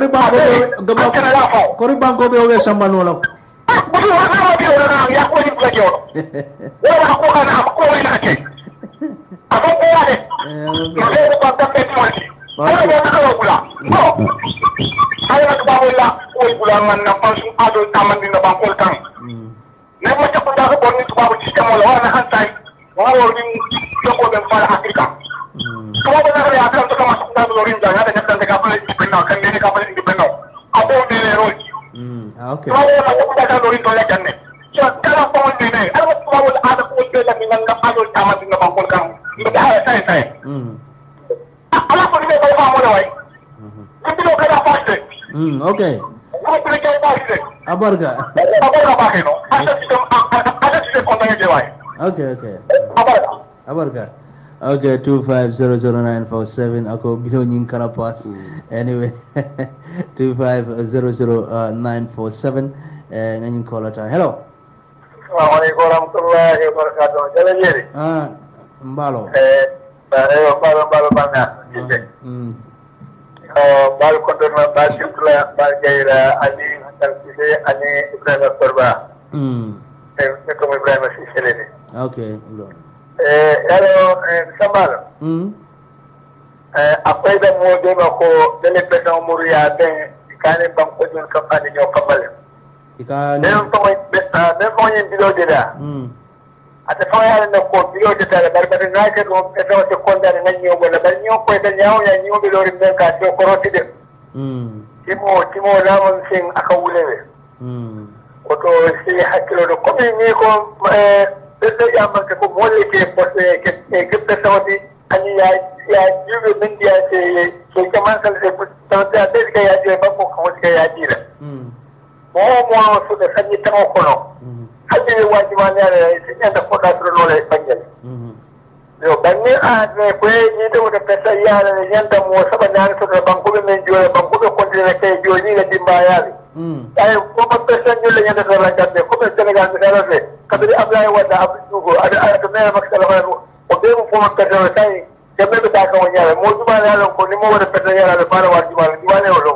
Kori bangko be oge sambal wala. Bukan orang dia orang yang aku ini belajar. Orang aku kan aku ini aja. Aku ada. Saya bukan tempat lagi. Saya bukan kalau pula. Saya nak bawa lah. Oi bulangan nampak ada taman di bangkol kang. Nama cakap dah pun itu bawa sistem orang hantai. Wow, ni joko ben fala Afrika. Kamo ba na ya kan to kama sunda do rin janga da kan ka fala di benno kan ne ka fala di benno. Abo ne ne ro. Okay. Kamo ba na ka do rin to la janne. So kala ko ne ne. Ala ko wala ada ko be la min nga palo tama din ba ko kan. Ni da sai. Ala ko ne ba mo na wai. Ni do ka da faste. Okay. Ko ko ke faste. Abarga. Abarga ba ke no. Asa si konta je wai. Okay. Abarga. Okay, 2500947. Ako bilongin karapas. Anyway, 2500947. Ngayon call ata. Hello. Assalamualaikum warahmatullahi wabarakatuh. Jalan jeri. Mbalo. Balo banyak. Bal kontorna bal simpla bal jaira ani hantar sile ani Ibrahim Sorba. Ko Ibrahim sile ni. Okay. Yaro sambal. Akwai da mo de ma ko dele pesa muriya ben kane ban ko jun kampani nyo kambal. Ikane. Ne ko yin bilo de da. Ata fa ya na ko bilo de da bar na ke ko pesa ko konda na nyo wala bar nyo ko da nyawo ya nyo bilo rin ben ka to ko roti de. Timo na mon sing aka wulewe. Ko to si hakilo do ko ni ko Bese ya manke ko molle ke poste ke pesa wati ani ya juve min dia se kaman kal se tawta de ka ya je ba ko ko ka ya jira mo su da sanni tan ko no hadi wajiba ne ya sin da ko da tro no le bangal yo banni a ne ko ni da pesa ya ne yanda mo saba na so da banko men jore banko ko ne ke joni ne dimba ya ay ko pesa ni le yanda da la gadde ko pesa ga ga ga kabiri Abdoulaye Wade Abdou Diouf ada maire Macky Sall o be mo foma perdre tay jambe be ta ka wonyare mo juma la ko ni mo wada perdre yara be para war juma ne wolo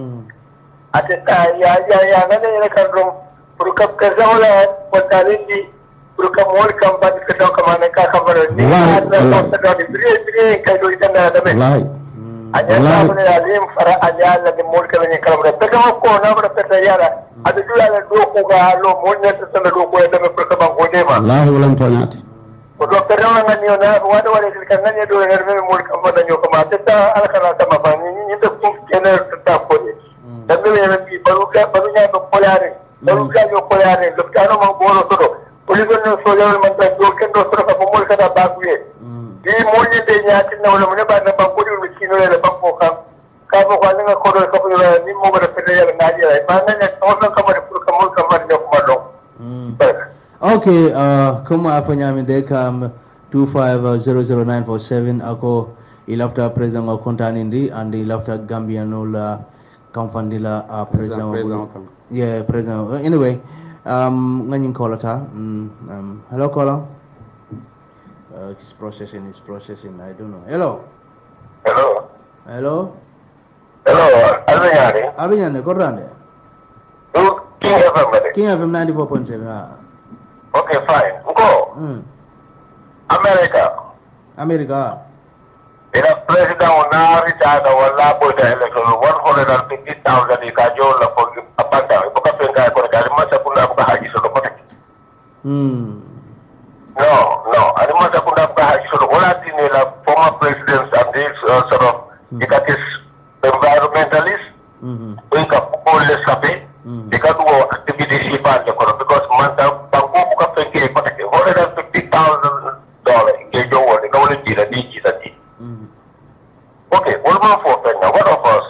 ate ta ya ngane ne kan rom pour que perdre wala ko talindi pour que mo kam ba ke to kam ne ka khabar ni na ko ta do bire kay do itana da be ajalla ne alim fara ajalla de mo ka ne kala be ko na ba perdre yara ada juga ada dua kuga lo monya terus dua kuga ada perkembang kode mah. Allah ulang tonyat. Kalau kerana ngani ona, wada kerana do herme mul kamana nyo kamate ta ala kana sama bani ni itu pun kena tetap kode. Dan dia yang barunya berkolare, barunya berkolare. Lepas itu bolo todo. Poligon sosial mantan doken dosa kapumul kada baguye. Di mulnya dia nyatin na ulah mana bana bangkudi miskin oleh bangkokam. Kamu kalau nggak kodoh kamu ni mau berpikir yang ngaji lah. Mana yang orang kamar yang kumalong. Okay, kuma apa nyamin dekam 2500947 ako ilafta president of Kontanindi and ilafta Gambiano la kamfandila president. Yeah, president. Anyway, nganying caller ta. Hello caller. It's processing. I don't know. Hello. Hello, Abinyane, korande. King FM 94.7. Okay, fine. Go. America. Ina president na retired wala boy da election 150,000 ikajo la for apanda. Ibuka penga ko ka masa kuna ka haji so ko. No. Ani masa kuna ka haji so wala tini la former presidents and this sort of ikatis environmentalist. Ika ko le sabe. Ika do activity sipa ko because manta bangu ka penga ko take $150,000 ikajo wala ka wala jira di jira di. Okay, what about for Kenya? What of us?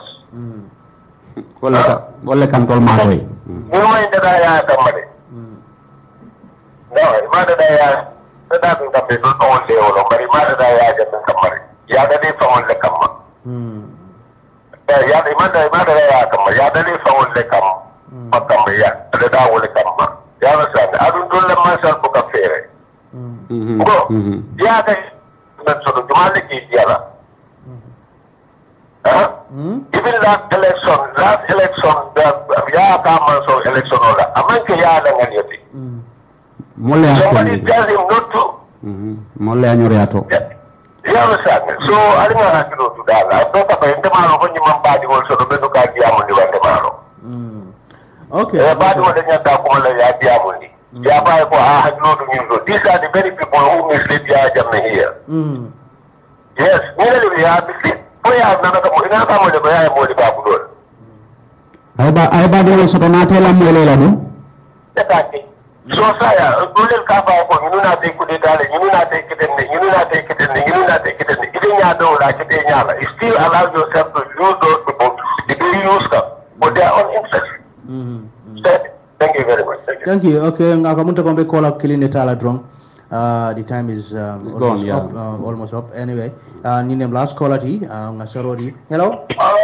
Boleh kantol mahoy. Semua yang daya kamari. No, mana daya? Sedang kami tu tahun lewat, mari mana daya jangan kamari. Ya ada di tahun lekam. Ya di mana daya kamari? Ya ada di tahun lekam. Makam ya, ada dah lekam. Ya macam, adun tu lemah sel buka fere. Ya ada. Sudah cuma lagi dia lah. Even last election, ya kaman so election ola. Aman ke ya dengan yati. Mulai somebody tell him not to. Mulai nyuriato. Ya besar. So ada mana kilo tu dah lah. Apa apa yang temalo pun nyimam badi hol so betul kaki amun di bawah temalo. Okay. Badi hol dengan tak kumala ya dia amun di. Yaba ko no do nyundo. These are the very people who mislead ya Jammeh here. Yes, nila ya mislead. Boya na ka mo ina ka mo de boya mo di ba budol. Ay ba do so na tela mo lela do. Tati. So saya dole ka ba ko ñu na te ku de dale ñu na te kitende ñu na te kitende ñu na te kitende ide nya do la kite nya la. Still allow yourself to use those people to be used for their own interest. Thank you very much. Thank you. Okay, ngakamunta kombe call up killing tala drunk. The time is gone, yeah. Almost up. Anyway, ninem last caller ti ngasarodi. Hello.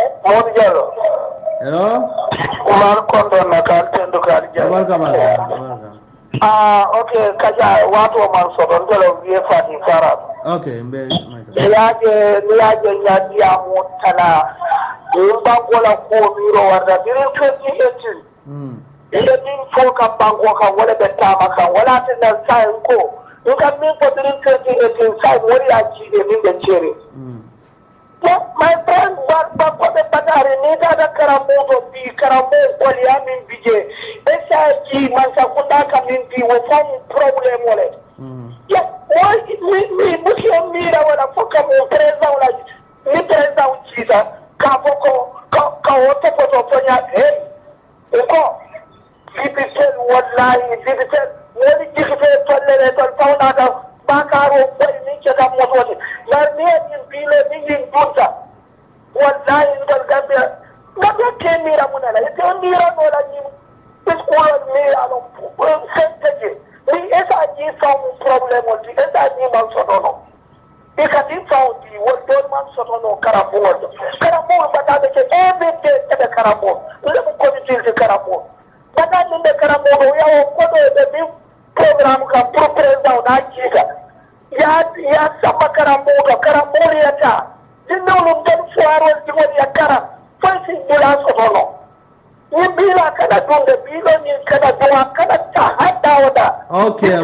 Hello. Umar kondo na kaltendo kalja. Welcome. Okay, kaja watu wa mansodo ndelo vie fati farat. Okay, mbe. Niaje nyadi ya mutana. Imba kola ko miro warda dirin 2018. Ile din fo ka bango ka wala betama ka wala tin sai ko. You can mean for dirin 2018 sai wori ya ci de min da chere. My friend, but for the Badari, neither the Karamoto be Karamo, Poliamin Bije, SIG, Mansakunda community will form problem on it. Yes, why we Muslim Mira when a fucker will press out like me press out Jesus, Kaboko, Kaota for Tonya, hey, Eko, Vipitel, what line, Vipitel, what did you say to let us found out? Bakaro boy niche da moto na ne in bile min dunta wallahi dal gambia gambia ke mira munala ite mira no la ni school mira no sente ni esa ji some problem o esa ni man so no e ka ti found di wo don man so no karabo bata de ke every day de karabo le ko di de karabo bata ni de karabo ya ko do de program ka pro president na jiga ya sama karamuri ya ta dinna mun dan fuaro dingo ya kara fansi bila sono ni bila kana dunga bilo ni kana doa kana ta hada wada okay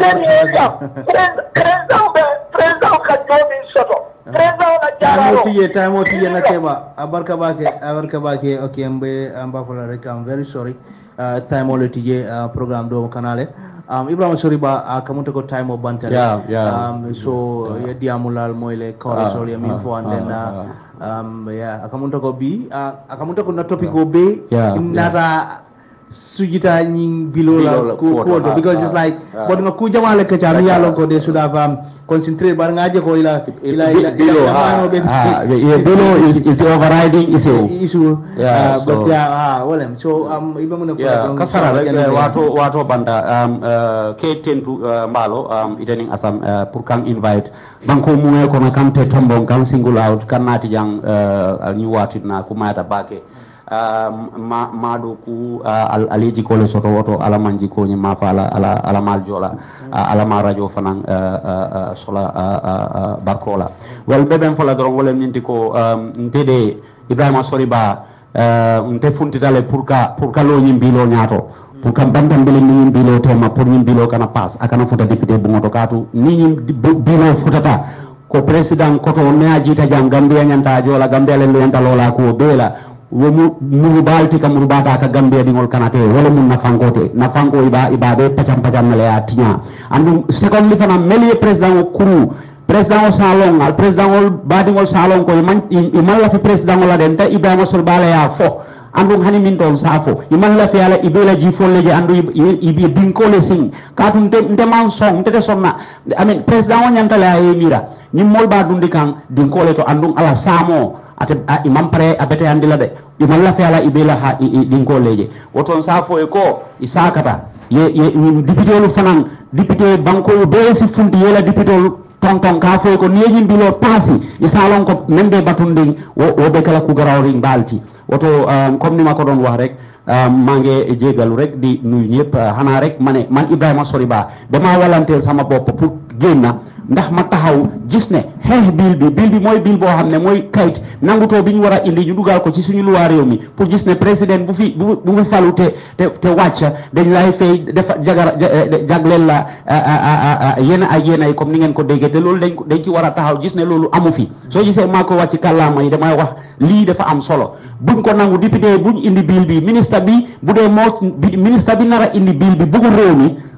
president ka jomi soto president na jararo time oti na keba abarka bake okay amba fola rek I'm very sorry time all tije program do kanale Ibrahim Soriba kamunta ko time of bantale so ya diamulal moyle kawre sol ya min fo and then akamunta ko bi akamunta ko na topic go be nata sujita nying bilola ko because it's like but nga ku jamale ka cha mi yalo ko de should have concentrate bar ngaje ko ila below is the overriding issue but well so iba mo na kasara wato banda ke tentu mbalo itening asam pour kan invite banko muwe ko na kamte tombon kan single out kanati jang ni watit na ku mata bake madu ku aliji ko le soto woto alamanji ko ni ma fala ala mal jola ala ma radio fanan sola barkola wal beben fola doron wolem ninti ko ntede Ibrahima Soriba nte funti dale pour ka lo nyimbilo nyato pour ka bandam bele ni nyimbilo tema pour nyimbilo kana pass akana futa député bu ngoto katu ni nyimbilo futata ko president koto ne ajita jam Gambia nyanta jola Gambia le nyanta lola ko bela womu mu balti kam rubata ka Gambia dingol kanate wala mun nafango iba be pacam mele atinya andu second li fana meli president kuru president salon al president badingol salon ko iman la fi president la den ta Ibrahima Sol bala ya fo andu hani min don safo iman la fi ala ibela ji folle je andu ibi dinko le sing katun te man song te sonna amen president on nyanta la mira nyimol ba dundi kan dinko le to andu ala samo ate imam pare abete andila de imam la fiala ibela ha dinko leje woton safo e ko isakata ye député lu fanan député banko be si funti yela député tonton ka fo ko neji bilo pasi isalon ko membe batunding wo be kala ku garawri balti woto comme ni ma ko don wax rek mange jegalu rek di nuy ñep xana rek man Ibrahima Soriba dama walante sama bop pour genna ndax ma taxaw gis ne xeex bil bi mooy bil boo xam ne mooy kayit nanguto bi ñu war a indi ñu dugal ko ci suñu loi réew mi pour gis ne président bu fi falu te wàcc dañ lay fay def jagleel la yéen ak yéen ay comme ni ngeen ko déggee te loolu dañ ci war a taxaw gis ne loolu amu fi soo gisee maa ko wàcc kàllaama yi damay wax lii dafa am solo buñ ko nangu député buñ indi bil bi ministre bi bu dee moo ministre bi nar a indi bil bi bëggul réew mi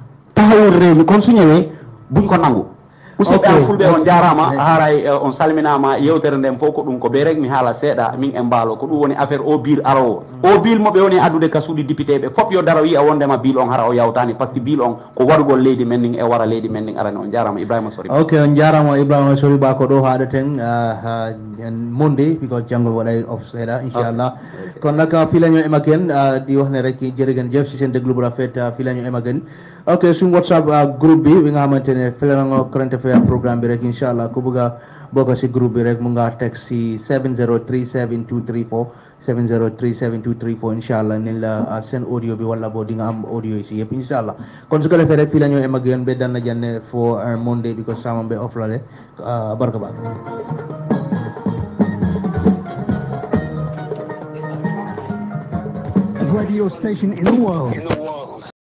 taxawul réew mi kon su ñëwee buñ ko nangu usiɓe am fulɓe on jarama haray on salminama yewtere nden fof ko ɗum ko ɓe rek mi haala seeɗa min e mbaalo ko ɗum woni affaire o biil arowo o biil moɓe woni addude ka suuɗi député ɓe fof yo daro wiya wondema biil on hara o yawtani par ce que biil on ko waɗugol leydi men nin e wara leydi men nin arani on jarama Ibrahima Sori ok on jarama Ibrahima Sori ba ko ɗo haɗaten monde because janggol waɗay off seeɗa inchallah kono nag filaño e maken ɗi waxne rek jërëgen jëf si seen déglu bu rafet filaño e maken ok suñu WhatsApp groupe bi nga xamante ne filango current affaire programme bi rek inchallah ku bëgg a bokk si groupe bi rek mu nga teg si 7037234 7037234 inchallah nañ la seen audio bi wala boo di nga am audio yi si yëpp inchallah kon su ko defee rek fii la ñoo em ak yéen ba dan na janne for Monday because sama be off la de barka ba radio station in the world